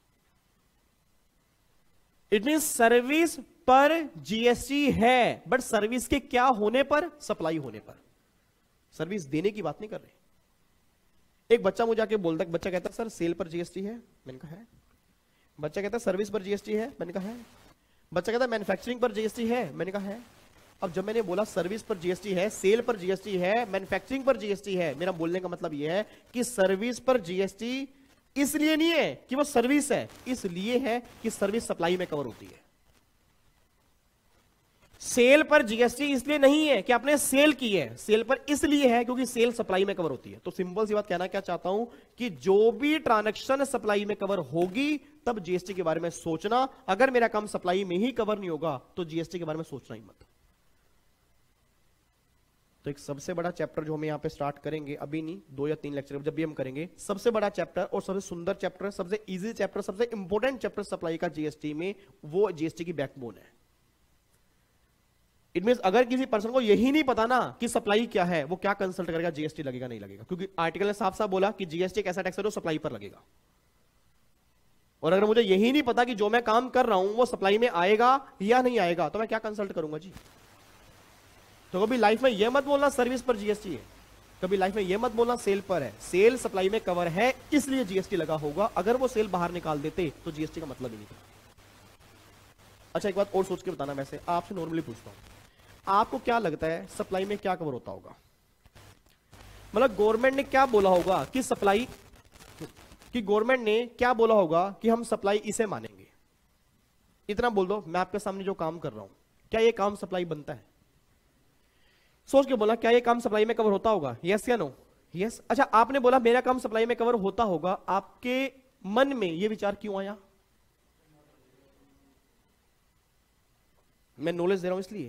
Speaker 1: इट मीन सर्विस पर जीएसटी है, बट सर्विस के क्या होने पर? सप्लाई होने पर। सर्विस देने की बात नहीं कर रहे। एक बच्चा मुझे आके बोलता, बच्चा कहता सर सेल पर जीएसटी है, मैंने कहा है। बच्चा कहता सर्विस पर जीएसटी है, मैंने कहा है। बच्चा कहता मैन्युफैक्चरिंग पर जीएसटी है, मैंने कहा है। अब जब मैंने बोला सर्विस पर जीएसटी है, सेल पर जीएसटी है, मैन्युफैक्चरिंग पर जीएसटी है, मेरा बोलने का मतलब यह है कि सर्विस पर जीएसटी इसलिए नहीं है कि वो सर्विस है, इसलिए है कि सर्विस सप्लाई में कवर होती है। सेल पर जीएसटी इसलिए नहीं है कि आपने सेल की है, सेल पर इसलिए है क्योंकि सेल सप्लाई में कवर होती है। तो सिंपल सी बात कहना क्या चाहता हूं कि जो भी ट्रांजैक्शन सप्लाई में कवर होगी तब जीएसटी के बारे में सोचना। अगर मेरा काम सप्लाई में ही कवर नहीं होगा तो जीएसटी के बारे में सोचना ही मत। तो एक सबसे बड़ा चैप्टर जो हम यहां पे स्टार्ट करेंगे, अभी नहीं, दो या तीन लेक्चर जब भी हम करेंगे, सबसे बड़ा चैप्टर और सबसे सुंदर चैप्टर, सबसे इजी चैप्टर, सबसे इंपॉर्टेंट चैप्टर सप्लाई का जीएसटी में, वो जीएसटी की बैकबोन है। इट मींस अगर किसी पर्सन को यही नहीं पता ना कि सप्लाई क्या है, वो क्या कंसल्ट करेगा, जीएसटी लगेगा नहीं लगेगा? क्योंकि आर्टिकल ने साफ साफ बोला कि जीएसटी एक ऐसा टैक्स है जो सप्लाई पर लगेगा। और अगर मुझे यही नहीं पता कि जो मैं काम कर रहा हूं वो सप्लाई में आएगा या नहीं आएगा, तो मैं क्या कंसल्ट करूंगा जी? तो कभी लाइफ में यह मत बोलना सर्विस पर जीएसटी है, कभी लाइफ में यह मत बोलना सेल पर है। सेल सप्लाई में कवर है इसलिए जीएसटी लगा होगा, अगर वो सेल बाहर निकाल देते तो जीएसटी का मतलब ही नहीं था। अच्छा, एक बात और सोच के बताना, वैसे आपसे नॉर्मली पूछता हूं, आपको क्या लगता है सप्लाई में क्या कवर होता होगा? मतलब गवर्नमेंट ने क्या बोला होगा कि सप्लाई, कि गवर्नमेंट ने क्या बोला होगा कि हम सप्लाई इसे मानेंगे? इतना बोल दो, मैं आपके सामने जो काम कर रहा हूं, क्या ये काम सप्लाई बनता है? सोच के बोला, क्या ये काम सप्लाई में कवर होता होगा? यस या नो? यस। अच्छा, आपने बोला मेरा काम सप्लाई में कवर होता होगा, आपके मन में ये विचार क्यों आया? मैं नॉलेज दे रहा हूं इसलिए।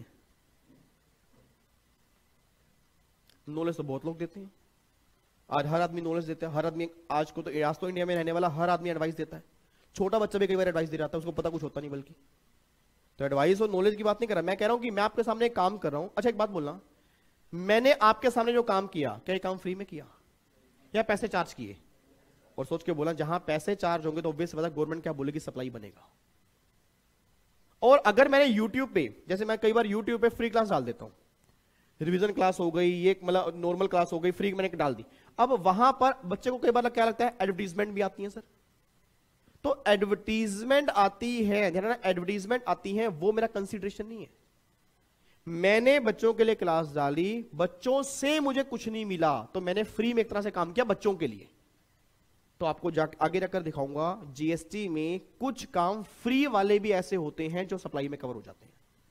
Speaker 1: नॉलेज तो बहुत लोग देते हैं, आज हर आदमी नॉलेज देता है, हर आदमी, आज को तो आज तो इंडिया में रहने वाला हर आदमी एडवाइस देता है। छोटा बच्चा भी कई बार एडवाइस दे रहा था, उसको पता कुछ होता नहीं बल्कि। तो एडवाइस और नॉलेज की बात नहीं कर रहा, मैं कह रहा हूं कि मैं आपके सामने एक काम कर रहा हूं। अच्छा, एक बात बोलना, मैंने आपके सामने जो काम किया, क्या ये काम फ्री में किया या पैसे चार्ज किए? और सोच के बोला, जहां पैसे चार्ज होंगे तो ऑब्वियस बात है गवर्नमेंट क्या बोलेगी, सप्लाई बनेगा। और अगर मैंने यूट्यूब पे, जैसे मैं कई बार यूट्यूब पे फ्री क्लास डाल देता हूं, रिवीजन क्लास हो गई, ये मतलब नॉर्मल क्लास हो गई, फ्री मैंने डाल दी। अब वहां पर बच्चे को कई बार क्या लगता है, एडवर्टीजमेंट भी आती है सर। तो एडवर्टीजमेंट आती है, ध्यान रखना, एडवर्टीजमेंट आती है, वो मेरा कंसीडरेशन नहीं है। मैंने बच्चों के लिए क्लास डाली, बच्चों से मुझे कुछ नहीं मिला, तो मैंने फ्री में एक तरह से काम किया बच्चों के लिए। तो आपको जा, आगे जाकर दिखाऊंगा जीएसटी में कुछ काम फ्री वाले भी ऐसे होते हैं जो सप्लाई में कवर हो जाते हैं।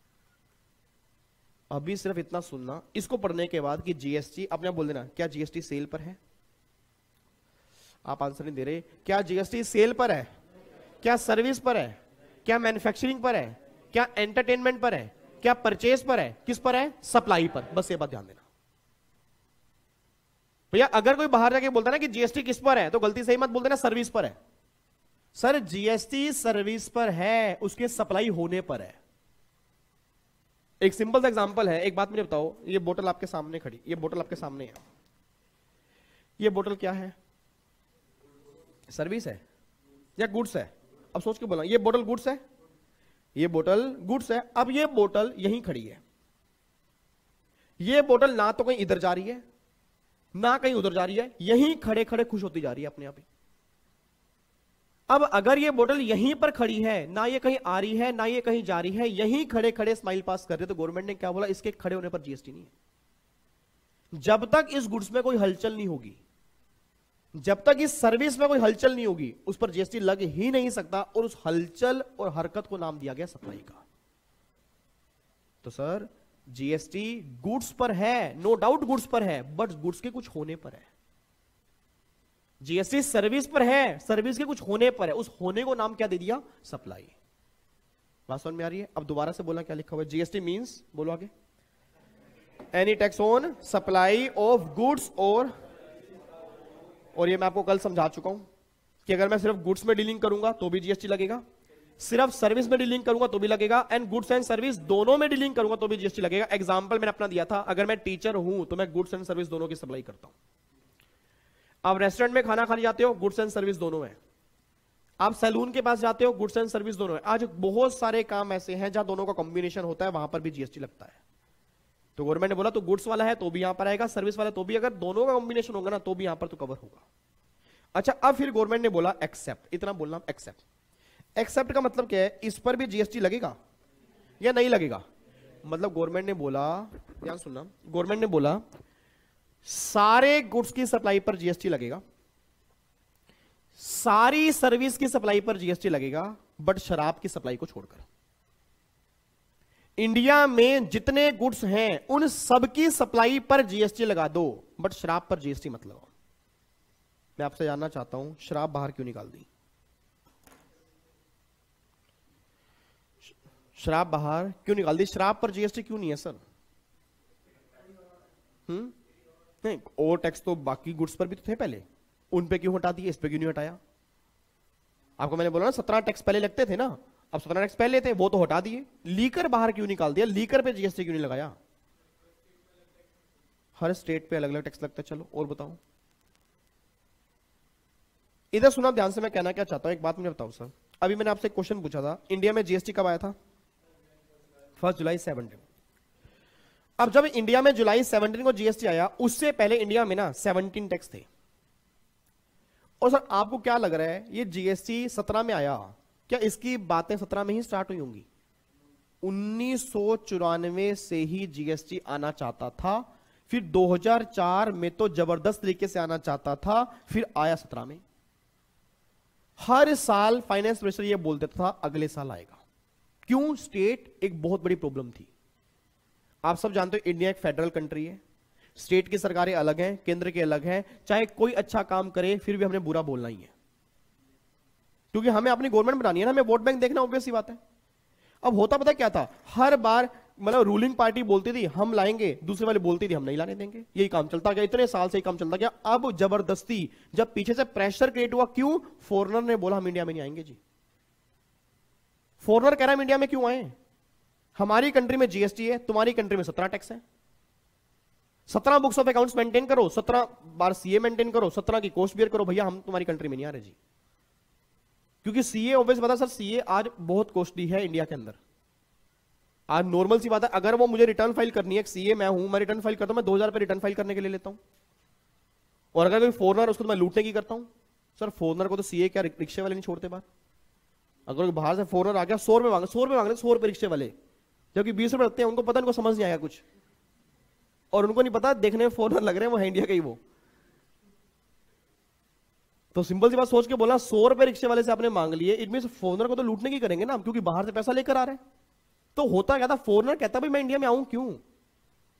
Speaker 1: अभी सिर्फ इतना सुनना, इसको पढ़ने के बाद कि जीएसटी, अपने बोल देना क्या जीएसटी सेल पर है? आप आंसर नहीं दे रहे। क्या जीएसटी सेल पर है, क्या सर्विस पर है, क्या मैन्युफैक्चरिंग पर है, क्या एंटरटेनमेंट पर है, क्या परचेज पर है, किस पर है? सप्लाई पर। बस ये बात ध्यान देना भैया। अगर कोई बाहर जाके बोलता ना कि जीएसटी किस पर है, तो गलती से ही मत बोल देना सर्विस पर है। सर जीएसटी सर्विस पर है, उसके सप्लाई होने पर है। एक सिंपल सा एग्जांपल है, एक बात मुझे बताओ, ये बोतल आपके सामने खड़ी, ये बोतल आपके सामने है, ये बोतल क्या है? सर्विस है या गुड्स है? अब सोच के बोला, ये बोतल गुड्स है, ये बोतल गुड्स है। अब ये बोतल यहीं खड़ी है, ये बोतल ना तो कहीं इधर जा रही है ना कहीं उधर जा रही है, यहीं खड़े खड़े खुश होती जा रही है अपने आप ही। अब अगर ये बोतल यहीं पर खड़ी है, ना ये कहीं आ रही है ना ये कहीं जा रही है, यहीं खड़े खड़े स्माइल पास कर रहे, तो गवर्नमेंट ने क्या बोला? इसके खड़े होने पर जीएसटी नहीं है। जब तक इस गुड्स में कोई हलचल नहीं होगी, जब तक इस सर्विस में कोई हलचल नहीं होगी, उस पर जीएसटी लग ही नहीं सकता। और उस हलचल और हरकत को नाम दिया गया सप्लाई का। तो सर जीएसटी गुड्स पर है, नो डाउट गुड्स पर है, बट गुड्स के कुछ होने पर है। जीएसटी सर्विस पर है, सर्विस के कुछ होने पर है, उस होने को नाम क्या दे दिया? सप्लाई। बात समझ में आ रही है? अब दोबारा से बोला क्या लिखा हुआ है? जीएसटी मींस, बोलो आगे, any tax on supply of goods. और और ये मैं आपको कल समझा चुका हूं कि अगर मैं सिर्फ गुड्स में डीलिंग करूंगा तो भी जीएसटी लगेगा, सिर्फ सर्विस में डीलिंग करूंगा तो भी लगेगा, एंड गुड्स एंड सर्विस दोनों में डीलिंग करूंगा तो भी जीएसटी लगेगा। एग्जांपल मैंने अपना दिया था, अगर मैं टीचर हूं तो मैं गुड्स एंड सर्विस दोनों की सप्लाई करता हूं। आप रेस्टोरेंट में खाना खाने जाते हो, गुड्स एंड सर्विस दोनों है। आप सैलून के पास जाते हो, गुड्स एंड सर्विस दोनों है। आज बहुत सारे काम ऐसे हैं जहां दोनों का कॉम्बिनेशन होता है, वहां पर भी जीएसटी लगता है। तो गवर्नमेंट ने बोला तो गुड्स वाला है तो भी यहां पर आएगा, सर्विस वाला तो भी, अगर दोनों का कॉम्बिनेशन होगा ना तो भी यहां पर तो कवर होगा। अच्छा, अब फिर गवर्नमेंट ने बोला एक्सेप्ट, इतना बोलना एक्सेप्ट। एक्सेप्ट का मतलब क्या है? इस पर भी जीएसटी लगेगा या नहीं लगेगा? मतलब गवर्नमेंट ने बोला, ध्यान सुनना, गवर्नमेंट ने बोला सारे गुड्स की सप्लाई पर जीएसटी लगेगा, सारी सर्विस की सप्लाई पर जीएसटी लगेगा, बट शराब की सप्लाई को छोड़कर। इंडिया में जितने गुड्स हैं उन सब की सप्लाई पर जीएसटी लगा दो, बट शराब पर जीएसटी मत लगाओ। मैं आपसे जानना चाहता हूं शराब बाहर क्यों निकाल दी? शराब बाहर क्यों निकाल दी? शराब पर जीएसटी क्यों नहीं है सर? हम्म नहीं, और टैक्स तो बाकी गुड्स पर भी तो थे पहले, उन पे क्यों हटा दिए, इस पे क्यों नहीं हटाया? आपको मैंने बोला ना सत्रह टैक्स पहले लगते थे ना, अब सत्रह टैक्स पहले थे वो तो हटा दिए। लीकर बाहर क्यों निकाल दिया? लीकर पे जीएसटी क्यों नहीं लगाया? हर स्टेट पे अलग अलग टैक्स लगता है। चलो और बताओ, इधर सुना ध्यान से, मैं कहना क्या चाहता हूं, एक बात मुझे बताओ सर। अभी मैंने आपसे क्वेश्चन पूछा था, इंडिया में जीएसटी कब आया था? First July seventeen. अब जब इंडिया में जुलाई सेवनटीन को जीएसटी आया, उससे पहले इंडिया में ना सेवनटीन टैक्स थे। और सर आपको क्या लग रहा है, ये जीएसटी सत्रह में आया, क्या इसकी बातें सत्रह में ही स्टार्ट हुई होंगी? उन्नीस सौ चौरानवे से ही जीएसटी आना चाहता था, फिर दो हज़ार चार में तो जबरदस्त तरीके से आना चाहता था, फिर आया सत्रह में। हर साल फाइनेंस मिनिस्टर ये बोल देता था अगले साल आएगा। क्यों? स्टेट एक बहुत बड़ी प्रॉब्लम थी। आप सब जानते हो इंडिया एक फेडरल कंट्री है, स्टेट की सरकारें अलग हैं, केंद्र के अलग हैं। चाहे कोई अच्छा काम करे फिर भी हमने बुरा बोलना ही है, क्योंकि हमें अपनी गवर्नमेंट बनानी है ना, हमें वोट बैंक देखना, ऑब्वियस सी बात है। अब होता पता क्या था, हर बार मतलब रूलिंग पार्टी बोलती थी हम लाएंगे, दूसरे वाले बोलती थी हम नहीं लाने देंगे। यही काम चलता गया, इतने साल से ही काम चलता गया। अब जबरदस्ती जब पीछे से प्रेशर क्रिएट हुआ, क्यों? फॉरेनर ने बोला हम इंडिया में नहीं आएंगे जी। फॉरेनर कह रहा है हम इंडिया में क्यों आए? हमारी कंट्री में जीएसटी है, तुम्हारी कंट्री में सत्रह टैक्स है, सत्रह बुक्स ऑफ अकाउंट्स मेंटेन करो, सत्रह बार सीए मेंटेन करो, सत्रह की कॉस्ट बियर करो, भैया हम तुम्हारी कंट्री में नहीं आ रहे जी। क्योंकि सीए ऑब्वियस बता सर, सीए आज बहुत कॉस्टली है इंडिया के अंदर। आज नॉर्मल सी बात है, अगर वो मुझे रिटर्न फाइल करनी है, सीए मैं हूं, मैं रिटर्न फाइल करता हूं, मैं दो हजार रुपए रिटर्न फाइल करने के लिए लेता हूं। और अगर कोई फॉरनर, उसको तो मैं लूटने की करता हूं। सर फॉरनर को तो सीए क्या रिक्शे वाले नहीं छोड़ते बाहर। अगर बाहर से फॉरनर आ गया, सौ रुपए मांगे, सौ रुपए मांगे, सौ रुपए रिक्शे वाले, जबकि बीस रुपए लगते हैं, उनको पता, उनको समझ नहीं आया कुछ, और उनको नहीं पता देखने में फॉरनर लग रहे हैं, वो है इंडिया का ही वो। तो सिंपल सी बात सोच के बोला, सौ रुपए रिक्शे वाले से आपने मांग लिए, इट मींस फॉरनर को तो लूटने की करेंगे ना, क्योंकि बाहर से पैसा लेकर आ रहे हैं। तो होता क्या था, फॉरनर कहता भाई मैं इंडिया में आऊं क्यों?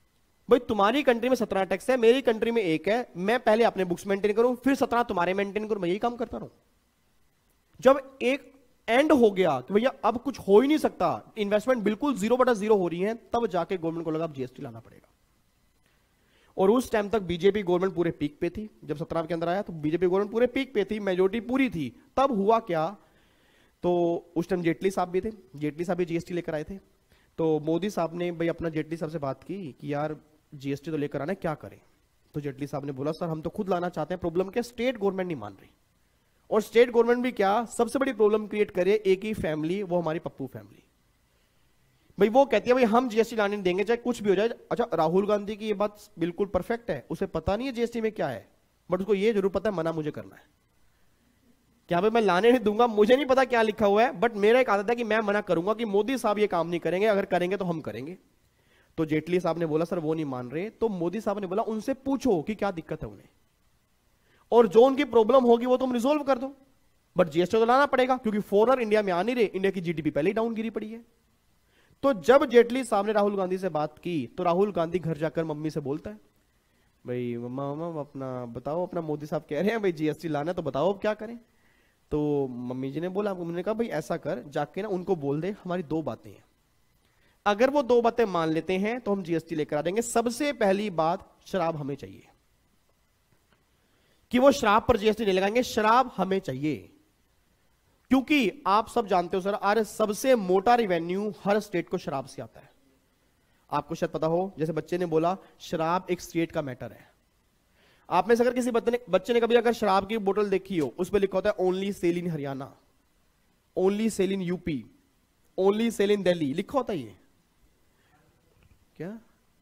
Speaker 1: भाई तुम्हारी कंट्री में सत्रह टैक्स है, मेरी कंट्री में एक है, मैं पहले अपने बुक्स मेंटेन करूं, फिर सत्रह तुम्हारे मेंटेन करूं, मैं यही काम करता रहूं। जब एक एंड हो गया कि भैया अब कुछ हो ही नहीं सकता, इन्वेस्टमेंट बिल्कुल जीरो बटा जीरो हो रही है, तब जाके गवर्नमेंट को लगा अब जीएसटी लाना पड़ेगा। और उस टाइम तक बीजेपी गवर्नमेंट पूरे पीक पे थी। जब सत्रह के अंदर आया तो बीजेपी गवर्नमेंट पूरे पीक पे थी, मेजोरिटी पूरी थी। तब हुआ क्या, तो उस टाइम जेटली साहब भी थे, जेटली साहब भी जीएसटी लेकर आए थे। तो मोदी साहब ने भाई अपना जेटली साहब से बात की कि यार जीएसटी तो लेकर आना है, क्या करें। तो जेटली साहब ने बोला सर हम तो खुद लाना चाहते हैं, प्रॉब्लम क्या, स्टेट गवर्नमेंट नहीं मान रही। और स्टेट गवर्नमेंट भी क्या सबसे बड़ी प्रॉब्लम क्रिएट करे, एक ही फैमिली, वो हमारी पप्पू फैमिली। भाई वो कहती है भाई हम जीएसटी लाने नहीं देंगे चाहे कुछ भी हो जाए। अच्छा राहुल गांधी की ये बात बिल्कुल परफेक्ट है, उसे पता नहीं है जीएसटी में क्या है, बट उसको ये जरूर पता है मना मुझे करना है। क्या भाई मैं लाने नहीं दूंगा, मुझे नहीं पता क्या लिखा हुआ है, बट मेरा एक आदत है कि मैं मना करूंगा कि मोदी साहब ये काम नहीं करेंगे, अगर करेंगे तो हम करेंगे। तो जेटली साहब ने बोला सर वो नहीं मान रहे। तो मोदी साहब ने बोला उनसे पूछो कि क्या दिक्कत है उन्हें, और जो उनकी प्रॉब्लम होगी वो तुम रिजोल्व कर दो, बट जीएसटी तो लाना पड़ेगा क्योंकि फॉरेनर इंडिया में आ नहीं रहे, इंडिया की जीडीपी पहले ही डाउन गिरी पड़ी है। तो जब जेटली साहब ने राहुल गांधी से बात की तो राहुल गांधी घर जाकर मम्मी से बोलता है भाई मम्मा मम्मा अपना बताओ, अपना मोदी साहब कह रहे हैं भाई जीएसटी लाना है तो बताओ अब क्या करें। तो मम्मी जी ने बोला, उन्होंने कहा भाई ऐसा कर जाके ना उनको बोल दे हमारी दो बातें हैं, अगर वो दो बातें मान लेते हैं तो हम जीएसटी लेकर आ देंगे। सबसे पहली बात शराब हमें चाहिए, कि वो शराब पर जीएसटी नहीं लगाएंगे, शराब हमें चाहिए। क्योंकि आप सब जानते हो सर आज सबसे मोटा रिवेन्यू हर स्टेट को शराब से आता है। आपको शायद पता हो, जैसे बच्चे ने बोला शराब एक स्टेट का मैटर है। आप में से अगर किसी बच्चे ने बच्चे ने कभी अगर शराब की बोतल देखी हो, उस पर लिखा होता है only sale in Haryana, only sale in UP, only sale in Delhi, लिखा होता है ये क्या,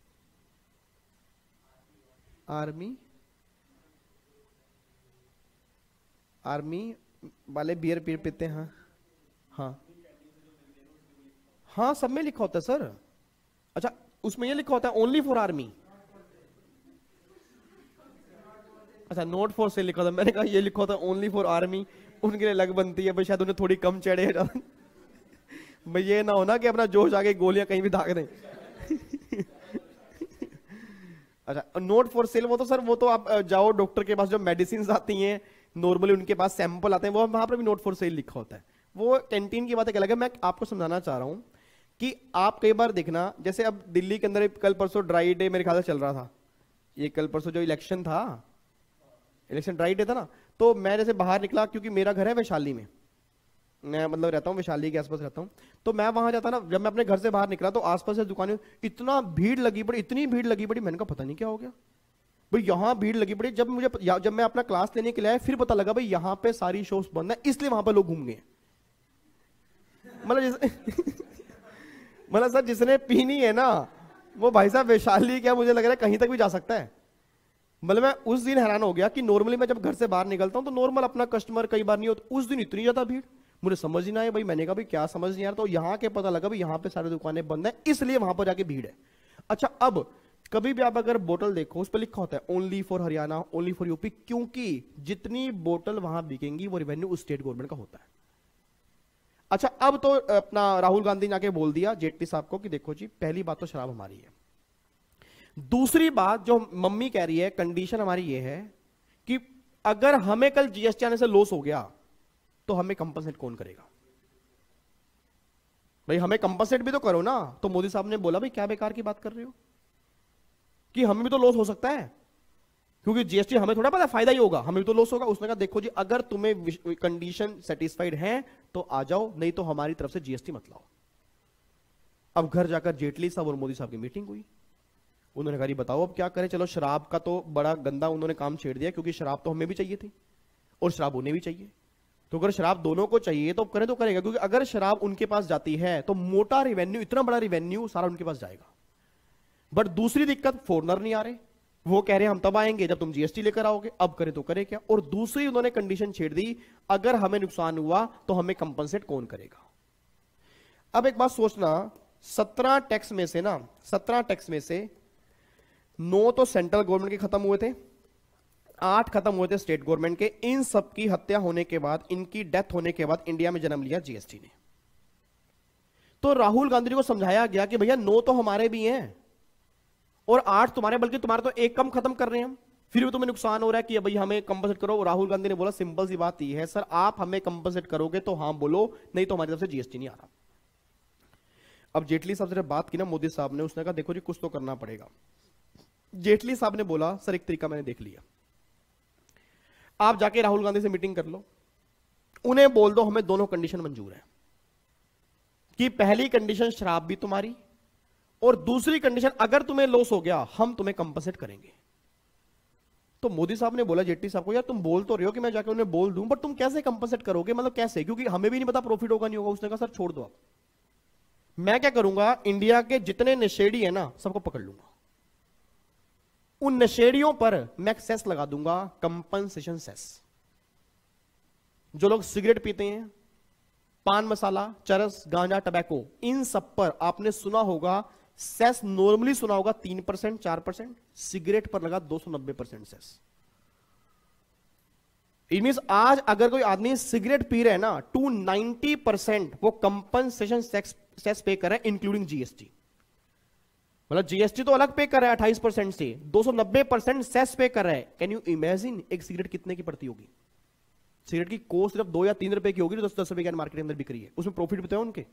Speaker 1: आर्मी आर्मी वाले बियर पी पीते हैं। हाँ हाँ सब में लिखा होता है सर। अच्छा उसमें ये लिखा होता है ओनली फॉर आर्मी, अच्छा नोट फॉर सेल लिखा था, मैंने कहा ये लिखा होता है ओनली फॉर आर्मी, उनके लिए अलग बनती है भाई, शायद उन्हें थोड़ी कम चढ़े भाई, ये ना हो ना कि अपना जोश आगे गोलियां कहीं भी दाग दें अच्छा नोट फॉर सेल वो तो सर वो तो आप जाओ डॉक्टर के पास, जो मेडिसिन आती हैं नॉर्मली उनके पास सैंपल आते हैं, वो वहां पर भी नोट फॉर सेल लिखा होता है। वो कैंटीन की बात एक अलग है। मैं आपको समझाना चाह रहा हूं कि आप कई बार देखना, जैसे अब दिल्ली के अंदर कल परसों ड्राई डे मेरे ख्याल से चल रहा था, ये कल परसों जो इलेक्शन था, इलेक्शन ड्राई डे था ना, तो मैं जैसे बाहर निकला, क्योंकि मेरा घर है वैशाली में, मैं मतलब रहता हूँ वैशाली के आसपास रहता हूँ, तो मैं वहां जाता ना, जब मैं अपने घर से बाहर निकला तो आसपास से दुकानें इतना भीड़ लगी पड़ी, इतनी भीड़ लगी पड़ी, मैंने कहा पता नहीं क्या हो गया भाई यहां भीड़ लगी पड़ी। जब मुझे जब मैं अपना क्लास लेने के लिए आया फिर पता लगा भाई यहां पे सारी शॉप्स बंद है, इसलिए वहां पे लोग घूम गए। मतलब मतलब सर जिसने पीनी है ना वो भाई साहब वैशाली क्या मुझे लग रहा है कहीं तक भी जा सकता है। मतलब मैं उस दिन हैरान हो गया कि नॉर्मली मैं जब घर से बाहर निकलता हूं तो नॉर्मल अपना कस्टमर कई बार नहीं होता, उस दिन इतनी ज्यादा भीड़ मुझे समझ ही ना आया भाई। मैंने कहा भाई क्या समझ नहीं आ रहा, तो यहाँ के पता लगा भाई यहाँ पे सारी दुकानें बंद है, इसलिए वहां पर जाके भीड़ है। अच्छा अब कभी भी आप अगर बोतल देखो उस पर लिखा होता है only for Haryana, only for UP, क्योंकि जितनी बोतल वहां बिकेंगी वो रेवेन्यू उस स्टेट गवर्नमेंट का होता है। अच्छा अब तो अपना राहुल गांधी ने आके बोल दिया जेटली साहब को कि देखो जी पहली बात तो शराब हमारी है, दूसरी बात जो मम्मी कह रही है कंडीशन हमारी ये है कि अगर हमें कल जीएसटी आने से लॉस हो गया तो हमें कंपनसेट कौन करेगा। भाई हमें कंपनसेट भी तो करो ना। तो मोदी साहब ने बोला भाई क्या बेकार की बात कर रहे हो कि हमें भी तो लॉस हो सकता है, क्योंकि जीएसटी हमें थोड़ा पता फायदा ही होगा, हमें भी तो लॉस होगा। उसने कहा देखो जी अगर तुम्हें कंडीशन सेटिस्फाइड है तो आ जाओ, नहीं तो हमारी तरफ से जीएसटी मत लाओ। अब घर जाकर जेटली साहब और मोदी साहब की मीटिंग हुई, उन्होंने कहा बताओ अब क्या करें। चलो शराब का तो बड़ा गंदा उन्होंने काम छेड़ दिया, क्योंकि शराब तो हमें भी चाहिए थी और शराब उन्हें भी चाहिए, तो अगर शराब दोनों को चाहिए तो करें तो करेगा, क्योंकि अगर शराब उनके पास जाती है तो मोटा रिवेन्यू, इतना बड़ा रिवेन्यू सारा उनके पास जाएगा। बट दूसरी दिक्कत फॉरनर नहीं आ रहे, वो कह रहे हैं हम तब आएंगे जब तुम जीएसटी लेकर आओगे, अब करें तो करें क्या। और दूसरी उन्होंने कंडीशन छेड़ दी अगर हमें नुकसान हुआ तो हमें कंपनसेट कौन करेगा। अब एक बात सोचना, सत्रह टैक्स में से ना सत्रह टैक्स में से नौ तो सेंट्रल गवर्नमेंट के खत्म हुए थे, आठ खत्म हुए थे स्टेट गवर्नमेंट के। इन सब की हत्या होने के बाद, इनकी डेथ होने के बाद इंडिया में जन्म लिया जीएसटी ने। तो राहुल गांधी को समझाया गया कि भैया नौ तो हमारे भी हैं, और आठ तुम्हारे, बल्कि तुम्हारे तो एक कम खत्म कर रहे हैं हम, फिर भी तुम्हें नुकसान हो रहा है कि भाई हमें कंपनसेट करो। राहुल गांधी ने बोला सिंपल सी बात ये है सर, आप हमें कंपनसेट करोगे तो हाँ बोलो, नहीं तो हमारी तरफ से जीएसटी नहीं आ रहा। अब जेटली साहब से जब बात की ना मोदी साहब ने, उसने कहा देखो जी कुछ तो करना पड़ेगा। जेटली साहब ने बोला सर एक तरीका मैंने देख लिया, आप जाके राहुल गांधी से मीटिंग कर लो, उन्हें बोल दो हमें दोनों कंडीशन मंजूर है, कि पहली कंडीशन शराब भी तुम्हारी, और दूसरी कंडीशन अगर तुम्हें लॉस हो गया हम तुम्हें कंपनसेट करेंगे। तो मोदी साहब ने बोला जेटली साहब को, यार तुम बोल तो रहे हो कि मैं जाके उन्हें बोल दूं, बट तुम कैसे कंपनसेट करोगे, मतलब कैसे, क्योंकि हमें भी नहीं पता प्रॉफिट होगा नहीं होगा। उसने कहा सर छोड़ दो आप, मैं क्या करूंगा, इंडिया के जितने नशेड़ी है ना सबको पकड़ लूंगा, उन नशेड़ियों पर मैं सेस लगा दूंगा, कंपनसेशन सेस। जो लोग सिगरेट पीते हैं, पान मसाला, चरस, गांजा, टबैको, इन सब पर आपने सुना होगा सेस नॉर्मली सुना होगा तीन परसेंट चार परसेंट, सिगरेट पर लगा दो सौ नब्बे परसेंट सेस। इट मींस आज अगर कोई आदमी सिगरेट पी रहे हैं ना, टू नाइंटी परसेंट वो कंपनसेशन सेस पे कर रहा है इंक्लूडिंग जीएसटी। मतलब जीएसटी तो अलग पे कर रहा है अट्ठाईस परसेंट से, दो सौ नब्बे परसेंट सेस पे कर रहा है। कैन यू इमेजिन एक सिगरेट कितने की पड़ती होगी? सिगरेट की कोस्ट सिर्फ दो या तीन रुपए की होगी, जो दस दस रुपए की मार्केट के अंदर बिक रही है, उसमें प्रॉफिट बताओ उनके।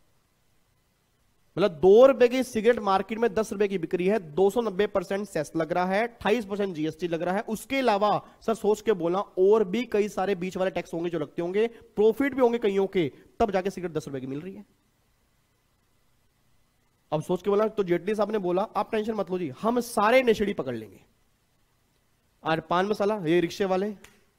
Speaker 1: मतलब दो रुपए की सिगरेट मार्केट में दस रुपए की बिक रही है, दो सौ नब्बे परसेंट सेस लग रहा है, अट्ठाईस परसेंट जीएसटी लग रहा है। उसके अलावा सर सोच के बोलना और भी कई सारे बीच वाले टैक्स होंगे जो लगते होंगे, प्रॉफिट भी होंगे कईयों के, तब जाके सिगरेट दस रुपए की मिल रही है। अब सोच के बोला, तो जेटली साहब ने बोला आप टेंशन मत लो जी, हम सारे नशेड़ी पकड़ लेंगे। और पान मसाला, ये रिक्शे वाले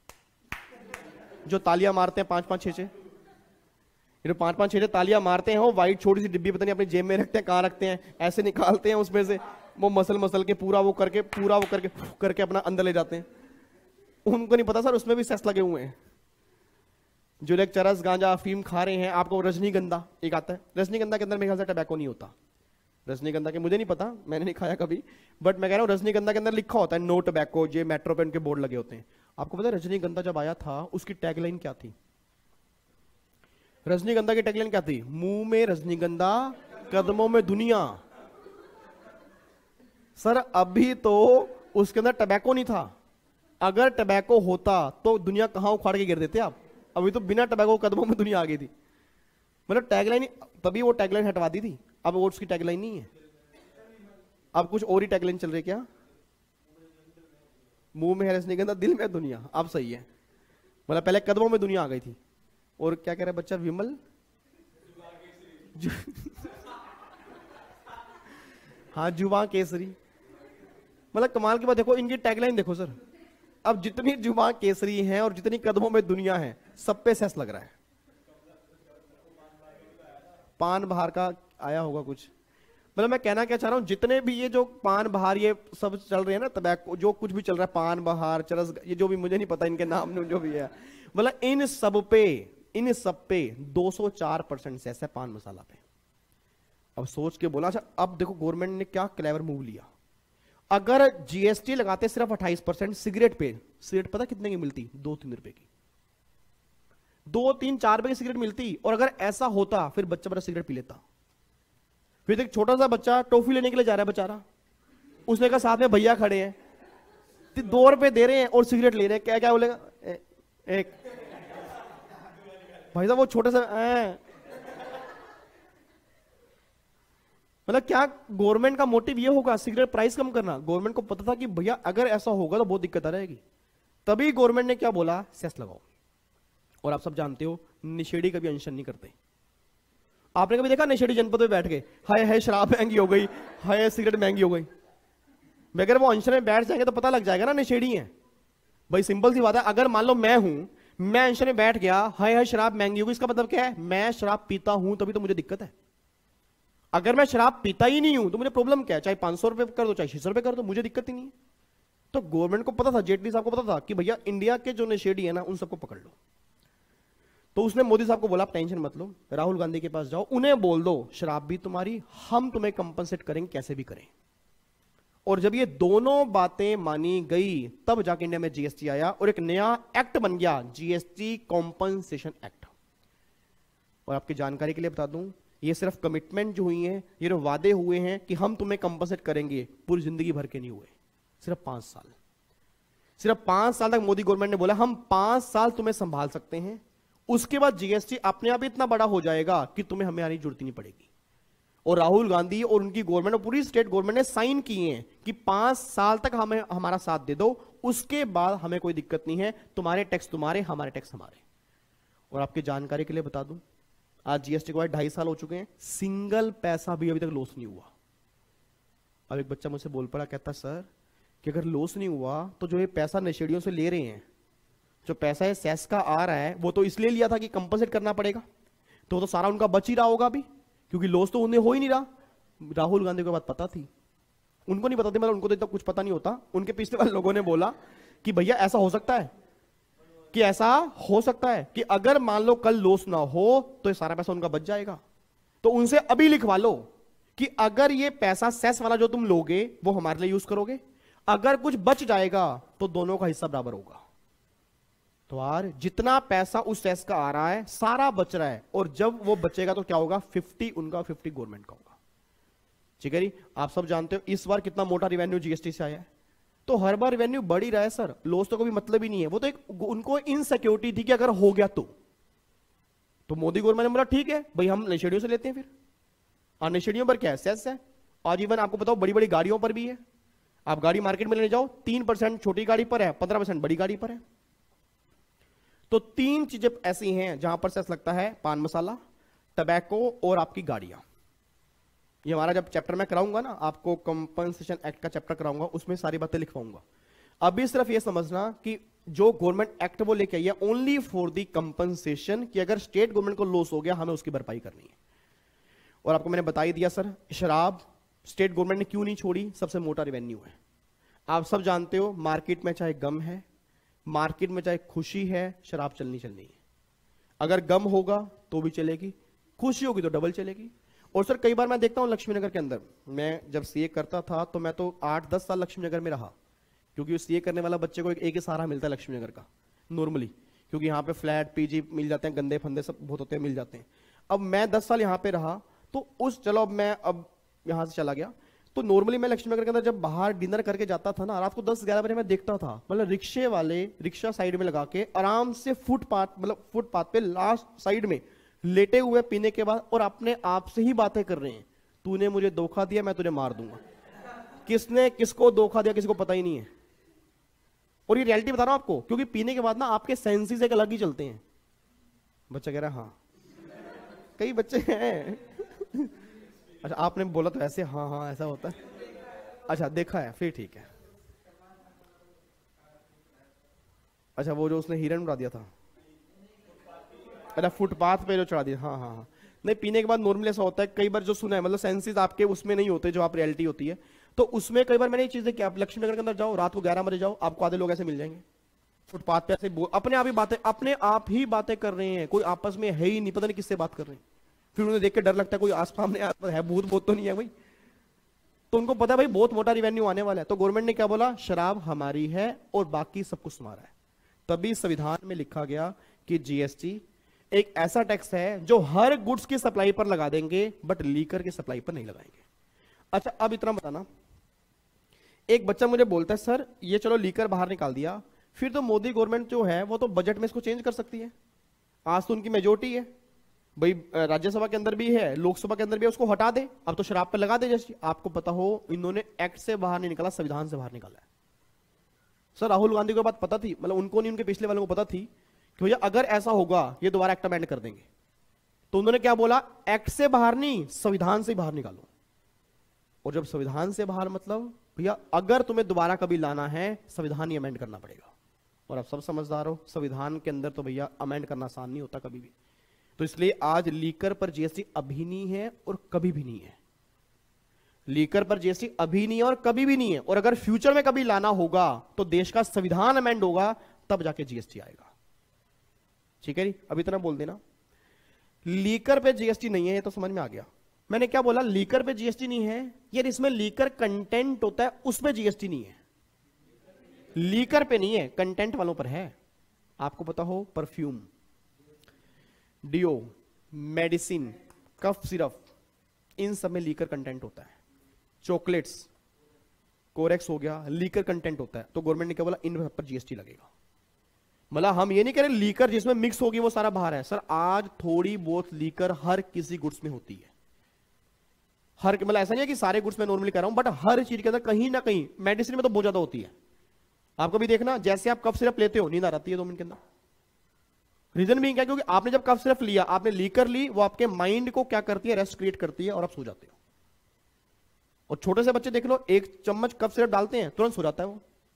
Speaker 1: जो तालियां मारते हैं पांच पांच छह छह, ये पांच पांच छह छह तालियां मारते हैं, वो वाइट छोटी सी डिब्बी पता नहीं अपनी जेब में रखते हैं, कहां रखते हैं, ऐसे निकालते हैं उसमें से, वो मसल मसल के पूरा वो करके पूरा वो करके करके अपना अंदर ले जाते हैं। उनको नहीं पता सर उसमें भी सेस लगे हुए हैं। जो लोग चरस, गांजा, अफीम खा रहे हैं, आपको रजनीगंधा एक आता है, रजनीगंधा के अंदर मेरे ख्याल से टबैको नहीं होता। रजनीगंधा के मुझे नहीं पता, मैंने नहीं खाया कभी, बट मैं कह रहा हूं रजनीगंधा के अंदर लिखा होता है नो टबैको, जो मेट्रो पे उनके बोर्ड लगे होते हैं। आपको पता है रजनीगंधा जब आया था उसकी टैगलाइन क्या थी? रजनीगंधा की टैगलाइन क्या थी? मुंह में रजनीगंधा, कदमों में दुनिया। सर अभी तो उसके अंदर टबैको नहीं था, अगर टबैको होता तो दुनिया कहां उखाड़ के गिर देते आप। अभी तो बिना टबैको कदमों में दुनिया आ गई थी। मतलब टैगलाइन, तभी वो टैगलाइन हटवा दी थी, अब वो उसकी टैगलाइन नहीं है, अब कुछ और ही टैगलाइन चल रही है। क्या? मुंह में है रजनीगंधा, दिल में दुनिया। अब सही है, मतलब पहले कदमों में दुनिया आ गई थी। और क्या कह रहा है बच्चा? विमल जु... हाँ जुबान केसरी। मतलब कमाल की बात, देखो इनकी टैगलाइन देखो सर, अब जितनी जुबान केसरी है और जितनी कदमों में दुनिया है, सब पे सेस लग रहा है। पान बहार का आया होगा कुछ, मतलब मैं कहना क्या चाह रहा हूं, जितने भी ये जो पान बहार ये सब चल रहे हैं ना, तबैको जो कुछ भी चल रहा है, पान बहार, चरस, ये जो भी मुझे नहीं पता इनके नाम जो भी है, मतलब इन सब पे इन सब पे दो सौ चार परसेंट सेस है पान मसाला पे। अब सोच के बोला, अच्छा अब देखो गवर्नमेंट ने क्या क्लेवर मूव लिया। अगर जीएसटी लगाते सिर्फ अट्ठाईस परसेंट सिगरेट पे, सिगरेट पता कितने की मिलती? दो तीन रुपए की, दो तीन चार रुपए की सिगरेट मिलती। और अगर ऐसा होता फिर बच्चा बड़ा सिगरेट पी लेता। फिर एक छोटा सा बच्चा टॉफी लेने के लिए जा रहा है बेचारा, उसने कहा साथ में भैया खड़े हैं, दो रुपए दे रहे हैं और सिगरेट ले रहे हैं, क्या क्या बोलेगा? ए, एक भाई साहब वो छोटे सा, मतलब क्या गवर्नमेंट का मोटिव ये होगा सिगरेट प्राइस कम करना? गवर्नमेंट को पता था कि भैया अगर ऐसा होगा तो बहुत दिक्कत आ रहेगी, तभी गवर्नमेंट ने क्या बोला, सेस लगाओ। और आप सब जानते हो नशेड़ी कभी अनशन नहीं करते। आपने कभी देखा नशेड़ी जनपद में बैठ के हाय हाय शराब महंगी हो गई, हाय सिगरेट महंगी हो गई? अगर वो अनशन में बैठ जाएंगे तो पता लग जाएगा ना नशेड़ी है। भाई सिंपल सी बात है, अगर मान लो मैं हूं, मैं अनशन में बैठ गया, हाय हाय शराब महंगी हो गई, इसका मतलब क्या है? मैं शराब पीता हूं तभी तो मुझे दिक्कत है। अगर मैं शराब पीता ही नहीं हूं तो मुझे प्रॉब्लम क्या है? चाहे पांच सौ रुपए कर दो, चाहे छह सौ रुपए कर दो, मुझे दिक्कत ही नहीं है। तो गवर्नमेंट को पता था, जेटली साहब को पता था कि भैया इंडिया के जो नशेड़ी है ना उन सबको पकड़ लो। तो उसने मोदी साहब को बोला आप टेंशन मत लो, राहुल गांधी के पास जाओ, उन्हें बोल दो शराब भी तुम्हारी, हम तुम्हें कंपनसेट करेंगे कैसे भी करें। और जब ये दोनों बातें मानी गई तब जाके इंडिया में जीएसटी आया और एक नया एक्ट बन गया, जीएसटी कॉम्पनसेशन एक्ट। और आपकी जानकारी के लिए बता दूं, ये सिर्फ कमिटमेंट जो हुई है, ये जो वादे हुए हैं कि हम तुम्हें कंपनसेट करेंगे, पूरी जिंदगी भर के नहीं हुए, सिर्फ पांच साल। सिर्फ पांच साल तक मोदी गवर्नमेंट ने बोला हम पांच साल तुम्हें संभाल सकते हैं, उसके बाद जीएसटी अपने आप इतना बड़ा हो जाएगा कि तुम्हें हमें आने की जरूरत नहीं पड़ेगी। और राहुल गांधी और उनकी गवर्नमेंट और पूरी स्टेट गवर्नमेंट ने साइन किए हैं कि पांच साल तक हमें हमारा साथ दे दो, उसके बाद हमें कोई दिक्कत नहीं है, तुम्हारे टैक्स तुम्हारे, हमारे टैक्स हमारे। और आपकी जानकारी के लिए बता दूं, आज जीएसटी के बाद ढाई साल हो चुके हैं, सिंगल पैसा भी अभी तक लॉस नहीं हुआ। अब एक बच्चा मुझसे बोल पड़ा, कहता सर कि अगर लॉस नहीं हुआ तो जो ये पैसा नशेड़ियों से ले रहे हैं, जो पैसा है सेस का आ रहा है, वो तो इसलिए लिया था कि कंपनसेट करना पड़ेगा, तो वो तो सारा उनका बच ही रहा होगा अभी, क्योंकि लॉस तो उन्हें हो ही नहीं रहा। राहुल गांधी को बात पता थी, उनको नहीं पता थी, मतलब उनको तो इतना कुछ पता नहीं होता। उनके पिछले वाले लोगों ने बोला कि भैया ऐसा हो सकता है, कि ऐसा हो सकता है कि अगर मान लो कल लॉस ना हो तो ये सारा पैसा उनका बच जाएगा, तो उनसे अभी लिखवा लो कि अगर ये पैसा सेस वाला जो तुम लोगे वो हमारे लिए यूज करोगे, अगर कुछ बच जाएगा तो दोनों का हिस्सा बराबर होगा। तो यार जितना पैसा उस सेस का आ रहा है सारा बच रहा है, और जब वो बचेगा तो क्या होगा, फिफ्टी उनका फिफ्टी गवर्नमेंट का होगा। ठीक है जी, आप सब जानते हो इस बार कितना मोटा रिवेन्यू जीएसटी से आया है, तो हर बार रेवेन्यू बढ़ ही रहा है सर, लॉस तो कोई मतलब ही नहीं है। वो तो एक उनको इनसिक्योरिटी थी कि अगर हो गया तो तो मोदी गवर्नमेंट ने बोला ठीक है भाई हम नशेड़ियों से लेते हैं, फिर और नशेड़ियों पर क्या है, सेस है। और इवन आपको बताओ बड़ी बड़ी गाड़ियों पर भी है, आप गाड़ी मार्केट में लेने जाओ तीन परसेंट छोटी गाड़ी पर है, पंद्रह परसेंट बड़ी गाड़ी पर है। तो तीन चीजें ऐसी हैं जहां पर सेस लगता है, पान मसाला, टबैको और आपकी गाड़ियां। ये हमारा जब चैप्टर में कराऊंगा ना, आपको कंपनसेशन एक्ट का चैप्टर कराऊंगा, उसमें सारी बातें लिखवाऊंगा। अभी सिर्फ ये समझना कि जो गवर्नमेंट एक्ट वो लेके आई है ओनली फॉर दी कंपनसेशन, कि अगर स्टेट गवर्नमेंट को लॉस हो गया हमें उसकी भरपाई करनी है। और आपको मैंने बता ही दिया सर, शराब स्टेट गवर्नमेंट ने क्यों नहीं छोड़ी, सबसे मोटा रेवेन्यू है। आप सब जानते हो मार्केट में चाहे गम है, मार्केट में चाहे खुशी है, शराब चलनी चलनी है। अगर गम होगा तो भी चलेगी, खुशी होगी तो डबल चलेगी। और सर कई बार मैं देखता हूं लक्ष्मीनगर के अंदर, मैं जब सीए करता था तो मैं तो आठ दस साल लक्ष्मीनगर में रहा, क्योंकि सीए करने वाला बच्चे को एक, एक ही सहारा मिलता है लक्ष्मीनगर का नॉर्मली, क्योंकि यहाँ पे फ्लैट पीजी मिल जाते हैं, गंदे फंदे सब बहुत होते हैं, मिल जाते हैं। अब मैं दस साल यहाँ पे रहा तो उस, चलो अब मैं अब यहाँ से चला गया, तो नॉर्मली मैं लक्ष्मीनगर के अंदर जब बाहर डिनर करके जाता था ना, रात को दस ग्यारह बजे मैं देखता था, मतलब रिक्शे वाले रिक्शा साइड में लगा के आराम से फुटपाथ, मतलब फुटपाथ पे लास्ट साइड में लेटे हुए पीने के बाद, और अपने आप से ही बातें कर रहे हैं, तूने मुझे धोखा दिया मैं तुझे मार दूंगा। किसने किसको धोखा दिया किसी को पता ही नहीं है। और ये रियलिटी बता रहा हूं आपको, क्योंकि पीने के बाद ना आपके सेंसेस एक अलग ही चलते हैं। बच्चा कह रहा है हाँ, कई बच्चे हैं अच्छा आपने बोला तो ऐसे हाँ हाँ ऐसा होता है, अच्छा देखा है फिर ठीक है। अच्छा वो जो उसने हिरन उड़ा दिया था, अच्छा फुटपाथ पे जो चढ़ा दिया, हाँ हाँ हाँ। नहीं पीने के बाद नॉर्मली ऐसा होता है, कई बार जो सुना है, मतलब सेंसेस आपके उसमें नहीं होते जो आप रियलिटी होती है, तो उसमें कई बार मैंने ये चीजें कि आप लक्ष्मीनगर के अंदर जाओ रात को ग्यारह बजे जाओ, आपको आधे लोग ऐसे मिल जाएंगे फुटपाथ पे, ऐसे अपने आप ही बातें अपने आप ही बातें कर रहे हैं, कोई आपस में है ही नहीं, पता नहीं किससे बात कर रहे हैं। फिर उन्हें देख के डर लगता है कोई आस पास में है, भूत भूत तो नहीं है भाई, तो उनको पता है भाई बहुत मोटा रिवेन्यू आने वाला है। तो गवर्नमेंट ने क्या बोला, शराब हमारी है और बाकी सब कुछ तुम्हारा है। तभी संविधान में लिखा गया कि जीएसटी एक ऐसा टैक्स है जो हर गुड्स की सप्लाई पर लगा देंगे, बट लीकर की सप्लाई पर नहीं लगाएंगे। अच्छा अब इतना बताना, एक बच्चा मुझे बोलता है सर ये चलो लीकर बाहर निकाल दिया, फिर तो मोदी गवर्नमेंट जो है वो तो बजट में इसको चेंज कर सकती है, आज तो उनकी मेजोरिटी है भाई, राज्यसभा के अंदर भी है, लोकसभा के अंदर भी है, उसको हटा दे, अब तो शराब पे लगा दे। जैसे आपको पता हो इन्होंने एक्ट से बाहर नहीं निकाला, संविधान से बाहर निकाला है। सर राहुल गांधी को बात पता थी, मतलब उनको नहीं उनके पिछले वालों को पता थी कि भैया अगर ऐसा होगा ये दोबारा एक्ट अमेंड कर देंगे, तो उन्होंने क्या बोला, एक्ट से बाहर नहीं संविधान से बाहर निकालो। और जब संविधान से बाहर मतलब भैया अगर तुम्हें दोबारा कभी लाना है संविधान ही अमेंड करना पड़ेगा। और आप सब समझदार हो, संविधान के अंदर तो भैया अमेंड करना आसान नहीं होता कभी भी। तो इसलिए आज लीकर पर जीएसटी अभी नहीं है और कभी भी नहीं है, लीकर पर जीएसटी अभी नहीं है और कभी भी नहीं है। और अगर फ्यूचर में कभी लाना होगा तो देश का संविधान अमेंड होगा, तब जाके जीएसटी आएगा। ठीक है जी, अब इतना बोल देना, लीकर पे जीएसटी नहीं है, ये तो समझ में आ गया। मैंने क्या बोला, लीकर पे जीएसटी नहीं है यार, इसमें लीकर कंटेंट होता है उसमें जीएसटी नहीं है, लीकर पे नहीं है, कंटेंट वालों पर है। आपको पता हो perfume, deo, medicine, cough syrup, इन सब में लीकर कंटेंट होता है। चॉकलेट्स, कोरेक्स हो गया, लीकर कंटेंट होता है। तो गवर्नमेंट ने क्या बोला, इन पर जीएसटी लगेगा। मतलब हम ये नहीं कह रहे लीकर जिसमें मिक्स होगी वो सारा बाहर है। सर आज थोड़ी बहुत लीकर हर किसी गुड्स में होती है, हर मतलब ऐसा नहीं है कि सारे गुड्स में नॉर्मली कह रहा हूं, बट हर चीज के अंदर कहीं ना कहीं, मेडिसिन में तो बहुत ज्यादा होती है। आपको भी देखना, जैसे आप कफ सिरप लेते हो नींद आ जाती है दो मिनट के अंदर। रीजन भी क्या, क्योंकि आपने जब कफ सिरप लिया, आपने लीकर ली, वो आपके माइंड को क्या करती है, रेस्ट क्रिएट करती है और आप सो जाते हो। और छोटे से बच्चे देख लो, एक चम्मच कफ सिरप डालते हैं तुरंत सो जाता है वो।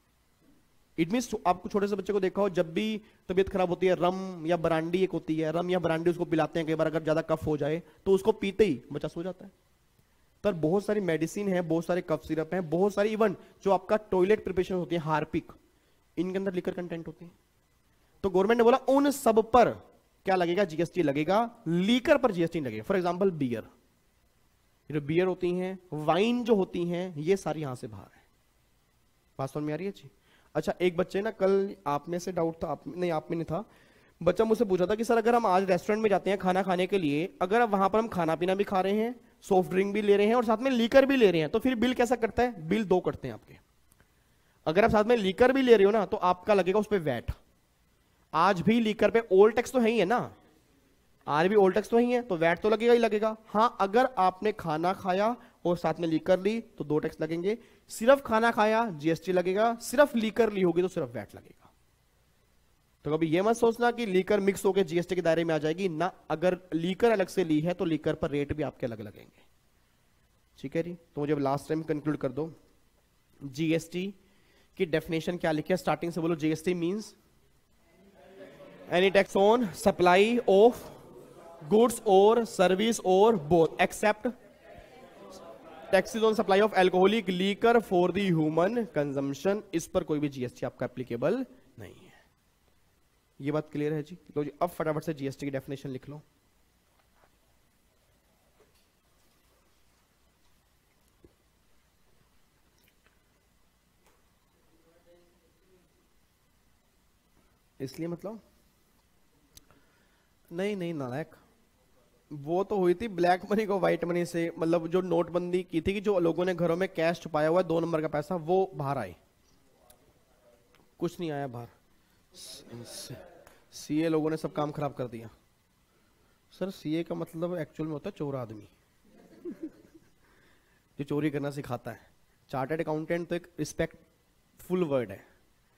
Speaker 1: इट मीन आपको छोटे से बच्चे को देखा हो, जब भी तबीयत खराब होती है, रम या ब्रांडी एक होती है, रम या ब्रांडी उसको पिलाते हैं कई बार, अगर ज्यादा कफ हो जाए तो उसको पीते ही बच्चा सो जाता है। पर बहुत सारी मेडिसिन है, बहुत सारे कफ सिरप हैं, बहुत सारी इवन जो आपका टॉयलेट प्रिपरेशन होती है, हार्पिक, इनके अंदर लिकर कंटेंट होती है। तो गवर्नमेंट ने बोला उन सब पर क्या लगेगा, जीएसटी लगेगा, लीकर पर जीएसटी लगेगा। फॉर एग्जांपल बियर, जो बियर होती हैं, वाइन जो होती हैं, ये सारी यहां से बाहर है। बात समझ में आ रही है जी? अच्छा, एक बच्चे ना, कल आप में से डाउट था, आप नहीं, आप में नहीं था, बच्चा मुझसे पूछा था कि सर अगर हम आज रेस्टोरेंट में जाते हैं खाना खाने के लिए, अगर वहां पर हम खाना पीना भी खा रहे हैं, सॉफ्ट ड्रिंक भी ले रहे हैं और साथ में लीकर भी ले रहे हैं, तो फिर बिल कैसा करता है? बिल दो कटते हैं आपके। अगर आप साथ में लीकर भी ले रहे हो ना, तो आपका लगेगा उस पर वैट। आज भी लीकर पे ओल्ड टैक्स तो है ही है ना, आज भी ओल्ड टैक्स तो ही है, तो वैट तो लगेगा ही लगेगा। हाँ, अगर आपने खाना खाया और साथ में लीकर ली तो दो टैक्स लगेंगे। सिर्फ खाना खाया जीएसटी लगेगा, सिर्फ लीकर ली होगी तो सिर्फ वैट लगेगा। तो कभी ये मत सोचना कि लीकर मिक्स होकर जीएसटी के दायरे में आ जाएगी ना। अगर लीकर अलग से ली है तो लीकर पर रेट भी आपके अलग लगेंगे। ठीक है जी? तो मुझे लास्ट टाइम कंक्लूड कर दो, जीएसटी की डेफिनेशन क्या लिखी है, स्टार्टिंग से बोलो। GST means any tax on supply of goods और सर्विस और both except taxes on supply of alcoholic liquor for the human consumption. इस पर कोई भी जीएसटी आपका एप्लीकेबल नहीं है। ये बात क्लियर है जी? लो जी, अब फटाफट से जीएसटी की डेफिनेशन लिख लो। इसलिए मतलब नहीं नहीं नालायक, वो तो हुई थी ब्लैक मनी को व्हाइट मनी से, मतलब जो नोटबंदी की थी कि जो लोगों ने घरों में कैश छुपाया हुआ है दो नंबर का पैसा, वो बाहर आए। कुछ नहीं आया बाहर, सीए लोगों ने सब काम खराब कर दिया। सर सीए का मतलब एक्चुअल में होता है चोर आदमी जो चोरी करना सिखाता है। चार्टर्ड अकाउंटेंट तो एक रिस्पेक्टफुल वर्ड है,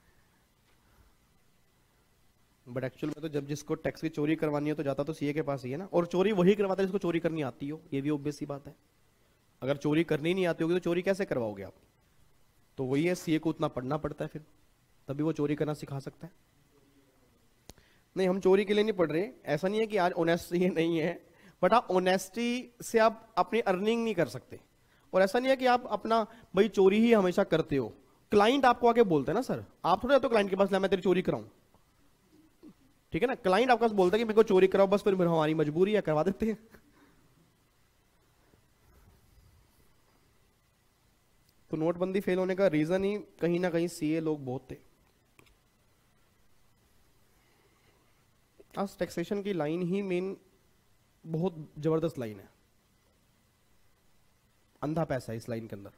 Speaker 1: बट एक्चुअल में तो जब जिसको टैक्स की चोरी करवानी हो तो जाता तो सीए के पास ही है ना। और चोरी वही करवाता है जिसको चोरी करनी आती हो, ये भी ऑब्वियस सी बात है। अगर चोरी करनी नहीं आती होगी तो चोरी कैसे करवाओगे आप? तो वही है, सीए को उतना पढ़ना पड़ता है, फिर तभी वो चोरी करना सिखा सकता है। नहीं, हम चोरी के लिए नहीं पढ़ रहे, ऐसा नहीं है कि आज ऑनेस्ट ये नहीं है, बट आप ऑनेस्टी से आप अपनी अर्निंग नहीं कर सकते। और ऐसा नहीं है कि आप अपना भाई चोरी ही हमेशा करते हो। क्लाइंट आपको आके बोलते हैं ना, सर आप थोड़ा तो क्लाइंट के पास ला मैं तेरी चोरी कराऊं, ठीक है ना? क्लाइंट आपका बोलता है कि मेरे को चोरी कराओ, बस फिर हमारी मजबूरी है, करवा देते हैं। तो नोटबंदी फेल होने का रीजन ही कहीं ना कहीं सीए लोग बहुत थे। आज टैक्सेशन की लाइन ही मेन बहुत जबरदस्त लाइन है, अंधा पैसा है इस लाइन के अंदर।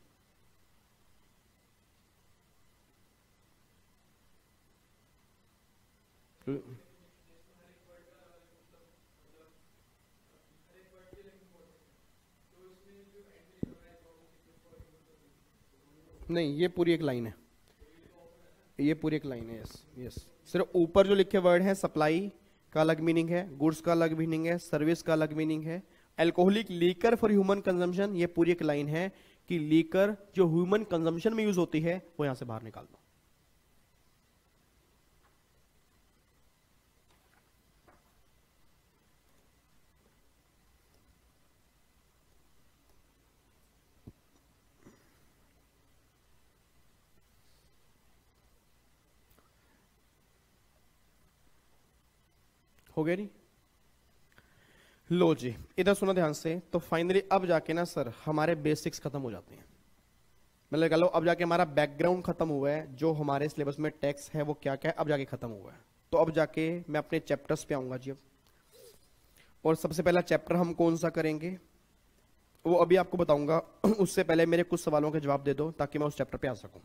Speaker 1: नहीं, ये पूरी एक लाइन है, ये पूरी एक लाइन है। यस यस, सिर्फ ऊपर जो लिखे वर्ड है, सप्लाई का अलग मीनिंग है, गुड्स का अलग मीनिंग है, सर्विस का अलग मीनिंग है, alcoholic liquor for human consumption, ये पूरी एक लाइन है कि लीकर जो ह्यूमन कंजम्पशन में यूज होती है वो यहां से बाहर निकाल दो। हो गया नहीं? लो जी, इधर सुनो ध्यान से। तो फाइनली अब जाके ना सर हमारे बेसिक्स खत्म हो जाते हैं। मतलब कह लो अब जाके हमारा बैकग्राउंड खत्म हुआ है, जो हमारे सिलेबस में टैक्स है वो क्या क्या है अब जाके खत्म हुआ है। तो अब जाके मैं अपने चैप्टर्स पे आऊंगा जी। अब और सबसे पहला चैप्टर हम कौन सा करेंगे वो अभी आपको बताऊंगा। उससे पहले मेरे कुछ सवालों के जवाब दे दो ताकि मैं उस चैप्टर पे आ सकूं।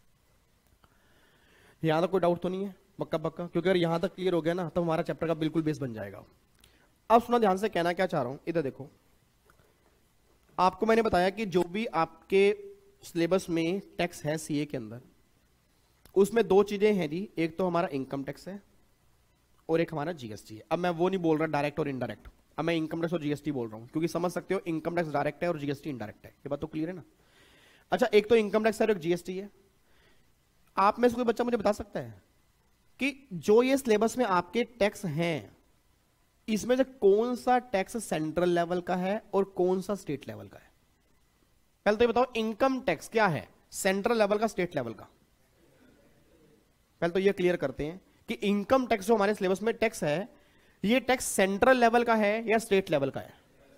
Speaker 1: यहां तक कोई डाउट तो नहीं है? पक्का पक्का, क्योंकि अगर यहां तक क्लियर हो गया ना तो हमारा चैप्टर का बिल्कुल बेस बन जाएगा। अब सुना ध्यान से, कहना क्या चाह रहा हूं, इधर देखो। आपको मैंने बताया कि जो भी आपके सिलेबस में टैक्स है सीए के अंदर, उसमें दो चीजें हैं जी, एक तो हमारा इनकम टैक्स है और एक हमारा जीएसटी है। अब मैं वो नहीं बोल रहा डायरेक्ट और इनडायरेक्ट, अब मैं इनकम टैक्स और जीएसटी बोल रहा हूं, क्योंकि समझ सकते हो इनकम टैक्स डायरेक्ट है और जीएसटी इनडायरेक्ट है। ये बात तो क्लियर है ना? अच्छा, एक तो इनकम टैक्स है और एक जीएसटी है। आप में से कोई बच्चा मुझे बता सकता है कि जो ये सिलेबस में आपके टैक्स हैं, इसमें से कौन सा टैक्स सेंट्रल लेवल का है और कौन सा स्टेट लेवल का है? पहले तो ये बताओ, इनकम टैक्स क्या है, सेंट्रल लेवल का, स्टेट लेवल का? पहले तो ये क्लियर करते हैं कि इनकम टैक्स जो हमारे सिलेबस में टैक्स है, ये टैक्स सेंट्रल लेवल का है या स्टेट लेवल का है?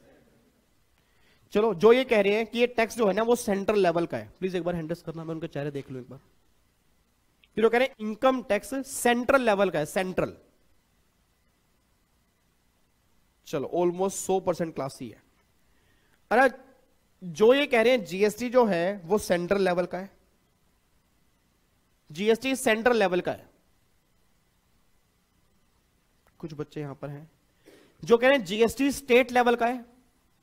Speaker 1: चलो, जो ये कह रहे हैं कि ये टैक्स जो है ना वो सेंट्रल लेवल का है, प्लीज एक बार हैंडल्स करना, मैं उनके चेहरे देख लूं एक बार। फिर वो कह रहे हैं इनकम टैक्स सेंट्रल लेवल का है, सेंट्रल। चलो, ऑलमोस्ट सौ परसेंट क्लास ही है। अरे जो ये कह रहे हैं जीएसटी जो है वो सेंट्रल लेवल का है, जीएसटी सेंट्रल लेवल का है। कुछ बच्चे यहां पर हैं जो कह रहे हैं जीएसटी स्टेट लेवल का है।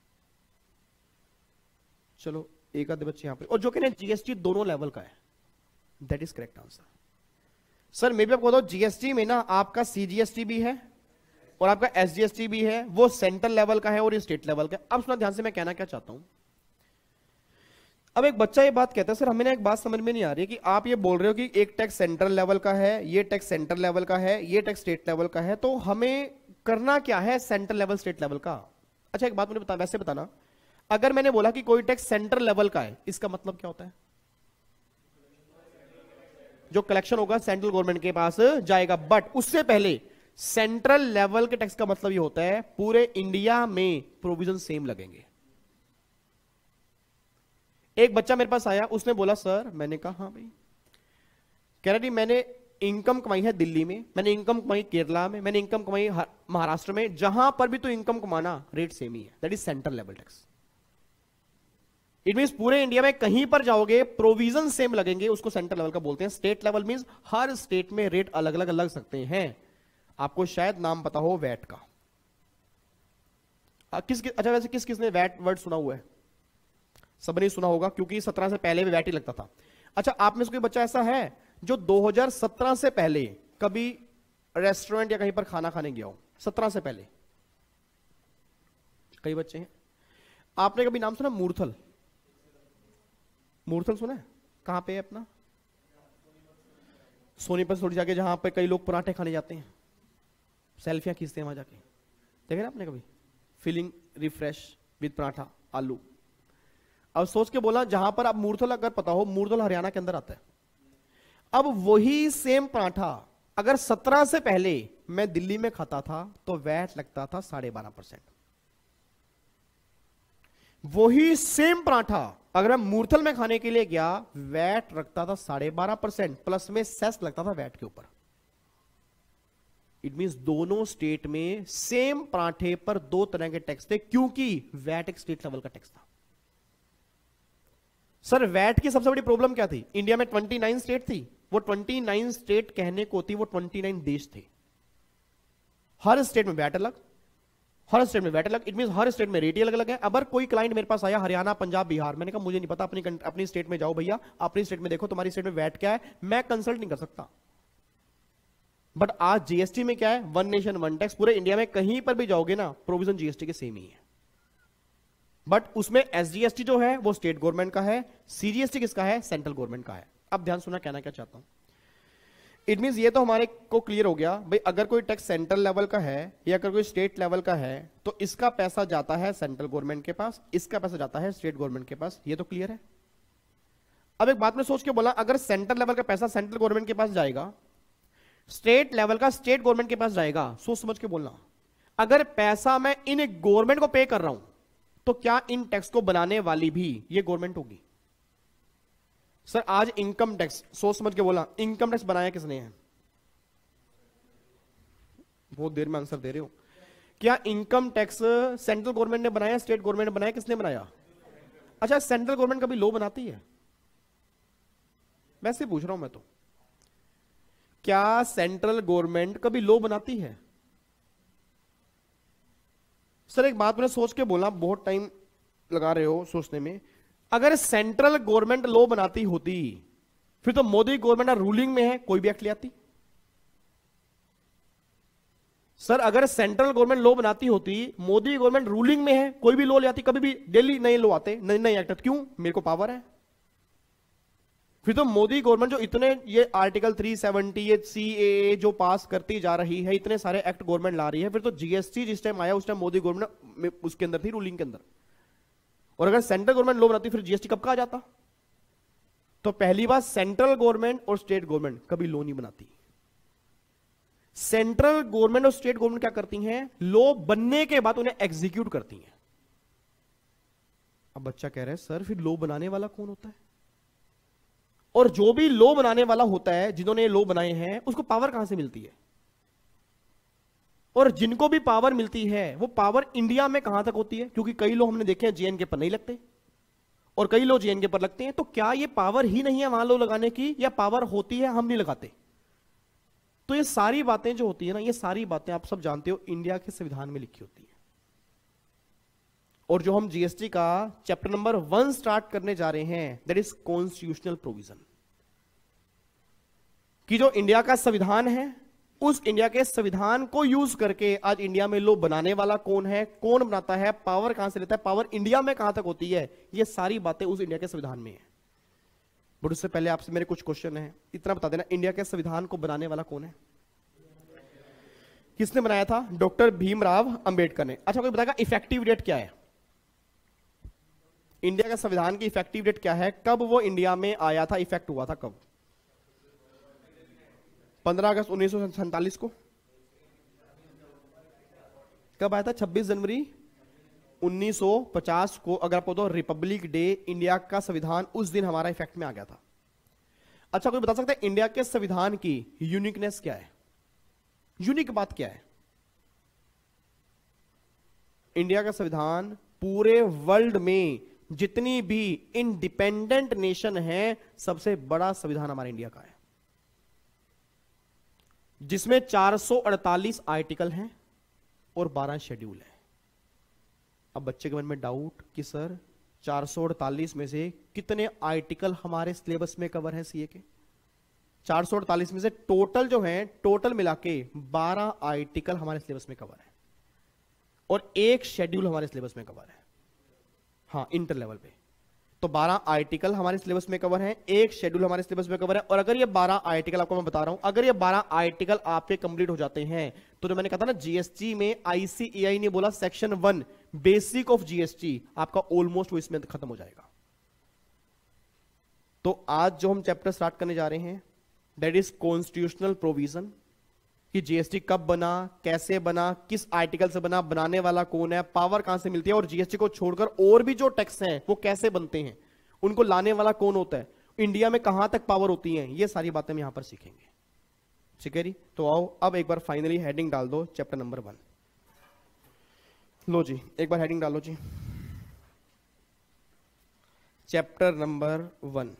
Speaker 1: चलो, एक आधे बच्चे यहां पर, और जो कह रहे हैं जीएसटी दोनों लेवल का है। That is correct answer. Sir मैं भी आपको बताऊं, जीएसटी में ना आपका सीजीएसटी भी है और आपका एसजीएसटी भी है, वो सेंट्रल लेवल का है और ये स्टेट लेवल का है। अब सुना ध्यान से, मैं कहना क्या चाहता हूं। अब एक बच्चा ये बात कहता है, सर हमें ना एक बात समझ में नहीं आ रही कि आप ये बोल रहे हो कि एक टैक्स सेंट्रल लेवल का है, ये टैक्स सेंट्रल लेवल का है, ये टैक्स स्टेट लेवल का है, तो हमें करना क्या है सेंट्रल लेवल स्टेट लेवल का? अच्छा, एक बात मुझे बता, वैसे बताना, अगर मैंने बोला कि कोई टैक्स सेंट्रल लेवल का है, इसका मतलब क्या होता है? जो कलेक्शन होगा सेंट्रल गवर्नमेंट के पास जाएगा। बट उससे पहले सेंट्रल लेवल के टैक्स का मतलब ये होता है पूरे इंडिया में प्रोविजन सेम लगेंगे। एक बच्चा मेरे पास आया, उसने बोला सर, मैंने कहा हाँ भाई, कह रहा जी मैंने इनकम कमाई है दिल्ली में, मैंने इनकम कमाई केरला में, मैंने इनकम कमाई महाराष्ट्र में, जहां पर भी तो इनकम कमाना रेट सेम ही है, that is central level tax. It means पूरे इंडिया में कहीं पर जाओगे प्रोविजन सेम लगेंगे, उसको सेंट्रल लेवल का बोलते हैं। स्टेट लेवल मींस हर स्टेट में रेट अलग अलग लग सकते हैं। आपको शायद नाम पता हो वैट का। किस किस अच्छा वैसे किस किसने वैट वर्ड सुना हुआ है? सबने सुना होगा, क्योंकि सत्रह से पहले भी वैट ही लगता था। अच्छा, आप में से कोई बच्चा ऐसा है जो दो हज़ार सत्रह से पहले कभी रेस्टोरेंट या कहीं पर खाना खाने गया हो? सत्रह से पहले कई बच्चे हैं। आपने कभी नाम सुना मूर्थल? मूर्थल सुना है? कहां पे है अपना? सोनीपत थोड़ी जाके, जहां पे कई लोग पराठे खाने जाते हैं, सेल्फियां खींचते हैं वहां जाके, देखे ना आपने कभी? फीलिंग रिफ्रेश विद पराठा आलू। अब सोच के बोला, जहां पर आप मूर्थल, अगर पता हो मूर्थल हरियाणा के अंदर आता है। अब वही सेम पराठा अगर सत्रह से पहले मैं दिल्ली में खाता था तो वैट लगता था साढ़े बारह परसेंट। वही सेम पराठा अगर मैं मूर्थल में खाने के लिए गया, वैट रखता था साढ़े बारह परसेंट, प्लस में सेस लगता था वैट के ऊपर। इट मींस दोनों स्टेट में सेम पराठे पर दो तरह के टैक्स थे, क्योंकि वैट एक स्टेट लेवल का टैक्स था। सर वैट की सबसे बड़ी प्रॉब्लम क्या थी? इंडिया में उनतीस स्टेट थी, वो उनतीस स्टेट कहने को थी, वो उनतीस देश थे। हर स्टेट में वैट अलग, हर स्टेट में वैट अलग। इट मींस हर स्टेट में रेट अलग अलग है। अगर कोई क्लाइंट मेरे पास आया हरियाणा, पंजाब, बिहार, मैंने कहा मुझे नहीं पता, अपनी अपनी स्टेट में जाओ भैया, अपनी स्टेट में देखो तुम्हारी स्टेट में वैट क्या है, मैं कंसल्ट नहीं कर सकता। बट आज जीएसटी में क्या है? One nation one tax. पूरे इंडिया में कहीं पर भी जाओगे ना, प्रोविजन जीएसटी के सेम ही है। बट उसमें एसजीएसटी जो है वो स्टेट गवर्नमेंट का है, सीजीएसटी किसका है? सेंट्रल गवर्नमेंट का है। अब ध्यान सुना, कहना क्या चाहता हूं। इट मींस ये तो हमारे को क्लियर हो गया भाई, अगर कोई टैक्स सेंट्रल लेवल का है या अगर कोई स्टेट लेवल का है तो इसका पैसा जाता है सेंट्रल गवर्नमेंट के पास, इसका पैसा जाता है स्टेट गवर्नमेंट के पास। ये तो क्लियर है। अब एक बात में सोच के बोला, अगर सेंट्रल लेवल का पैसा सेंट्रल गवर्नमेंट के पास जाएगा, स्टेट लेवल का स्टेट गवर्नमेंट के पास जाएगा, सोच समझ के बोलना। अगर पैसा मैं इन गवर्नमेंट को पे कर रहा हूं तो क्या इन टैक्स को बनाने वाली भी ये गवर्नमेंट होगी? सर आज इनकम टैक्स, सोच समझ के बोला, इनकम टैक्स बनाया किसने है? बहुत देर में आंसर दे रहे हो। क्या इनकम टैक्स सेंट्रल गवर्नमेंट ने बनाया, स्टेट गवर्नमेंट ने बनाया, किसने बनाया? अच्छा, सेंट्रल गवर्नमेंट कभी लॉ बनाती है? वैसे पूछ रहा हूं मैं तो, क्या सेंट्रल गवर्नमेंट कभी लॉ बनाती है? सर एक बात मैंने सोच के बोला, बहुत टाइम लगा रहे हो सोचने में। अगर सेंट्रल गवर्नमेंट लॉ बनाती होती फिर तो मोदी गवर्नमेंट रूलिंग में है, कोई भी एक्ट ले आती। सर अगर सेंट्रल गवर्नमेंट लॉ बनाती होती, मोदी गवर्नमेंट रूलिंग में है, कोई भी लॉ ले आती, कभी भी डेली नए लॉ आते, नए नए एक्ट। क्यों? मेरे को पावर है। फिर तो मोदी गवर्नमेंट जो इतने ये आर्टिकल तीन सौ सत्तर, ये सीएए जो पास करती जा रही है, इतने सारे एक्ट गवर्नमेंट ला रही है, फिर तो जीएसटी जिस टाइम आया उस टाइम मोदी गवर्नमेंट उसके अंदर थी, रूलिंग के अंदर। और अगर सेंट्रल गवर्नमेंट लॉ बनाती फिर जीएसटी कब का आ जाता? तो पहली बात, सेंट्रल गवर्नमेंट और स्टेट गवर्नमेंट कभी लॉ नहीं बनाती। सेंट्रल गवर्नमेंट और स्टेट गवर्नमेंट क्या करती हैं? लॉ बनने के बाद उन्हें एग्जीक्यूट करती हैं। अब बच्चा कह रहा है सर फिर लॉ बनाने वाला कौन होता है? और जो भी लॉ बनाने वाला होता है, जिन्होंने लॉ बनाए हैं, उसको पावर कहां से मिलती है? और जिनको भी पावर मिलती है वो पावर इंडिया में कहां तक होती है? क्योंकि कई लोग हमने देखे हैं जेएनके पर नहीं लगते और कई लोग जेएनके पर लगते हैं। तो क्या ये पावर ही नहीं है वहां लॉ लगाने की, या पावर होती है हम नहीं लगाते? तो ये सारी बातें जो होती है ना, ये सारी बातें आप सब जानते हो इंडिया के संविधान में लिखी होती है। और जो हम जीएसटी का चैप्टर नंबर वन स्टार्ट करने जा रहे हैं, दैट इज कॉन्स्टिट्यूशनल प्रोविजन, कि जो इंडिया का संविधान है, उस इंडिया के संविधान को यूज करके आज इंडिया में लॉ बनाने वाला कौन है, कौन बनाता है, पावर कहां से लेता है, पावर इंडिया में कहां तक होती है, ये सारी बातें उस इंडिया के संविधान में है। बट उससे पहले आपसे मेरे कुछ क्वेश्चन है, इतना बता देना, इंडिया के संविधान को बनाने वाला कौन है? किसने बनाया था? डॉक्टर भीमराव अंबेडकर ने। अच्छा कोई बताएगा इफेक्टिव डेट क्या है? इंडिया का संविधान की इफेक्टिव डेट क्या है? कब वो इंडिया में आया था, इफेक्ट हुआ था कब? पंद्रह अगस्त उन्नीस सौ सैंतालीस को। कब आया था? छब्बीस जनवरी उन्नीस सौ पचास को। अगर आपको तो रिपब्लिक डे, इंडिया का संविधान उस दिन हमारा इफेक्ट में आ गया था। अच्छा कोई बता सकता है इंडिया के संविधान की यूनिकनेस क्या है? यूनिक बात क्या है? इंडिया का संविधान पूरे वर्ल्ड में जितनी भी इंडिपेंडेंट नेशन है, सबसे बड़ा संविधान हमारे इंडिया का है, जिसमें चार सौ अड़तालीस आर्टिकल हैं और बारह शेड्यूल है। अब बच्चे के मन में डाउट कि सर चार सौ अड़तालीस में से कितने आर्टिकल हमारे सिलेबस में कवर है सीए के? चार सौ अड़तालीस में से टोटल जो है, टोटल मिला के बारह आर्टिकल हमारे सिलेबस में कवर है और एक शेड्यूल हमारे सिलेबस में कवर है, हाँ इंटर लेवल पे। तो बारह आर्टिकल हमारे सिलेबस में कवर है, एक शेड्यूल हमारे सिलेबस में कवर है। और अगर ये बारह आर्टिकल, आपको मैं बता रहा हूं, अगर ये बारह आर्टिकल आपके कंप्लीट हो जाते हैं तो जो मैंने कहा था ना, जीएसटी में आईसीएआई ने बोला section one basic of GST आपका ऑलमोस्ट वो इसमें खत्म हो जाएगा। तो आज जो हम चैप्टर स्टार्ट करने जा रहे हैं, दैट इज कॉन्स्टिट्यूशनल प्रोविजन, कि जीएसटी कब बना, कैसे बना, किस आर्टिकल से बना, बनाने वाला कौन है, पावर कहां से मिलती है, और जीएसटी को छोड़कर और भी जो टैक्स हैं वो कैसे बनते हैं, उनको लाने वाला कौन होता है, इंडिया में कहां तक पावर होती है, ये सारी बातें हम यहां पर सीखेंगे। ठीक है जी, तो आओ अब एक बार फाइनली हेडिंग डाल दो चैप्टर नंबर वन। लो जी एक बार हेडिंग डालो जी, chapter number one.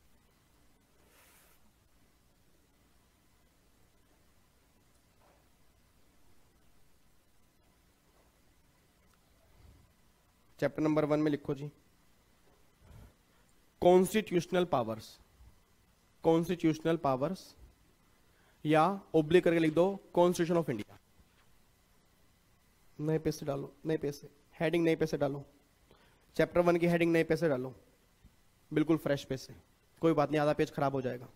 Speaker 1: Chapter number one में लिखो जी कॉन्स्टिट्यूशनल पावर्स। कॉन्स्टिट्यूशनल पावर्स, या ओब्लिक करके लिख दो कॉन्स्टिट्यूशन ऑफ इंडिया। नए पेज से डालो, नए पेज से हेडिंग नए पेज से डालो, चैप्टर वन की हेडिंग नए पेज से डालो, बिल्कुल फ्रेश पेज से, कोई बात नहीं आधा पेज खराब हो जाएगा।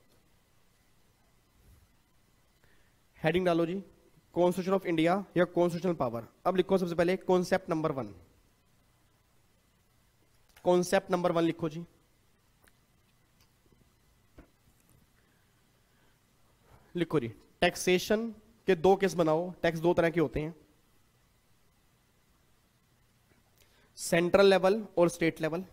Speaker 1: हेडिंग डालो जी कॉन्स्टिट्यूशन ऑफ इंडिया या कॉन्स्टिट्यूशनल पावर। अब लिखो सबसे पहले concept number one, concept number one लिखो जी। लिखो जी टैक्सेशन के दो केस बनाओ। टैक्स दो तरह के होते हैं, सेंट्रल लेवल और स्टेट लेवल।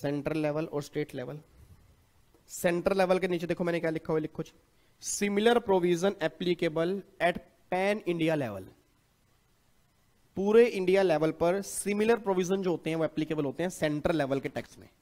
Speaker 1: सेंट्रल लेवल और स्टेट लेवल। सेंट्रल लेवल के नीचे देखो मैंने क्या लिखा हुआ है, लिखो जी, similar provision applicable at pan India level. पूरे इंडिया लेवल पर सिमिलर प्रोविजन जो होते हैं वो एप्लीकेबल होते हैं सेंट्रल लेवल के टैक्स में।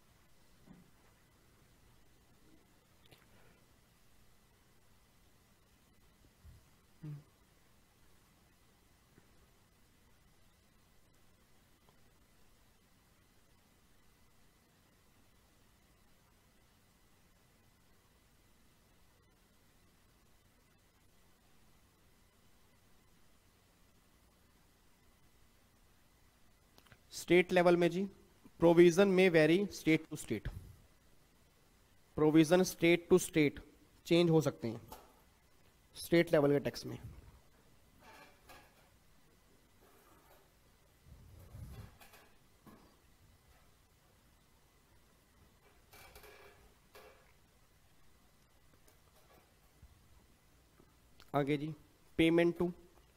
Speaker 1: स्टेट लेवल में जी प्रोविजन में vary state to state, provision state to state change हो सकते हैं स्टेट लेवल के टैक्स में। आगे जी पेमेंट टू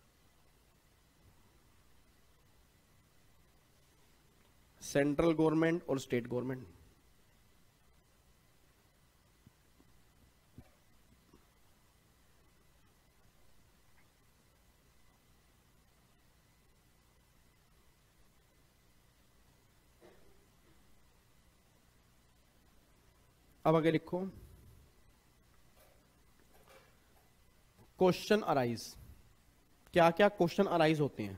Speaker 1: सेंट्रल गवर्नमेंट और स्टेट गवर्नमेंट। अब आगे लिखो क्वेश्चन अराइज। क्या क्या क्वेश्चन अराइज होते हैं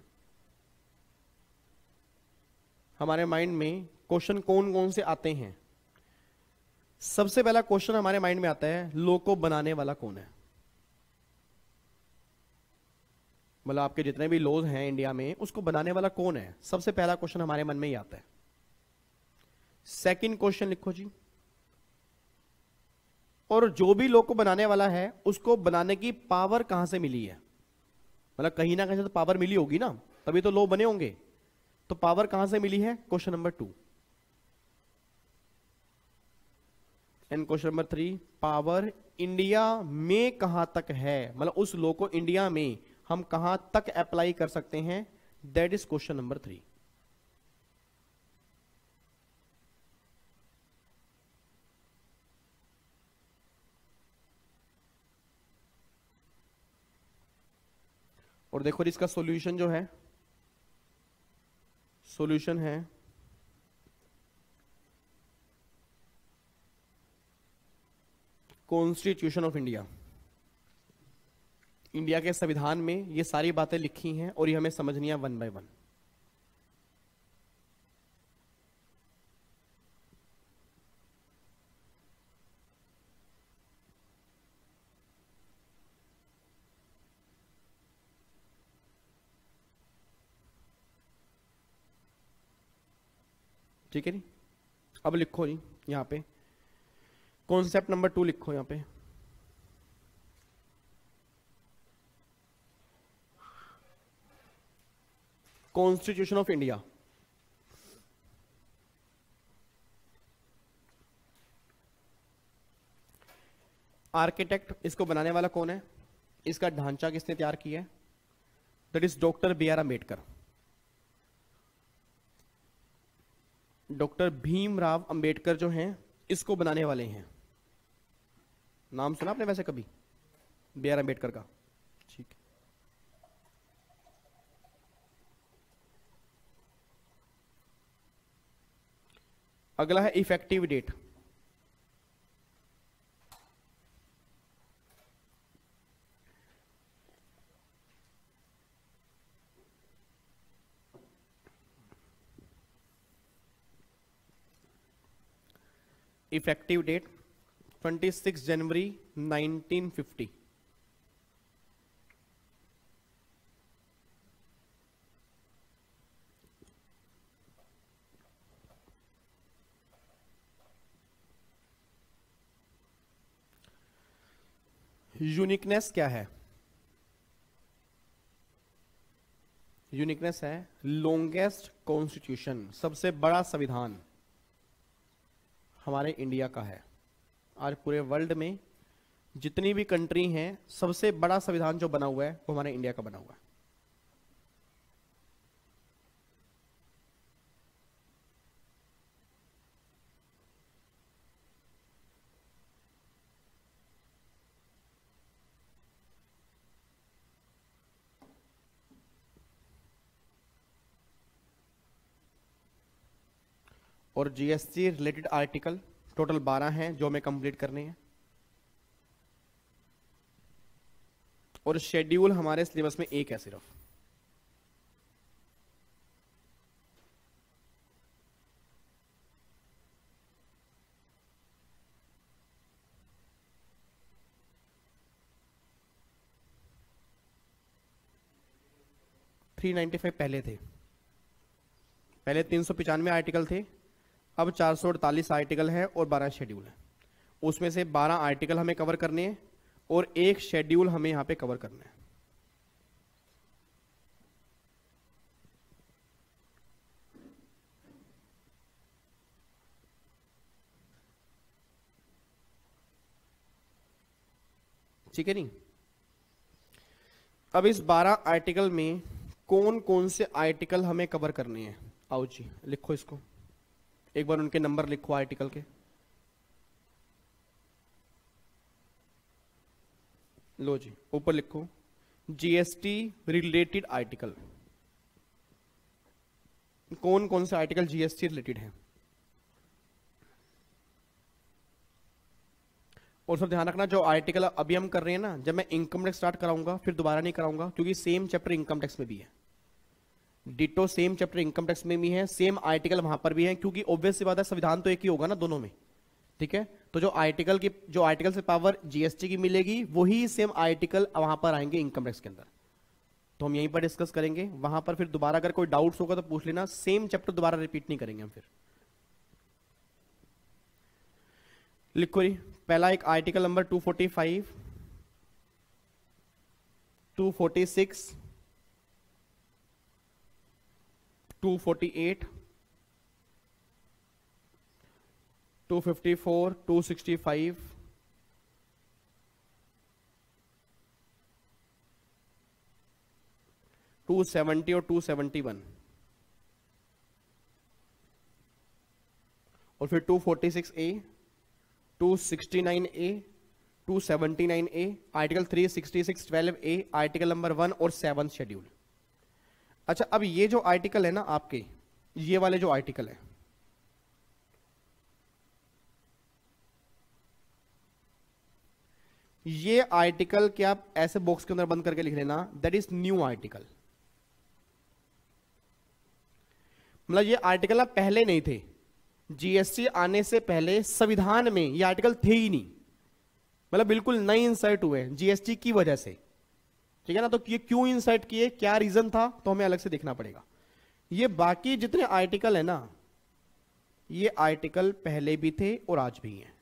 Speaker 1: हमारे माइंड में, क्वेश्चन कौन कौन से आते हैं? सबसे पहला क्वेश्चन हमारे माइंड में आता है लॉ को बनाने वाला कौन है। मतलब आपके जितने भी लॉज हैं इंडिया में उसको बनाने वाला कौन है, सबसे पहला क्वेश्चन हमारे मन में ही आता है। सेकंड क्वेश्चन लिखो जी, और जो भी लॉ को बनाने वाला है उसको बनाने की पावर कहां से मिली है। मतलब कहीं ना कहीं से तो पावर मिली होगी ना, तभी तो लॉ बने होंगे। तो पावर कहां से मिली है, question number two. And question number three, power India में कहां तक है, मतलब उस लॉ को इंडिया में हम कहां तक अप्लाई कर सकते हैं, that is question number three. और देखो इसका सॉल्यूशन जो है, सॉल्यूशन है कॉन्स्टिट्यूशन ऑफ इंडिया। इंडिया के संविधान में ये सारी बातें लिखी हैं और ये हमें समझनी है वन बाय वन। ठीक है जी। अब लिखो जी यहां पे कॉन्सेप्ट नंबर टू लिखो यहां पे, कॉन्स्टिट्यूशन ऑफ इंडिया। आर्किटेक्ट, इसको बनाने वाला कौन है, इसका ढांचा किसने तैयार किया है, that is doctor B R Ambedkar. Doctor Bhimrao Ambedkar जो हैं इसको बनाने वाले हैं। नाम सुना आपने वैसे कभी बी आर अंबेडकर का? ठीक है। अगला है इफेक्टिव डेट। इफेक्टिव डेट छब्बीस जनवरी नाइनटीन फिफ्टी। यूनिकनेस क्या है, यूनिकनेस है लॉन्गेस्ट कॉन्स्टिट्यूशन, सबसे बड़ा संविधान हमारे इंडिया का है। आज पूरे वर्ल्ड में जितनी भी कंट्री हैं सबसे बड़ा संविधान जो बना हुआ है वो हमारे इंडिया का बना हुआ है। और जीएसटी रिलेटेड आर्टिकल टोटल बारह हैं जो हमें कंप्लीट करने हैं। और शेड्यूल हमारे सिलेबस में एक है सिर्फ। थ्री नाइन्टी फाइव पहले थे, पहले तीन सौ पिचानवे आर्टिकल थे, अब चार सौ अड़तालीस आर्टिकल है और बारह शेड्यूल है। उसमें से बारह आर्टिकल हमें कवर करने हैं और एक शेड्यूल हमें यहां पे कवर करना है। ठीक है नहीं। अब इस बारह आर्टिकल में कौन कौन से आर्टिकल हमें कवर करने हैं, आओ जी लिखो इसको, एक बार उनके नंबर लिखो आर्टिकल के। लो जी ऊपर लिखो जीएसटी रिलेटेड आर्टिकल, कौन कौन से आर्टिकल जीएसटी रिलेटेड हैं। और सब ध्यान रखना, जो आर्टिकल अभी हम कर रहे हैं ना, जब मैं इनकम टैक्स स्टार्ट कराऊंगा फिर दोबारा नहीं कराऊंगा, क्योंकि सेम चैप्टर इनकम टैक्स में भी है, ditto same chapter income tax में भी है, सेम आर्टिकल वहां पर भी है, क्योंकि ऑब्वियस सी बात है संविधान तो एक ही होगा ना दोनों में। ठीक है, तो जो आर्टिकल की जो आर्टिकल से पावर जीएसटी की मिलेगी वही सेम आर्टिकल वहां पर आएंगे इनकम टैक्स के अंदर। तो हम यहीं पर डिस्कस करेंगे, वहां पर फिर दोबारा अगर कोई डाउट्स होगा तो पूछ लेना, सेम चैप्टर दोबारा रिपीट नहीं करेंगे हम। फिर लिखो जी, पहला एक article number two forty five, two forty six, two forty eight, two fifty four, two sixty five, two seventy और टू सेवेंटी वन, और फिर two forty six A, two sixty nine A, two seventy nine A, article three sixty six twelve A, article number one और seven schedule. अच्छा, अब ये जो article है ना आपके, ये वाले जो आर्टिकल है, ये आर्टिकल क्या आप ऐसे बॉक्स के अंदर बंद करके लिख लेना, दैट इज न्यू आर्टिकल। मतलब ये आर्टिकल आप पहले नहीं थे, जीएसटी आने से पहले संविधान में ये आर्टिकल थे ही नहीं, मतलब बिल्कुल नए इंसर्ट हुए जीएसटी की वजह से। ठीक है ना, तो ये क्यों इंसर्ट किए, क्या रीजन था, तो हमें अलग से देखना पड़ेगा। ये बाकी जितने आर्टिकल है ना, ये आर्टिकल पहले भी थे और आज भी हैं।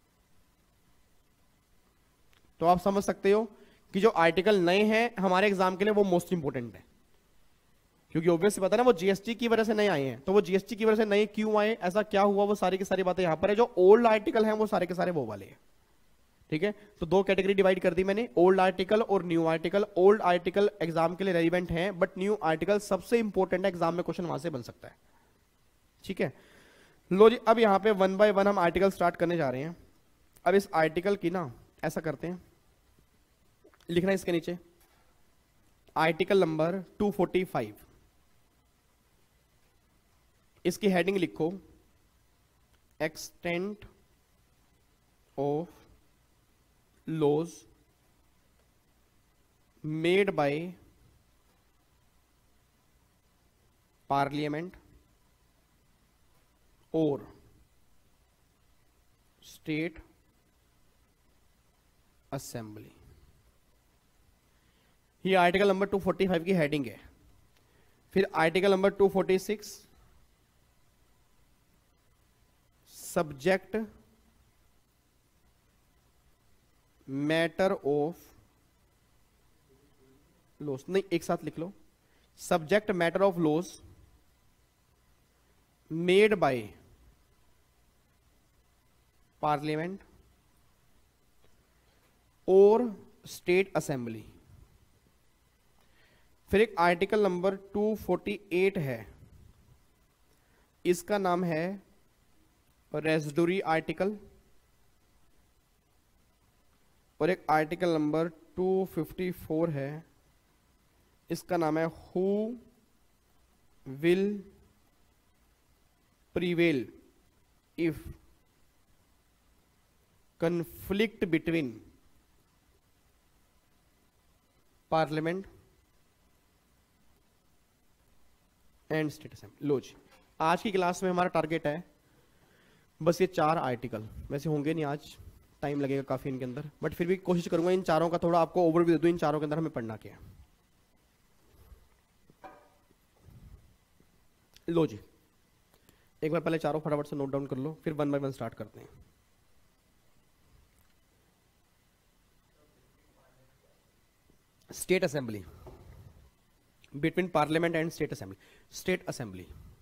Speaker 1: तो आप समझ सकते हो कि जो आर्टिकल नए हैं हमारे एग्जाम के लिए वो मोस्ट इंपोर्टेंट है, क्योंकि ऑब्वियसली पता है ना वो जीएसटी की वजह से नए आए हैं। तो वो जीएसटी की वजह से नए क्यों आए, ऐसा क्या हुआ, वो सारी की सारी बातें यहां पर है। जो ओल्ड आर्टिकल हैं वो सारे के सारे वो वाले हैं। ठीक है, तो दो कैटेगरी डिवाइड कर दी मैंने, ओल्ड आर्टिकल और new article. Old article exam के लिए रेलिवेंट है, बट न्यू आर्टिकल सबसे इंपॉर्टेंट है, एग्जाम में क्वेश्चन वहां से बन सकता है। ठीक है, लो जी, अब यहां पे वन बाय वन हम आर्टिकल स्टार्ट करने जा रहे हैं। अब इस आर्टिकल की ना ऐसा करते हैं, लिखना इसके नीचे article number two forty five, इसकी हेडिंग लिखो extent of laws made by parliament और स्टेट असेंबली। ये article number two forty five की हेडिंग है। फिर article number two forty six, subject matter of laws, नहीं एक साथ लिख लो, subject matter of laws made by parliament और स्टेट असेंबली। फिर एक article number two forty eight है, इसका नाम है रेजिडुरी आर्टिकल। और एक article number two fifty four है, इसका नाम है who will prevail if conflict between parliament and state assembly. लो जी, आज की क्लास में हमारा टारगेट है बस ये चार आर्टिकल, वैसे होंगे नहीं आज, टाइम लगेगा काफी इनके अंदर, बट फिर भी कोशिश करूंगा इन चारों का थोड़ा आपको ओवरव्यू दे दूं, इन चारों के अंदर हमें पढ़ना क्या है। लो जी, एक बार पहले चारों फटाफट से नोट डाउन कर लो, फिर वन बाय वन स्टार्ट करते हैं। State assembly, between parliament and state assembly, state assembly,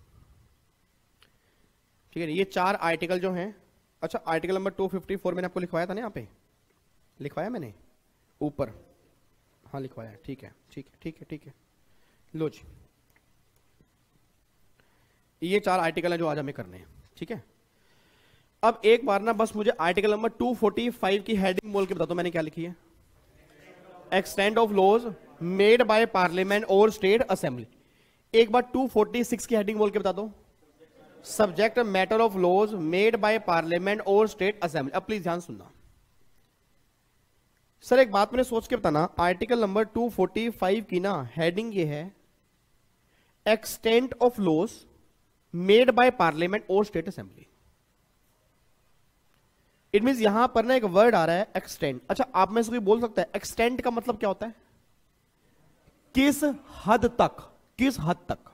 Speaker 1: ठीक है। ये चार आर्टिकल जो हैं, अच्छा आर्टिकल नंबर दो सौ चौवन मैंने आपको लिखवाया था ना, यहाँ पे लिखवाया मैंने ऊपर, हाँ लिखवाया, ठीक है ठीक है ठीक है ठीक है। लो जी, ये चार आर्टिकल हैं जो आज हमें करने हैं, ठीक है। अब एक बार ना बस मुझे आर्टिकल नंबर दो सौ पैंतालीस की हेडिंग बोल के बता दो मैंने क्या लिखी है। Extent of laws made by parliament और स्टेट असेंबली। एक बार दो सौ छियालीस की हेडिंग बोल के बता दो। Subject matter of laws made by parliament और स्टेट असेंबली। अब प्लीज ध्यान सुनना सर, एक बात मैंने सोच के बताना, आर्टिकल नंबर दो सौ पैंतालीस की ना हेडिंग ये है extent of laws made by parliament और स्टेट असेंबली। इट मींस यहां पर ना एक वर्ड आ रहा है एक्सटेंड। अच्छा, आप में से कोई बोल सकता है एक्सटेंड का मतलब क्या होता है? किस हद तक, किस हद तक।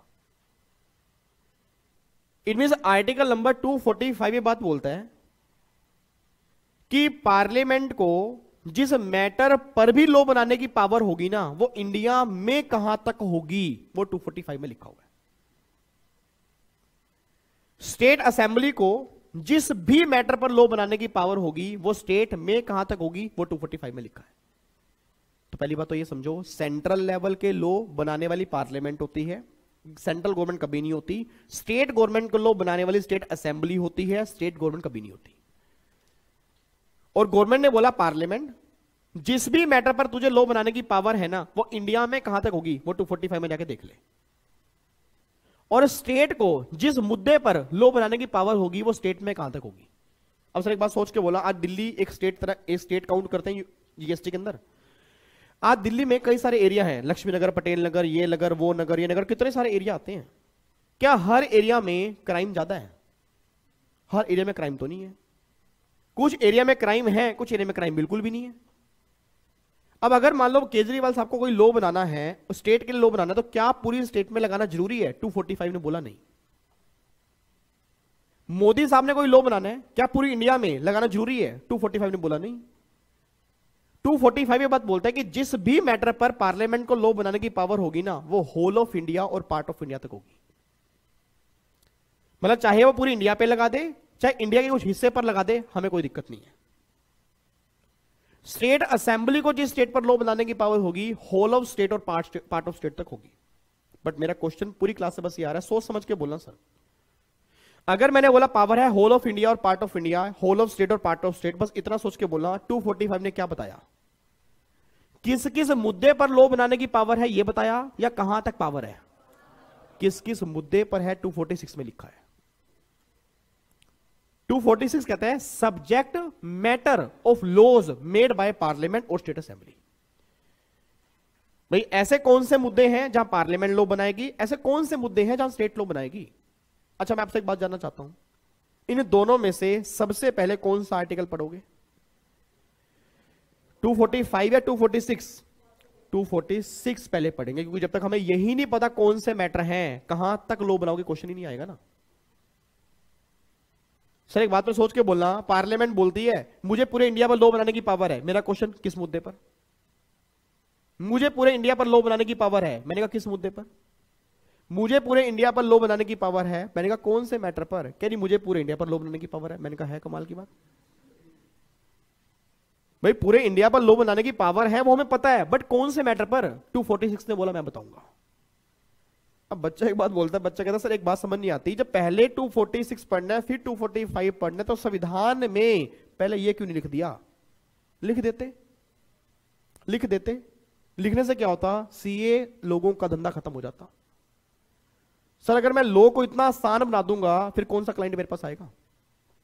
Speaker 1: इट मींस आर्टिकल नंबर दो सौ पैंतालीस ये बात बोलता है कि पार्लियामेंट को जिस मैटर पर भी लॉ बनाने की पावर होगी ना, वो इंडिया में कहां तक होगी, वो दो सौ पैंतालीस में लिखा हुआ है। स्टेट असेंबली को जिस भी मैटर पर लॉ बनाने की पावर होगी वो स्टेट में कहां तक होगी, वो दो सौ पैंतालीस में लिखा है। तो पहली बात तो ये समझो, सेंट्रल लेवल के लॉ बनाने वाली पार्लियामेंट होती है, सेंट्रल गवर्नमेंट कभी नहीं होती। स्टेट गवर्नमेंट को लॉ बनाने वाली स्टेट असेंबली होती है, स्टेट गवर्नमेंट कभी नहीं होती। और गवर्नमेंट ने बोला पार्लियामेंट जिस भी मैटर पर तुझे लॉ बनाने की पावर है ना, वो इंडिया में कहां तक होगी, वो दो सौ पैंतालीस में जाके देख ले। और स्टेट को जिस मुद्दे पर लॉ बनाने की पावर होगी वो स्टेट में कहां तक होगी। अब सर एक बात सोच के बोला, आज दिल्ली एक स्टेट तरह एक स्टेट काउंट करते हैं जीएसटी के अंदर। आज दिल्ली में कई सारे एरिया हैं, लक्ष्मी नगर, पटेल नगर, ये नगर, वो नगर, ये नगर, कितने सारे एरिया आते हैं। क्या हर एरिया में क्राइम ज्यादा है? हर एरिया में क्राइम तो नहीं है। कुछ एरिया में क्राइम है, कुछ एरिया में क्राइम बिल्कुल भी नहीं है। अब अगर मान लो केजरीवाल साहब को कोई लॉ बनाना है, स्टेट के लिए लॉ बनाना है, तो क्या पूरी स्टेट में लगाना जरूरी है? दो सौ पैंतालीस ने बोला नहीं। मोदी साहब ने कोई लॉ बनाना है, क्या पूरी इंडिया में लगाना जरूरी है? दो सौ पैंतालीस ने बोला नहीं। दो सौ पैंतालीस ये बात बोलता है कि जिस भी मैटर पर पार्लियामेंट को लॉ बनाने की पावर होगी ना, वो होल ऑफ इंडिया और पार्ट ऑफ इंडिया तक होगी। मतलब चाहे वो पूरी इंडिया पे लगा दे, चाहे इंडिया के कुछ हिस्से पर लगा दे, हमें कोई दिक्कत नहीं है। स्टेट असेंबली को जिस स्टेट पर लॉ बनाने की पावर होगी, होल ऑफ स्टेट और पार्ट पार्ट ऑफ स्टेट तक होगी। बट मेरा क्वेश्चन पूरी क्लास से बस ये आ रहा है, सोच समझ के बोलना सर। अगर मैंने बोला पावर है होल ऑफ इंडिया और part of India, whole of state और पार्ट ऑफ स्टेट, बस इतना सोच के बोलना। दो सौ पैंतालीस ने क्या बताया, किस किस मुद्दे पर लॉ बनाने की पावर है ये बताया, या कहां तक पावर है, किस किस मुद्दे पर है। दो सौ छियालीस में लिखा है। दो सौ छियालीस कहते हैं subject matter of laws made by parliament और स्टेट असेंबली। भाई ऐसे कौन से मुद्दे हैं जहां पार्लियामेंट लॉ बनाएगी, ऐसे कौन से मुद्दे हैं जहां स्टेट लॉ बनाएगी। अच्छा, मैं आपसे एक बात जानना चाहता हूं, इन दोनों में से सबसे पहले कौन सा आर्टिकल पढ़ोगे? दो सौ पैंतालीस या दो सौ छियालीस? दो सौ छियालीस पहले पढ़ेंगे, क्योंकि जब तक हमें यही नहीं पता कौन से मैटर हैं, कहां तक लॉ बनाओगे, क्वेश्चन ही नहीं आएगा ना। सर एक बात में सोच के बोलना, पार्लियामेंट बोलती है मुझे पूरे इंडिया पर लॉ बनाने की पावर है, मेरा क्वेश्चन किस मुद्दे पर? मुझे पूरे इंडिया पर लॉ बनाने की पावर है, मैंने कहा किस मुद्दे पर? मुझे पूरे इंडिया पर लॉ बनाने की पावर है, मैंने कहा कौन से मैटर पर? कह रही मुझे पूरे इंडिया पर लॉ बनाने की पावर है। मैंने कहा है कमाल की बात। भाई पूरे इंडिया पर लॉ बनाने की पावर है वो हमें पता है, बट कौन से मैटर पर? दो सौ छियालीस ने बोला मैं बताऊंगा। अब बच्चा एक बात बोलता है, बच्चा कहता है सर एक बात समझ नहीं आती, जब पहले दो सौ छियालीस पढ़ना है फिर दो सौ पैंतालीस पढ़ना है, तो संविधान में पहले ये क्यों नहीं लिख दिया? लिख देते, लिख देते। लिखने से क्या होता, सीए लोगों का धंधा खत्म हो जाता। सर अगर मैं लॉ को इतना आसान बना दूंगा, फिर कौन सा क्लाइंट मेरे पास आएगा?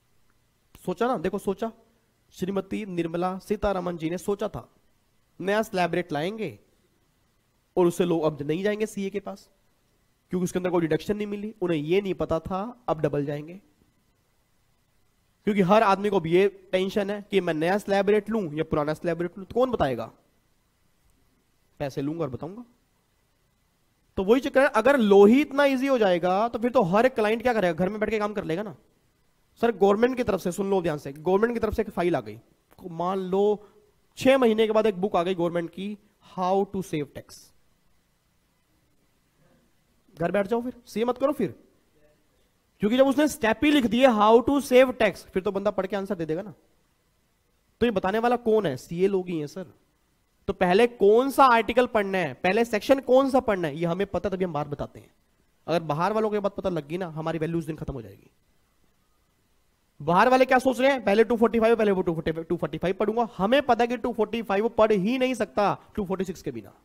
Speaker 1: सोचा ना, देखो सोचा, श्रीमती निर्मला सीतारमन जी ने सोचा था नया स्लैब रेट लाएंगे और उससे लोग अब नहीं जाएंगे सीए के पास क्योंकि उसके अंदर कोई डिडक्शन नहीं मिली। उन्हें यह नहीं पता था अब डबल जाएंगे, क्योंकि हर आदमी को भी ये टेंशन है कि मैं नया स्लैब रेट लूं या पुराना स्लैब रेट लूं, तो कौन बताएगा? पैसे लूंगा और बताऊंगा। तो वही चक्कर है, अगर लो ही इतना इजी हो जाएगा तो फिर तो हर एक क्लाइंट क्या करेगा, घर में बैठ के काम कर लेगा ना। सर गवर्नमेंट की तरफ से, सुन लो ध्यान से, गवर्नमेंट की तरफ से एक फाइल आ गई, मान लो छह महीने के बाद एक बुक आ गई गवर्नमेंट की, हाउ टू सेव टैक्स। घर बैठ जाओ, फिर सी मत करो फिर, क्योंकि जब उसने स्टेप ही लिख दिए हाउ टू सेव टैक्स, फिर तो बंदा पढ़ के आंसर दे देगा ना। तो ये बताने वाला कौन है? सीए लोग ही हैं सर। तो पहले कौन सा आर्टिकल पढ़ना है, पहले सेक्शन कौन सा पढ़ना है, ये हमें पता, तभी हम बाहर बताते हैं। अगर बाहर वालों को बात पता लग गई ना, हमारी वैल्यू उस दिन खत्म हो जाएगी। बाहर वाले क्या सोच रहे हैं, पहले टू फोर्टी फाइव, पहले वो टू फोर्टी फाइव पढ़ूंगा। हमें पता है कि टू फोर्टी फाइव पढ़ ही नहीं सकता टू फोर्टी सिक्स के बिना।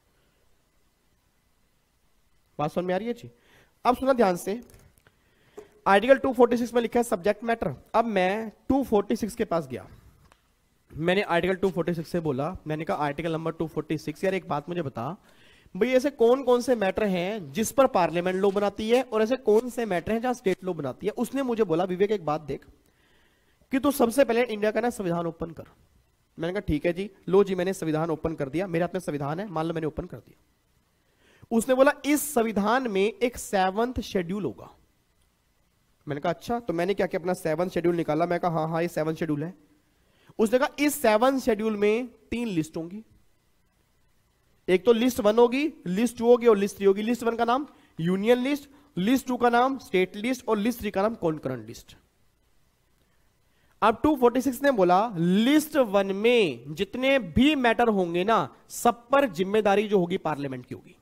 Speaker 1: बात समझ में आ रही है जी? अब सुना ध्यान से, आर्टिकल टू फोर्टी सिक्स में लिखा है सब्जेक्ट मैटर। अब मैं टू फोर्टी सिक्स के पास गया, मैंने आर्टिकल टू फोर्टी सिक्स से बोला, मैंने कहा article number two forty six, यार एक बात मुझे बता भाई, ऐसे कौन कौन से मैटर हैं जिस पर पार्लियामेंट लॉ बनाती है और ऐसे कौन से मैटर हैं जहां स्टेट लॉ बनाती है। उसने मुझे बोला विवेक एक बात देख कि तू सबसे पहले इंडिया का ना संविधान ओपन कर। मैंने कहा ठीक है जी, लो जी मैंने संविधान ओपन कर दिया, मेरे हाथ में संविधान है, मान लो मैंने ओपन कर दिया। उसने बोला इस संविधान में एक सेवंथ शेड्यूल होगा। मैंने कहा अच्छा, तो मैंने क्या किया, अपना सेवंथ शेड्यूल निकाला। मैं कहा हाँ हाँ ये सेवंथ शेड्यूल है। उसने कहा इस सेवंथ शेड्यूल में तीन लिस्ट होंगी, एक तो लिस्ट वन होगी, लिस्ट टू होगी और लिस्ट थ्री होगी। लिस्ट वन का नाम यूनियन लिस्ट, लिस्ट टू का नाम स्टेट लिस्ट और लिस्ट थ्री का नाम कॉन्करेंट लिस्ट। अब टू फोर्टी सिक्स ने बोला लिस्ट वन में जितने भी मैटर होंगे ना, सब पर जिम्मेदारी जो होगी पार्लियामेंट की होगी।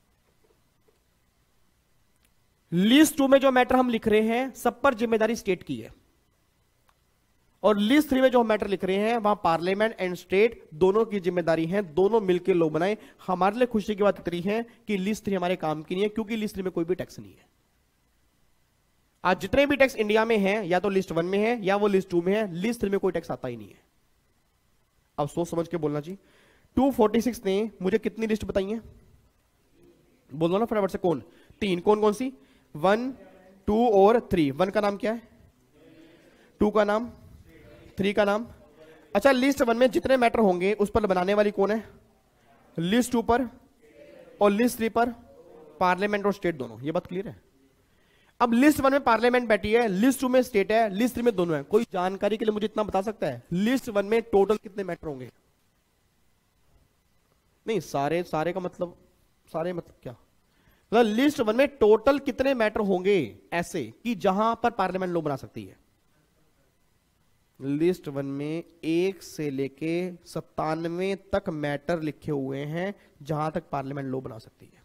Speaker 1: लिस्ट टू में जो मैटर हम लिख रहे हैं सब पर जिम्मेदारी स्टेट की है, और लिस्ट थ्री में जो मैटर लिख रहे हैं वहां पार्लियामेंट एंड स्टेट दोनों की जिम्मेदारी है, दोनों मिलकर लॉ बनाए। हमारे लिए खुशी की बात इतनी है कि लिस्ट थ्री हमारे काम की नहीं है, क्योंकि लिस्ट थ्री में कोई भी टैक्स नहीं है। आज जितने भी टैक्स इंडिया में हैं या तो लिस्ट वन में है या वो लिस्ट टू में है, लिस्ट थ्री में कोई टैक्स आता ही नहीं है। अब सोच समझ के बोलना जी। टू फोर्टी सिक्स ने मुझे कितनी लिस्ट बताई है, बोलो ना फटाफट से, कौन? तीन। कौन कौन सी? वन, टू और थ्री। वन का नाम क्या है, टू का नाम, थ्री का नाम। अच्छा, लिस्ट वन में जितने मैटर होंगे उस पर बनाने वाली कौन है? लिस्ट टू पर, और लिस्ट थ्री पर पार्लियामेंट और स्टेट दोनों। ये बात क्लियर है? अब लिस्ट वन में पार्लियामेंट बैठी है, लिस्ट टू में स्टेट है, लिस्ट थ्री में दोनों है। कोई जानकारी के लिए मुझे इतना बता सकता है लिस्ट वन में टोटल कितने मैटर होंगे? नहीं, सारे सारे का मतलब, सारे मतलब क्या, मतलब लिस्ट वन में टोटल कितने मैटर होंगे ऐसे कि जहां पर पार्लियामेंट लॉ बना सकती है? लिस्ट वन में एक से लेके सत्तानवे तक मैटर लिखे हुए हैं जहां तक पार्लियामेंट लॉ बना सकती है।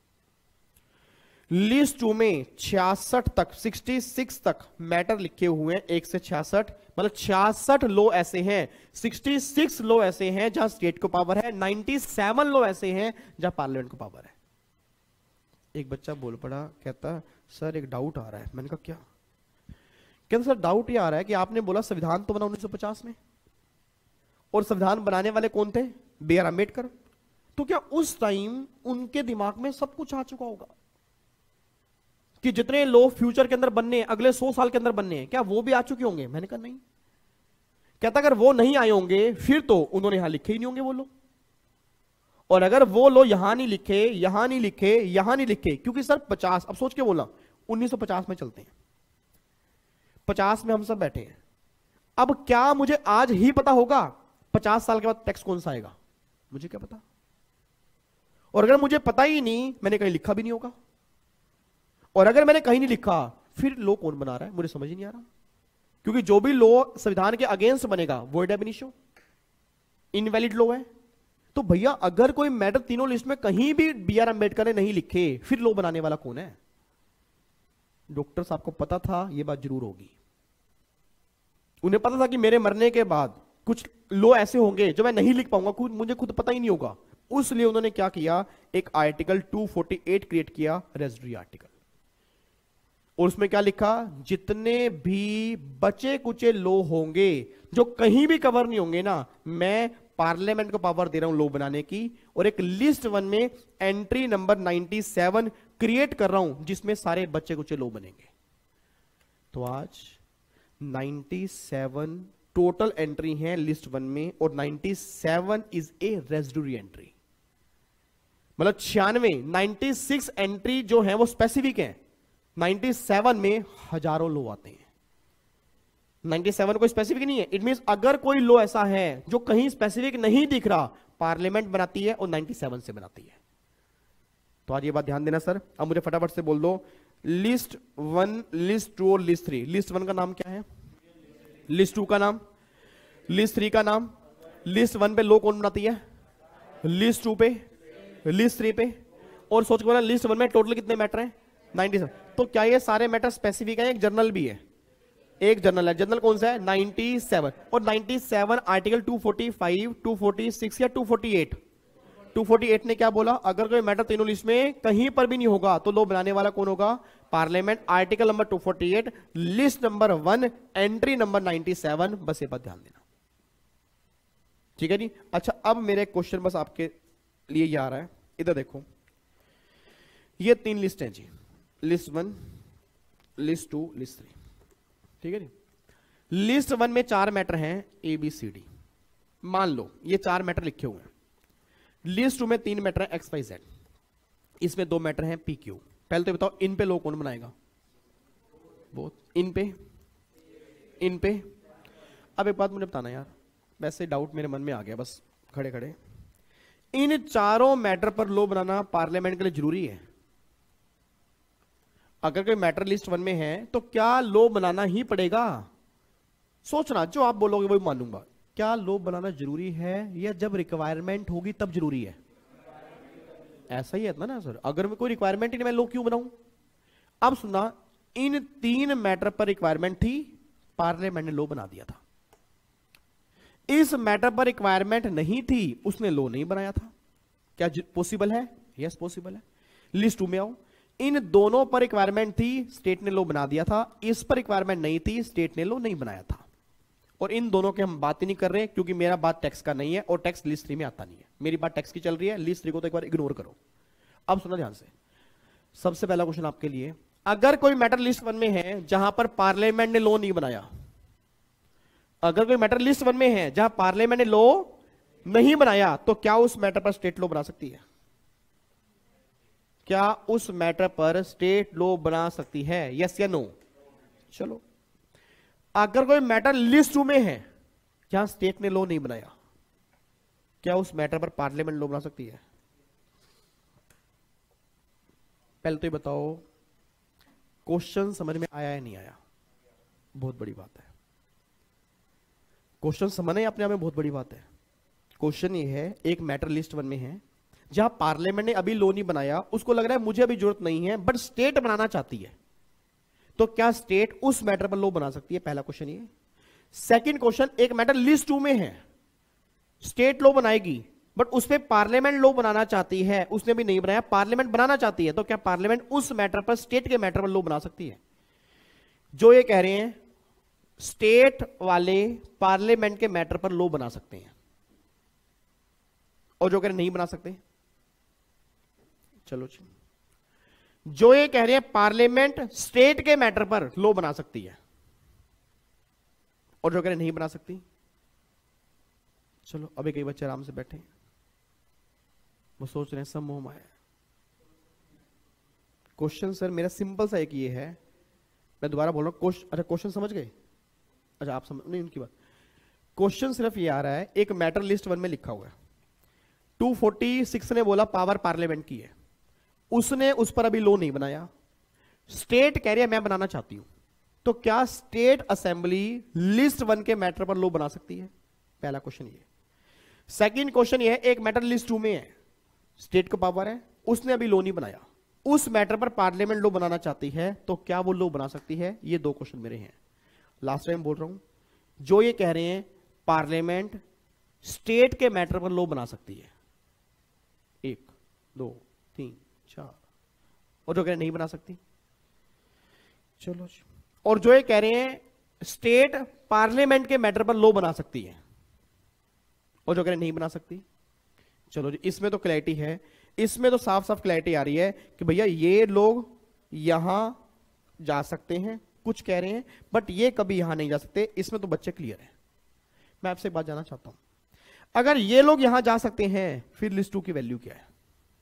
Speaker 1: लिस्ट टू में छियासठ तक, छियासठ तक मैटर लिखे हुए हैं, एक से छियासठ, मतलब छियासठ लॉ ऐसे हैं, छियासठ लॉ ऐसे हैं जहां स्टेट को पावर है, सत्तानवे लॉ ऐसे हैं जहां पार्लियामेंट को पावर है। एक बच्चा बोल पड़ा, कहता सर एक डाउट आ रहा है। मैंने कहा क्या? कहता सर डाउट ये आ रहा है कि आपने बोला संविधान तो बना उन्नीस सौ पचास में, और संविधान बनाने वाले कौन थे? B R Ambedkar. तो क्या उस टाइम उनके दिमाग में सब कुछ आ चुका होगा कि जितने लॉ फ्यूचर के अंदर बनने हैं, अगले सौ साल के अंदर बनने हैं, क्या वो भी आ चुके होंगे? मैंने कहा नहीं। कहता अगर वो नहीं आए होंगे फिर तो उन्होंने यहां लिखे ही नहीं होंगे वो लोग, और अगर वो लो यहां नहीं लिखे, यहां नहीं लिखे, यहां नहीं लिखे, क्योंकि सर पचास, अब सोच के बोला उन्नीस सौ पचास में चलते हैं, पचास में हम सब बैठे हैं। अब क्या मुझे आज ही पता होगा पचास साल के बाद टैक्स कौन सा आएगा? मुझे क्या पता? और अगर मुझे पता ही नहीं, मैंने कहीं लिखा भी नहीं होगा, और अगर मैंने कहीं नहीं लिखा फिर लॉ कौन बना रहा है? मुझे समझ ही नहीं आ रहा, क्योंकि जो भी लॉ संविधान के अगेंस्ट बनेगा वो ab initio, इनवैलिड लॉ है। तो भैया अगर कोई मैटर तीनों लिस्ट में कहीं भी बी आर अम्बेडकर ने नहीं लिखे, फिर लॉ बनाने वाला कौन है? डॉक्टर साहब को पता था ये बात जरूर होगी, उन्हें पता था कि मेरे मरने के बाद कुछ लॉ ऐसे होंगे जो मैं नहीं लिख पाऊंगा, कुछ मुझे खुद पता ही नहीं होगा। उसलिए उन्होंने क्या किया, एक article two forty eight create किया, रेजिडरी आर्टिकल। और उसमें क्या लिखा, जितने भी बचे कुचे लो होंगे जो कहीं भी कवर नहीं होंगे ना, मैं पार्लियामेंट को पावर दे रहा हूं लो बनाने की, और एक लिस्ट वन में एंट्री नंबर सत्तानवे क्रिएट कर रहा हूं जिसमें सारे बच्चे कुचे लो बनेंगे। तो आज सत्तानवे टोटल एंट्री है लिस्ट वन में, और सत्तानवे इज ए रेजिड्यूरी एंट्री, मतलब छियानवे छियानवे एंट्री जो है वो स्पेसिफिक है, सत्तानवे में हजारों लो आते हैं। सत्तानवे कोई स्पेसिफिक नहीं है, इट मींस अगर कोई लो ऐसा है जो कहीं स्पेसिफिक नहीं दिख रहा, पार्लियामेंट बनाती है और सत्तानवे से बनाती है। तो आज ये बात ध्यान देना सर। अब मुझे फटाफट से बोल दो, लिस्ट वन, लिस्ट टू और लिस्ट थ्री। लिस्ट वन का नाम क्या है, लिस्ट टू का नाम, लिस्ट थ्री का नाम। लिस्ट वन पे लो कौन बनाती है, लिस्ट टू पे, लिस्ट थ्री पे। और सोच के बोला लिस्ट वन में टोटल कितने मैटर हैं, सत्तानवे। तो क्या ये सारे मैटर स्पेसिफिक है, एक जर्नल भी है, एक जर्नल है। जर्नल कौन सा है, सत्तानवे। और सत्तानवे आर्टिकल दो सौ पैंतालीस, दो सौ छियालीस या दो सौ अड़तालीस, दो सौ अड़तालीस ने क्या बोला, अगर कोई मैटर तीनों लिस्ट में कहीं पर भी नहीं होगा तो लो बनाने वाला कौन होगा, पार्लियामेंट। आर्टिकल नंबर दो सौ अड़तालीस, list number one, entry number सत्तानवे। बस ये बात ध्यान देना, ठीक है जी। अच्छा, अब मेरे क्वेश्चन बस आपके लिए ये आ रहा है, इधर देखो, ये तीन लिस्ट हैं जी, list one, list two, list three, ठीक है जी। लिस्ट वन में चार मैटर हैं ए बी सी डी, मान लो ये चार मैटर लिखे हुए हैं। लिस्ट टू में तीन मैटर हैं एक्स वाई जेड, इसमें दो मैटर हैं पी क्यू। पहले तो बताओ इन पे लो कौन बनाएगा, बोथ, इन पे, इन पे। अब एक बात मुझे बताना यार, वैसे डाउट मेरे मन में आ गया बस खड़े खड़े, इन चारों मैटर पर लो बनाना पार्लियामेंट के लिए जरूरी है? अगर कोई मैटर लिस्ट वन में है तो क्या लो बनाना ही पड़ेगा? सोचना, जो आप बोलोगे वही मानूंगा। क्या लो बनाना जरूरी है या जब रिक्वायरमेंट होगी तब जरूरी है? ऐसा ही है ना सर, अगर मैं कोई रिक्वायरमेंट ही नहीं, मैं लो क्यों बनाऊं? अब सुना, इन तीन मैटर पर रिक्वायरमेंट थी, पार्लियामेंट ने लो बना दिया था। इस मैटर पर रिक्वायरमेंट नहीं थी, उसने लो नहीं बनाया था। क्या पॉसिबल है? यस पॉसिबल है। लिस्ट टू में आओ, इन दोनों पर रिक्वायरमेंट थी, स्टेट ने लो बना दिया था। इस पर रिक्वायरमेंट नहीं थी, स्टेट ने लो नहीं बनाया था। और इन दोनों की हम बात ही नहीं कर रहे क्योंकि मेरा बात टैक्स का नहीं है और टैक्स लिस्ट थ्री में आता नहीं है, मेरी बात टैक्स की चल रही है। लिस्ट थ्री को तो एक बार इग्नोर करो। अब सुनो ध्यान से, सबसे पहला क्वेश्चन आपके लिए, अगर कोई मैटर लिस्ट वन में है जहां पर पार्लियामेंट ने लो नहीं बनाया, अगर कोई मैटर लिस्ट वन में है जहां पार्लियामेंट ने लो नहीं बनाया, तो क्या उस मैटर पर स्टेट लो बना सकती है? क्या उस मैटर पर स्टेट लो बना सकती है? यस या नो? चलो, अगर कोई मैटर लिस्ट टू में है जहां स्टेट ने लो नहीं बनाया, क्या उस मैटर पर पार्लियामेंट लो बना सकती है? पहले तो ये बताओ, क्वेश्चन समझ में आया या नहीं आया? बहुत बड़ी बात है, क्वेश्चन समझना ही अपने आप में बहुत बड़ी बात है। क्वेश्चन ये है, एक मैटर लिस्ट वन में है जहां पार्लियामेंट ने अभी लो नहीं बनाया, उसको लग रहा है मुझे अभी जरूरत नहीं है, बट स्टेट बनाना चाहती है, तो क्या स्टेट उस मैटर पर लो बना सकती है? पहला क्वेश्चन ये। सेकंड क्वेश्चन, एक मैटर लिस्ट टू में है, स्टेट लो बनाएगी बट उस पर पार्लियामेंट लो बनाना चाहती है, उसने भी नहीं बनाया, पार्लियामेंट बनाना चाहती है, तो क्या पार्लियामेंट उस मैटर पर, स्टेट के मैटर पर लो बना सकती है? जो ये कह रहे हैं, स्टेट वाले पार्लियामेंट के मैटर पर लो बना सकते हैं, और जो कह रहे नहीं बना सकते, चलो जी, जो ये कह रहे हैं पार्लियामेंट स्टेट के मैटर पर लो बना सकती है, और जो कह रहे नहीं बना सकती, चलो अभी कई बच्चे आराम से बैठे, वो सोच रहे हैं सब मोह माया। क्वेश्चन सर मेरा सिंपल सा एक ये है, मैं दोबारा बोल रहा हूं, क्वेश्चन, अच्छा क्वेश्चन समझ गए? अच्छा आप समझ नहीं उनकी बात। क्वेश्चन सिर्फ ये आ रहा है, एक मैटर लिस्ट वन में लिखा हुआ है, दो सौ छियालीस ने बोला पावर पार्लियामेंट की है, उसने उस पर अभी लो नहीं बनाया, स्टेट कह रही है मैं बनाना चाहती हूं, तो क्या स्टेट असेंबली लिस्ट वन के मैटर पर लो बना सकती है? पहला क्वेश्चन ये। सेकंड क्वेश्चन ये है, एक मैटर लिस्ट टू में है, स्टेट को पावर है, उसने अभी लो नहीं बनाया, उस मैटर पर पार्लियामेंट लो बनाना चाहती है, तो क्या वो लो बना सकती है? ये दो क्वेश्चन मेरे हैं। लास्ट टाइम बोल रहा हूं, जो ये कह रहे हैं पार्लियामेंट स्टेट के मैटर पर लो बना सकती है, एक, दो, तीन, चार, और जो कह रहे नहीं बना सकती, चलो जी, और जो ये कह रहे हैं स्टेट पार्लियामेंट के मैटर पर लॉ बना सकती है, और जो कह रहे हैं नहीं बना सकती। चलो जी, इसमें तो क्लैरिटी है, इसमें तो साफ साफ क्लैरिटी आ रही है कि भैया ये लोग यहां जा सकते हैं, कुछ कह रहे हैं बट ये कभी यहां नहीं जा सकते, इसमें तो बच्चे क्लियर है। मैं आपसे एक बात जानना चाहता हूं, अगर ये लोग यहां जा सकते हैं फिर लिस्ट टू की वैल्यू क्या है?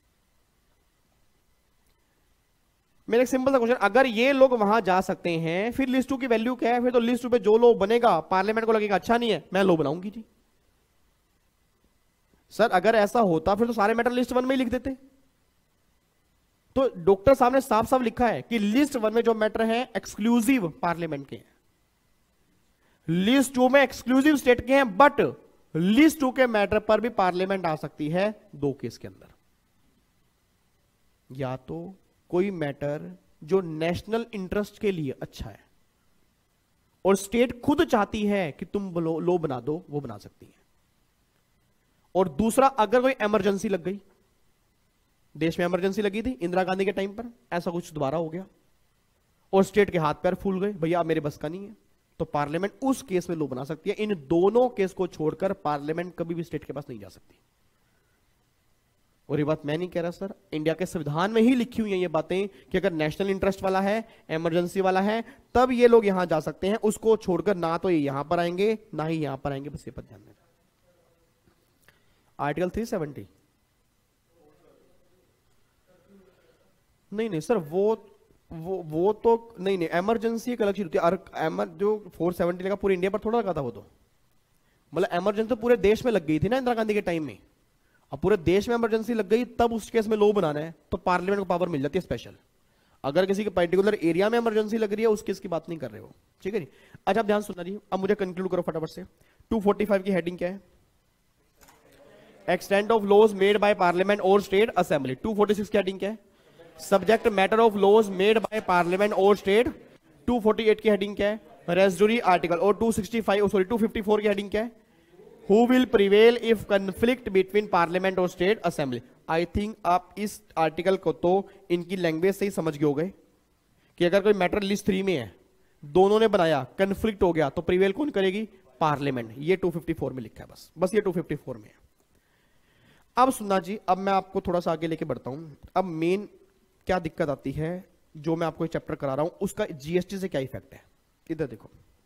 Speaker 1: मेरा एक सिंपल सा क्वेश्चन, अगर ये लोग वहां जा सकते हैं फिर लिस्ट टू की वैल्यू क्या है? फिर तो लिस्ट टू पे जो लो बनेगा पार्लियामेंट को लगेगा अच्छा नहीं है, मैं लो बनाऊंगी जी। सर अगर ऐसा होता फिर तो सारे मैटर लिस्ट वन में ही लिख देते। तो डॉक्टर साहब ने साफ साफ लिखा है कि लिस्ट वन में जो मैटर है एक्सक्लूसिव पार्लियामेंट के हैं, लिस्ट टू में एक्सक्लूसिव स्टेट के हैं, बट लिस्ट टू के मैटर पर भी पार्लियामेंट आ सकती है दो केस के अंदर। या तो कोई मैटर जो नेशनल इंटरेस्ट के लिए अच्छा है और स्टेट खुद चाहती है कि तुम लो बना दो, वो बना सकती है। और दूसरा, अगर कोई इमरजेंसी लग गई, देश में इमरजेंसी लगी थी इंदिरा गांधी के टाइम पर, ऐसा कुछ दोबारा हो गया और स्टेट के हाथ पैर फूल गए, भैया अब मेरे बस का नहीं है, तो पार्लियामेंट उस केस में लो बना सकती है। इन दोनों केस को छोड़कर पार्लियामेंट कभी भी स्टेट के पास नहीं जा सकती। और ये बात मैं नहीं कह रहा सर, इंडिया के संविधान में ही लिखी हुई है ये बातें कि अगर नेशनल इंटरेस्ट वाला है, इमरजेंसी वाला है, तब ये लोग यहां जा सकते हैं, उसको छोड़कर ना तो ये यहां पर आएंगे ना ही यहां पर आएंगे। बस ये पर ध्यान देना। आर्टिकल तीन सौ सत्तर, नहीं नहीं सर, वो वो वो तो नहीं नहीं, इमरजेंसी एक अलग चीज होती है। और जो चार सौ सत्तर लगा पूरे इंडिया पर थोड़ा लगा था, वो तो मतलब इमरजेंसी तो पूरे देश में लग गई थी ना इंदिरा गांधी के टाइम में। अब पूरे देश में इमरजेंसी लग गई, तब उस केस में लॉ बनाना है तो पार्लियामेंट को पावर मिल जाती है स्पेशल। अगर किसी के पर्टिकुलर एरिया में इमरजेंसी लग रही है उस केस की बात नहीं कर रहे हो, ठीक है जी। अच्छा आप ध्यान सुनना जी, अब मुझे कंक्लूड करो फटाफट से। दो सौ पैंतालीस की हेडिंग क्या है? Extent of laws made by parliament और स्टेट असेंबली। दो सौ छियालीस की हेडिंग क्या है? Subject matter of laws made by parliament और स्टेट। दो सौ अड़तालीस की हेडिंग क्या है? Residuary article. और दो सौ पैंसठ सॉरी दो सौ चौवन की हेडिंग क्या है? Who will prevail if conflict between parliament और स्टेट असेंबली। आई थिंक आप इस आर्टिकल को तो इनकी लैंग्वेज से ही समझ गए हो गए कि अगर कोई मैटर लिस्ट थ्री में है, दोनों ने बनाया, कन्फ्लिक्ट हो गया, तो प्रिवेल कौन करेगी? पार्लियामेंट। ये दो सौ चौवन में लिखा है, बस बस ये दो सौ चौवन में है। अब सुनना जी, अब मैं आपको थोड़ा सा आगे लेके बढ़ता हूं। अब मेन क्या दिक्कत आती है जो मैं आपको चैप्टर करा रहा हूं, उसका जीएसटी से क्या इफेक्ट है। इधर देखो,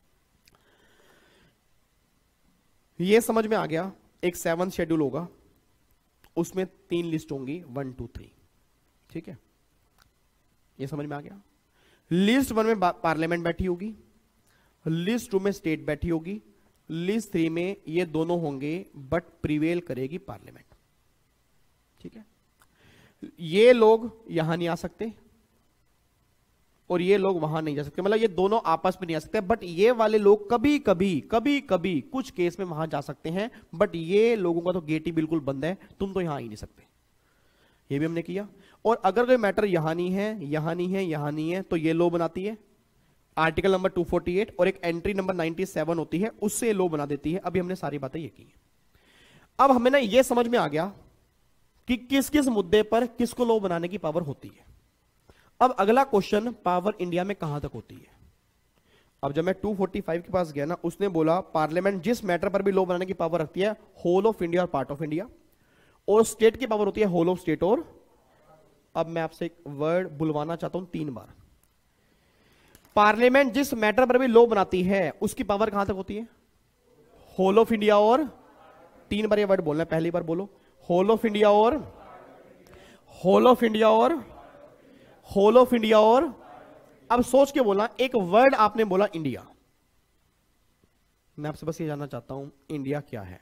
Speaker 1: ये समझ में आ गया। एक सेवन शेड्यूल होगा, उसमें तीन लिस्ट होंगी, वन टू थ्री, ठीक है, ये समझ में आ गया। लिस्ट वन में पार्लियामेंट बैठी होगी, लिस्ट टू में स्टेट बैठी होगी, लिस्ट थ्री में ये दोनों होंगे बट प्रिवेल करेगी पार्लियामेंट, ठीक है। ये लोग यहां नहीं आ सकते और ये लोग वहां नहीं जा सकते, मतलब ये दोनों आपस में नहीं आ सकते, बट ये वाले लोग कभी कभी कभी कभी कुछ केस में वहां जा सकते हैं, बट ये लोगों का तो गेट ही बिल्कुल बंद है, तुम तो यहां आ ही नहीं सकते। ये भी हमने किया। और अगर कोई मैटर यहां नहीं है, यहां नहीं है, यहां नहीं है, तो ये लो बनाती है आर्टिकल नंबर दो सौ अड़तालीस, और एक एंट्री नंबर सत्तानवे होती है, उससे लो बना देती है। अभी हमने सारी बातें ये की। अब हमें ना ये समझ में आ गया कि किस किस मुद्दे पर किसको लो बनाने की पावर होती है। अब अगला क्वेश्चन, पावर इंडिया में कहां तक होती है। अब जब मैं दो सौ पैंतालीस के पास गया ना, उसने बोला पार्लियामेंट जिस मैटर पर भी लॉ बनाने की पावर रखती है, होल ऑफ इंडिया और पार्ट ऑफ इंडिया, और स्टेट की पावर होती है होल ऑफ स्टेट। और अब मैं आपसे एक वर्ड बुलवाना चाहता हूं तीन बार, पार्लियामेंट जिस मैटर पर भी लॉ बनाती है उसकी पावर कहां तक होती है? होल ऑफ इंडिया और, तीन बार ये वर्ड बोलना है, पहली बार बोलो होल ऑफ इंडिया और, होल ऑफ इंडिया और, होल ऑफ इंडिया और। अब सोच के बोलना, एक वर्ड आपने बोला इंडिया, मैं आपसे बस ये जानना चाहता हूं इंडिया क्या है,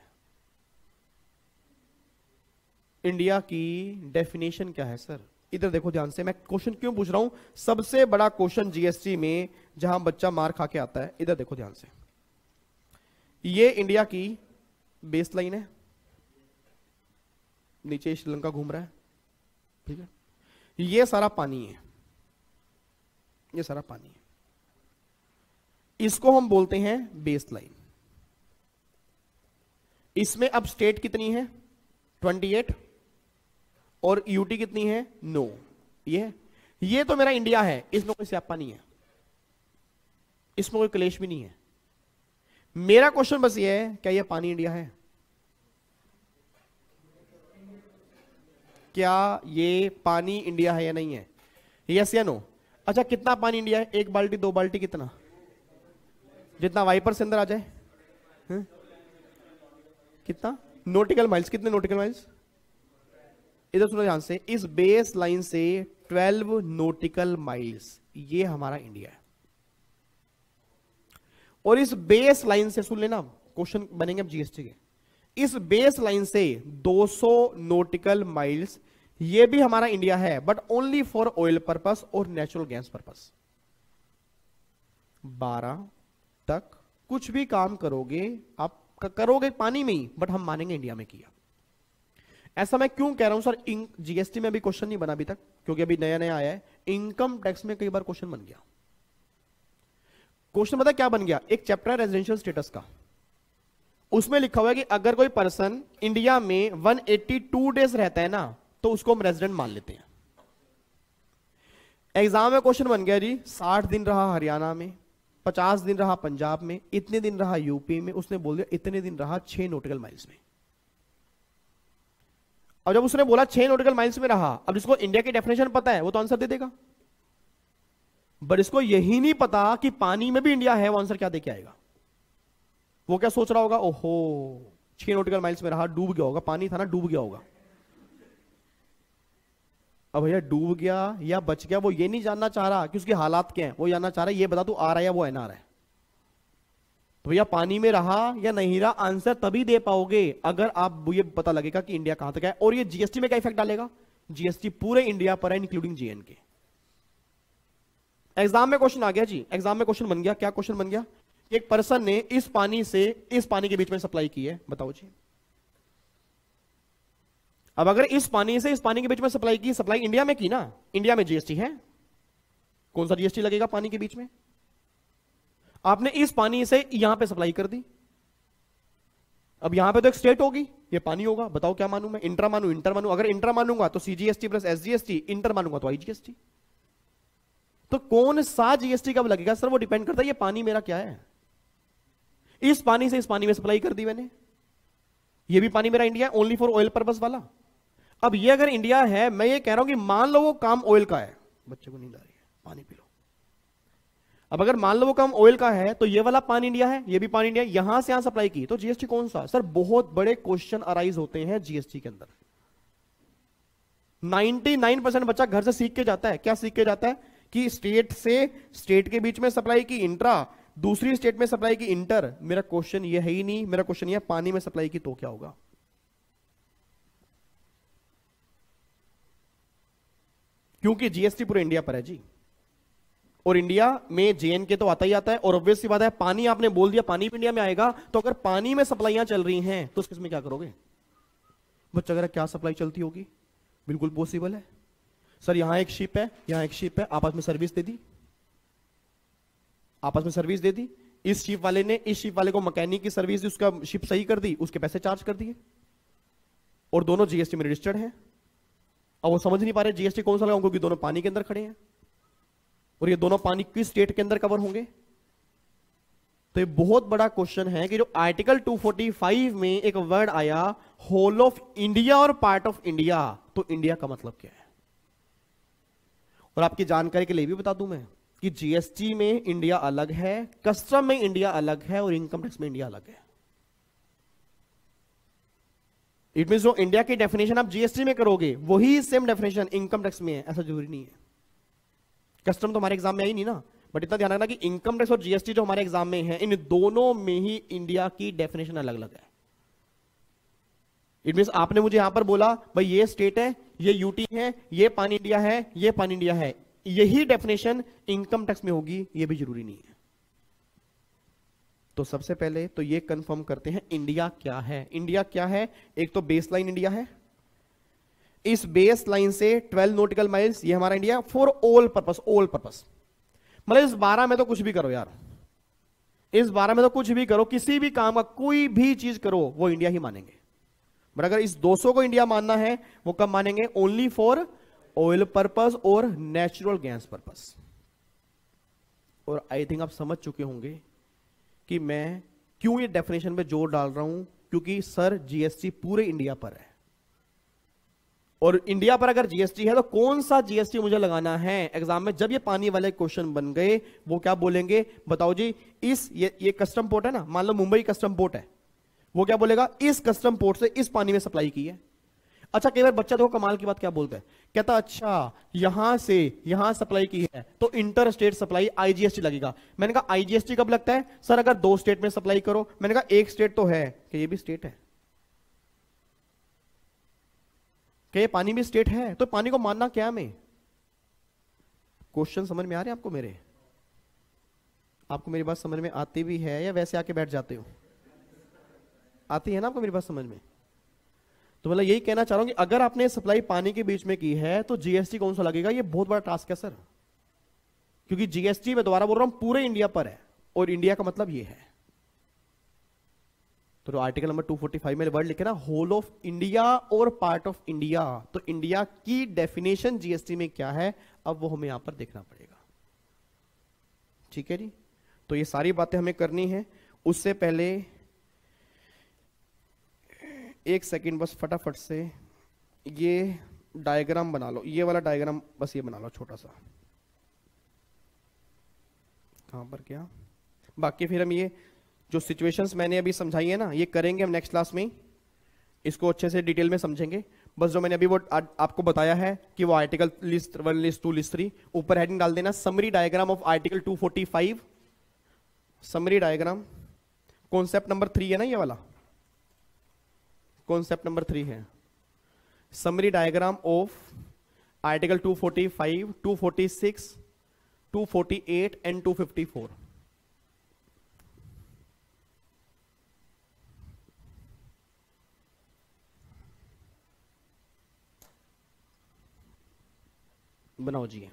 Speaker 1: इंडिया की डेफिनेशन क्या है सर। इधर देखो ध्यान से, मैं क्वेश्चन क्यों पूछ रहा हूं, सबसे बड़ा क्वेश्चन जीएसटी में जहां बच्चा मार खा के आता है। इधर देखो ध्यान से, ये इंडिया की बेस लाइन है, नीचे श्रीलंका घूम रहा है, ठीक है, ये सारा पानी है, ये सारा पानी है, इसको हम बोलते हैं बेस लाइन। इसमें अब स्टेट कितनी है? अट्ठाईस, और यूटी कितनी है? नौ। ये ये तो मेरा इंडिया है, इसमें कोई स्यापा नहीं है, इसमें कोई क्लेश भी नहीं है। मेरा क्वेश्चन बस ये है, क्या ये पानी इंडिया है? क्या ये पानी इंडिया है या नहीं है? यस या नो? अच्छा, कितना पानी इंडिया है? एक बाल्टी, दो बाल्टी, कितना? जितना वाइपर से अंदर आ जाए। हुँ? कितना नोटिकल माइल्स? कितने नोटिकल माइल्स? इधर सुनो ध्यान से, इस बेस लाइन से ट्वेल्व नोटिकल माइल्स, ये हमारा इंडिया है। और इस बेस लाइन से, सुन लेना, क्वेश्चन बनेंगे अब जीएसटी के, इस बेस लाइन से दो सौ नोटिकल माइल्स, ये भी हमारा इंडिया है, but only for oil purpose और नेचुरल गैस पर्पस। बारह तक कुछ भी काम करोगे आप करोगे पानी में ही, बट हम मानेंगे इंडिया में किया। ऐसा मैं क्यों कह रहा हूं सर? जीएसटी में अभी क्वेश्चन नहीं बना अभी तक, क्योंकि अभी नया नया आया है। इनकम टैक्स में कई बार क्वेश्चन बन गया। क्वेश्चन पता क्या बन गया? एक चैप्टर है रेजिडेंशियल स्टेटस का, उसमें लिखा हुआ है कि अगर कोई पर्सन इंडिया में एक सौ बयासी डेज रहता है ना, तो उसको हम रेजिडेंट मान लेते हैं। एग्जाम में क्वेश्चन बन गया जी, साठ दिन रहा हरियाणा में, पचास दिन रहा पंजाब में, इतने दिन रहा यूपी में, उसने बोल दिया इतने दिन रहा छह नोटिकल माइल्स में। अब जब उसने बोला छह नोटिकल माइल्स में रहा, अब जिसको इंडिया की डेफिनेशन पता है वो तो आंसर दे देगा, बट इसको यही नहीं पता कि पानी में भी इंडिया है, वो आंसर क्या दे के आएगा? वो क्या सोच रहा होगा? ओहो, छह नोटिकल माइल्स में रहा, डूब गया होगा, पानी था ना, डूब गया होगा। अब भैया डूब गया या बच गया वो ये नहीं जानना चाह रहा कि उसके हालात क्या हैं, वो जानना चाह रहा है ये बता तू आ रहा है या वो एन आ रहा है। तो भैया पानी में रहा या नहीं रहा, आंसर तभी दे पाओगे अगर आप ये पता लगेगा कि इंडिया कहां तक है। और ये जीएसटी में क्या इफेक्ट डालेगा? जीएसटी पूरे इंडिया पर है, इंक्लूडिंग जीएन के। एग्जाम में क्वेश्चन आ गया जी, एग्जाम में क्वेश्चन बन गया। क्या क्वेश्चन बन गया? एक पर्सन ने इस पानी से इस पानी के बीच में सप्लाई की है, बताओ जी। अब अगर इस पानी से इस पानी के बीच में सप्लाई की, सप्लाई इंडिया में की ना, इंडिया में जीएसटी है, कौन सा जीएसटी लगेगा पानी के बीच में? आपने इस पानी से यहां पे सप्लाई कर दी, अब यहां पे तो एक स्टेट होगी, ये पानी होगा, बताओ क्या मानूं मैं? इंट्रा मानूं, इंटर मानूं? अगर इंट्रा मानूंगा तो सीजीएसटी प्लस एसजीएसटी, इंटर मानूंगा तो आईजीएसटी। तो कौन सा जीएसटी कब लगेगा सर? वो डिपेंड करता है ये पानी मेरा क्या है। इस पानी से इस पानी में सप्लाई कर दी मैंने, ये भी पानी मेरा इंडिया है, ओनली फॉर ऑयल पर्पस वाला। अब ये अगर इंडिया है, मैं ये कह रहा हूं कि मान लो वो काम ऑयल का है, बच्चे को नींद आ रही है, पानी पी लो। अब अगर मान लो वो काम ऑयल का है, तो ये वाला पानी इंडिया है, ये भी पानी इंडिया है, यहां से यहां सप्लाई की, तो जीएसटी कौन सा? सर बहुत बड़े क्वेश्चन अराइज होते हैं जीएसटी के अंदर। निन्यानवे परसेंट बच्चा घर से सीख के जाता है। क्या सीख के जाता है? कि स्टेट से स्टेट के बीच में सप्लाई की इंट्रा, दूसरी स्टेट में सप्लाई की इंटर। मेरा क्वेश्चन ये है ही नहीं, मेरा क्वेश्चन ये है पानी में सप्लाई की तो क्या होगा? क्योंकि जीएसटी पूरे इंडिया पर है जी, और इंडिया में जेएन के तो आता ही आता है। और ऑब्वियस सी बात है, पानी आपने बोल दिया, पानी भी इंडिया में आएगा, तो अगर पानी में सप्लाईयां चल रही हैं तो उसमें क्या करोगे बच्चा? अगर क्या सप्लाई चलती होगी? बिल्कुल पॉसिबल है सर, यहां एक शिप है, यहां एक शिप है, आपस में सर्विस दे दी, आपस में सर्विस दे दी। इस शिप वाले ने इस शिप वाले को मैकेनिक की सर्विस दी, उसका शिप सही कर दी, उसके पैसे चार्ज कर दिए, और दोनों जीएसटी में रजिस्टर्ड हैं। अब वो समझ नहीं पा रहे जीएसटी कौन सा लगाऊं, क्योंकि दोनों पानी के अंदर खड़े हैं, और ये दोनों पानी किस स्टेट के अंदर कवर होंगे? तो ये बहुत बड़ा क्वेश्चन है कि जो आर्टिकल दो सौ पैंतालीस में एक वर्ड आया होल ऑफ इंडिया और पार्ट ऑफ इंडिया, तो इंडिया का मतलब क्या है? और आपकी जानकारी के लिए भी बता दूं मैं कि जीएसटी में इंडिया अलग है, कस्टम में इंडिया अलग है, और इनकम टैक्स में इंडिया अलग है। इट मींस जो इंडिया की डेफिनेशन आप जीएसटी में करोगे वही सेम डेफिनेशन इनकम टैक्स में है, ऐसा जरूरी नहीं है। कस्टम तो हमारे एग्जाम में आई नहीं ना, बट इतना ध्यान रखना कि इनकम टैक्स और जीएसटी जो हमारे एग्जाम में है, इन दोनों में ही इंडिया की डेफिनेशन अलग अलग है। इट मींस आपने मुझे यहां पर बोला भाई ये स्टेट है, ये यूटी है, ये पानी इंडिया है, ये पानी इंडिया है, यही डेफिनेशन इनकम टैक्स में होगी, ये भी जरूरी नहीं है। तो सबसे पहले तो ये कंफर्म करते हैं इंडिया क्या है। इंडिया क्या है? एक तो बेस लाइन इंडिया है, इस बेस लाइन से ट्वेल्व नॉटिकल माइल्स, ये हमारा India for all purpose, all purpose. मतलब इस बारह में तो कुछ भी करो यार, इस बारह में तो कुछ भी करो, किसी भी काम का कोई भी चीज करो वो इंडिया ही मानेंगे। बट अगर इस दो सौ को इंडिया मानना है, वो कब मानेंगे? ओनली फॉर ऑयल पर्पस और नेचुरल गैस पर्पस। और आई थिंक आप समझ चुके होंगे कि मैं क्यों ये डेफिनेशन पे जोर डाल रहा हूं, क्योंकि सर जीएसटी पूरे इंडिया पर है, और इंडिया पर अगर जीएसटी है तो कौन सा जीएसटी मुझे लगाना है एग्जाम में। जब ये पानी वाले क्वेश्चन बन गए, वो क्या बोलेंगे बताओ जी, इस ये ये कस्टम पोर्ट है ना, मान लो मुंबई कस्टम पोर्ट है, वो क्या बोलेगा, इस कस्टम पोर्ट से इस पानी में सप्लाई की है। अच्छा, कई बार बच्चा देखो कमाल की बात क्या बोलता है, कहता अच्छा यहां से यहां सप्लाई की है तो इंटर स्टेट सप्लाई आईजीएसटी लगेगा। मैंने कहा आईजीएसटी कब लगता है सर, अगर दो स्टेट में सप्लाई करो। मैंने कहा एक स्टेट तो है कि ये भी स्टेट है, कि ये पानी भी स्टेट है, तो पानी को मानना क्या में। क्वेश्चन समझ में आ रहे हैं आपको मेरे? आपको मेरी बात समझ में आती भी है या वैसे आके बैठ जाते हो? आती है ना आपको मेरी बात समझ में? तो मतलब यही कहना चाह रहा हूं कि अगर आपने सप्लाई पानी के बीच में की है तो जीएसटी कौन सा लगेगा, ये बहुत बड़ा टास्क है सर, क्योंकि जीएसटी मैं दोबारा बोल रहा हूं पूरे इंडिया पर है, और इंडिया का मतलब ये है। तो आर्टिकल नंबर दो सौ पैंतालीस में वर्ड लिखे ना, होल ऑफ इंडिया और पार्ट ऑफ इंडिया, तो इंडिया की डेफिनेशन जीएसटी में क्या है, अब वो हमें यहां पर देखना पड़ेगा। ठीक है जी, तो ये सारी बातें हमें करनी है। उससे पहले एक सेकंड बस फटाफट से ये डायग्राम बना लो, ये वाला डायग्राम बस ये बना लो छोटा सा। कहां पर क्या, बाकी फिर हम ये जो सिचुएशंस मैंने अभी समझाई है ना, ये करेंगे हम नेक्स्ट क्लास में, इसको अच्छे से डिटेल में समझेंगे। बस जो मैंने अभी वो आ, आपको बताया है कि वो article list one list two list three, ऊपर हेडिंग डाल देना समरी डायग्राम ऑफ आर्टिकल दो सौ पैंतालीस, summary diagram, concept number three है ना ये वाला, कॉन्सेप्ट नंबर थ्री है समरी डायग्राम ऑफ आर्टिकल दो सौ पैंतालीस, दो सौ छियालीस, दो सौ अड़तालीस एंड दो सौ चौवन। बनाओ जी।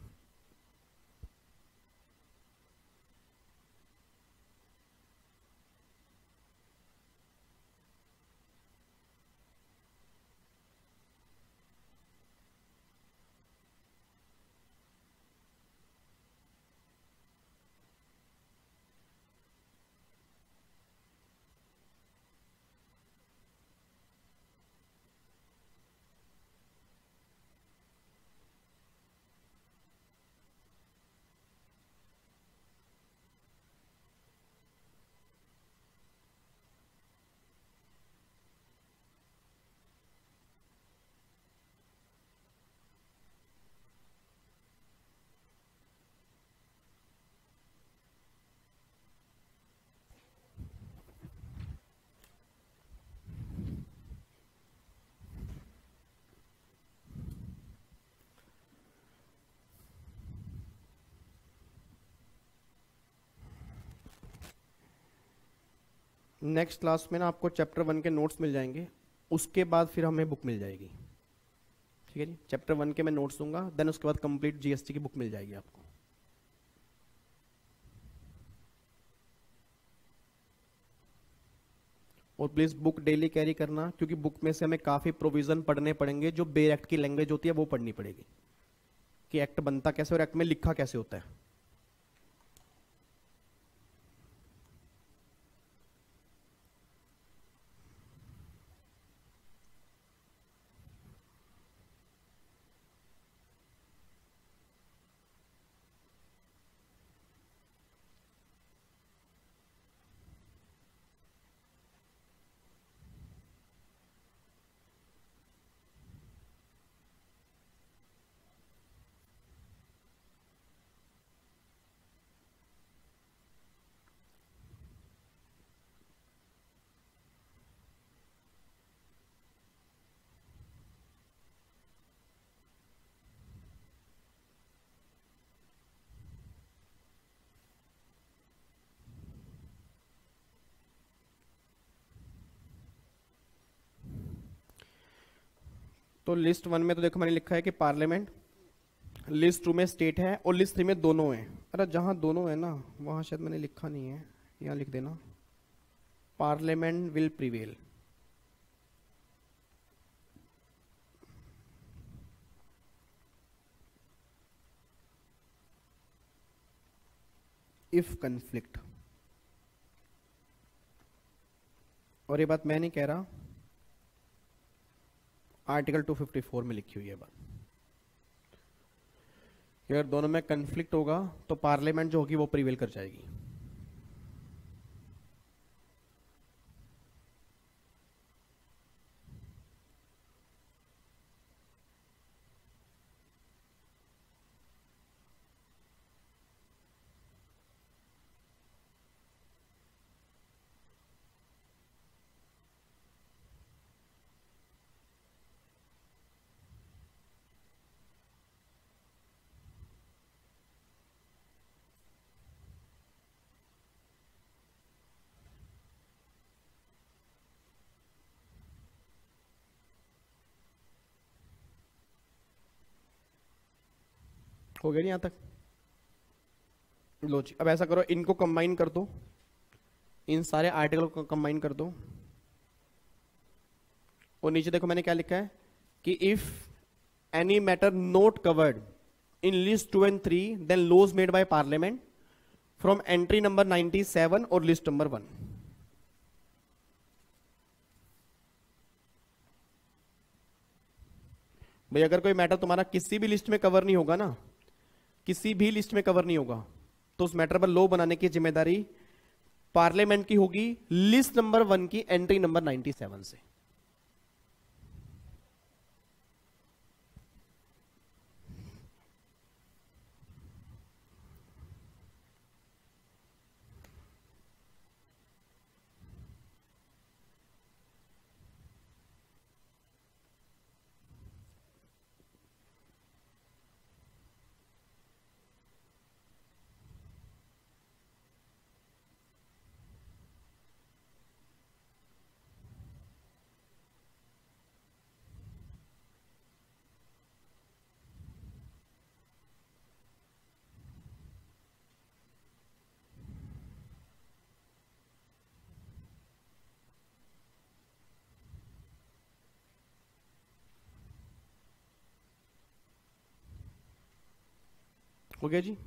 Speaker 1: नेक्स्ट क्लास में ना आपको चैप्टर वन के नोट्स मिल जाएंगे, उसके बाद फिर हमें बुक मिल जाएगी। ठीक है जी, चैप्टर वन के मैं नोट्स दूंगा, देन उसके बाद कंप्लीट जीएसटी की बुक मिल जाएगी आपको। और प्लीज बुक डेली कैरी करना, क्योंकि बुक में से हमें काफी प्रोविजन पढ़ने पड़ेंगे, जो बे एक्ट की लैंग्वेज होती है वो पढ़नी पड़ेगी, कि एक्ट बनता कैसे और एक्ट में लिखा कैसे होता है। तो लिस्ट वन में तो देखो मैंने लिखा है कि पार्लियामेंट, लिस्ट टू में स्टेट है, और लिस्ट थ्री में दोनों है। अरे जहां दोनों है ना वहां शायद मैंने लिखा नहीं है, यहां लिख देना parliament will prevail.
Speaker 2: If conflict, और ये बात मैं नहीं कह रहा, आर्टिकल टू फिफ्टी फोर में लिखी हुई है बात। अगर दोनों में कन्फ्लिक्ट होगा तो पार्लियामेंट जो होगी वो प्रिवेल कर जाएगी। हो गया नहीं यहां तक? लो जी, अब ऐसा करो, इनको कंबाइन कर दो, इन सारे आर्टिकल को कंबाइन कर दो, और नीचे देखो मैंने क्या लिखा है कि if any matter not covered in list two and three then laws made by parliament from entry number ninety seven और लिस्ट नंबर वन। भाई अगर कोई मैटर तुम्हारा किसी भी लिस्ट में कवर नहीं होगा ना, किसी भी लिस्ट में कवर नहीं होगा, तो उस मैटर पर लॉ बनाने की जिम्मेदारी पार्लियामेंट की होगी लिस्ट नंबर वन की एंट्री नंबर नाइंटी सेवन से। हो गया जी?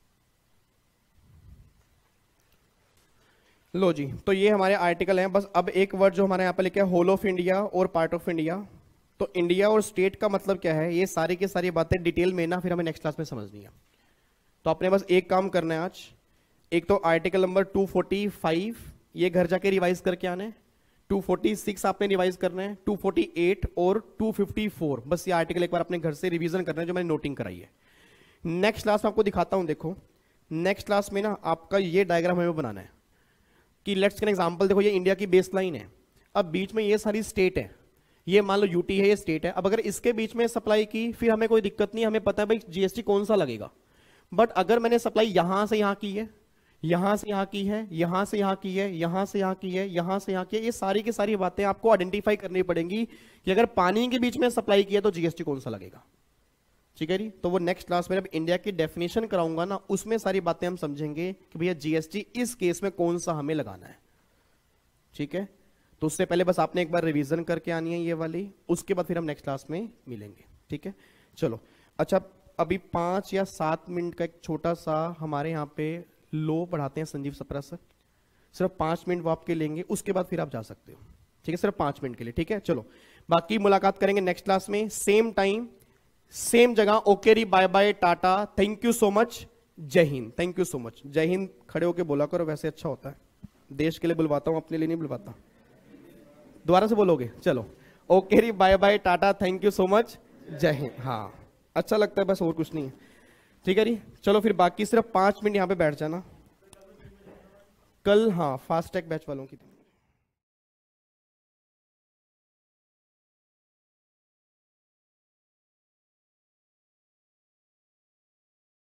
Speaker 2: लो जी, तो ये हमारे आर्टिकल हैं। बस अब एक वर्ड जो हमारे यहाँ पे लिखा है होल ऑफ इंडिया और पार्ट ऑफ इंडिया, तो इंडिया और स्टेट का मतलब क्या है, ये सारी की सारी बातें डिटेल में ना फिर हमें नेक्स्ट क्लास में समझनी है। तो आपने बस एक काम करना है आज, एक तो article number two forty five ये घर जाके रिवाइज करके आना है, टू फोर्टी सिक्स आपने रिवाइज करना है, टू फोर्टी एट और टू फिफ्टी फोर बस ये आर्टिकल एक बार अपने घर से रिवीजन करना है जो मैंने नोटिंग कराई है। नेक्स्ट क्लास में आपको दिखाता हूं, देखो नेक्स्ट क्लास में ना आपका ये डायग्राम हमें बनाना है कि लेट्स टेक एन एग्जांपल। देखो ये इंडिया की बेस लाइन है, अब बीच में ये सारी स्टेट है, ये मान लो यूटी है, ये स्टेट है। अब अगर इसके बीच में सप्लाई की फिर हमें कोई दिक्कत नहीं, हमें पता है भाई जीएसटी कौन सा लगेगा। बट अगर मैंने सप्लाई यहां से यहां की है, यहां से यहां की है, यहां से यहां की है, यहां से यहां की है, यहां से यहां की है, ये सारी की सारी बातें आपको आइडेंटिफाई करनी पड़ेंगी कि अगर पानी के बीच में सप्लाई की है तो जीएसटी कौन सा लगेगा। ठीक है जी? तो वो नेक्स्ट क्लास में जब इंडिया की डेफिनेशन कराऊंगा ना, उसमें सारी बातें हम समझेंगे कि भैया जीएसटी इस केस में कौन सा हमें लगाना है। ठीक है? तो उससे पहले बस आपने एक बार रिवीजन करके आनी है ये वाली, उसके बाद फिर हम नेक्स्ट क्लास में मिलेंगे। ठीक है? चलो अच्छा, अभी पांच या सात मिनट का एक छोटा सा हमारे यहाँ पे लो पढ़ाते हैं संजीव सप्रा सर, सिर्फ पांच मिनट वो आपके लेंगे, उसके बाद फिर आप जा सकते हो। ठीक है? सिर्फ पांच मिनट के लिए। ठीक है? चलो बाकी मुलाकात करेंगे नेक्स्ट क्लास में, सेम टाइम सेम जगह। ओके री, bye bye, tata, thank you so much, जय हिंद। थैंक यू सो मच, जय हिंद खड़े होके बोला करो, वैसे अच्छा होता है। देश के लिए बुलवाता हूं, अपने लिए नहीं बुलवाता। दोबारा से बोलोगे? चलो, ओके री, bye bye, tata, thank you so much, जय हिंद। हाँ अच्छा लगता है, बस और कुछ नहीं है। ठीक है जी? चलो फिर बाकी सिर्फ पांच मिनट यहां पे बैठ जाना। कल हाँ फास्ट टैग बैच वालों की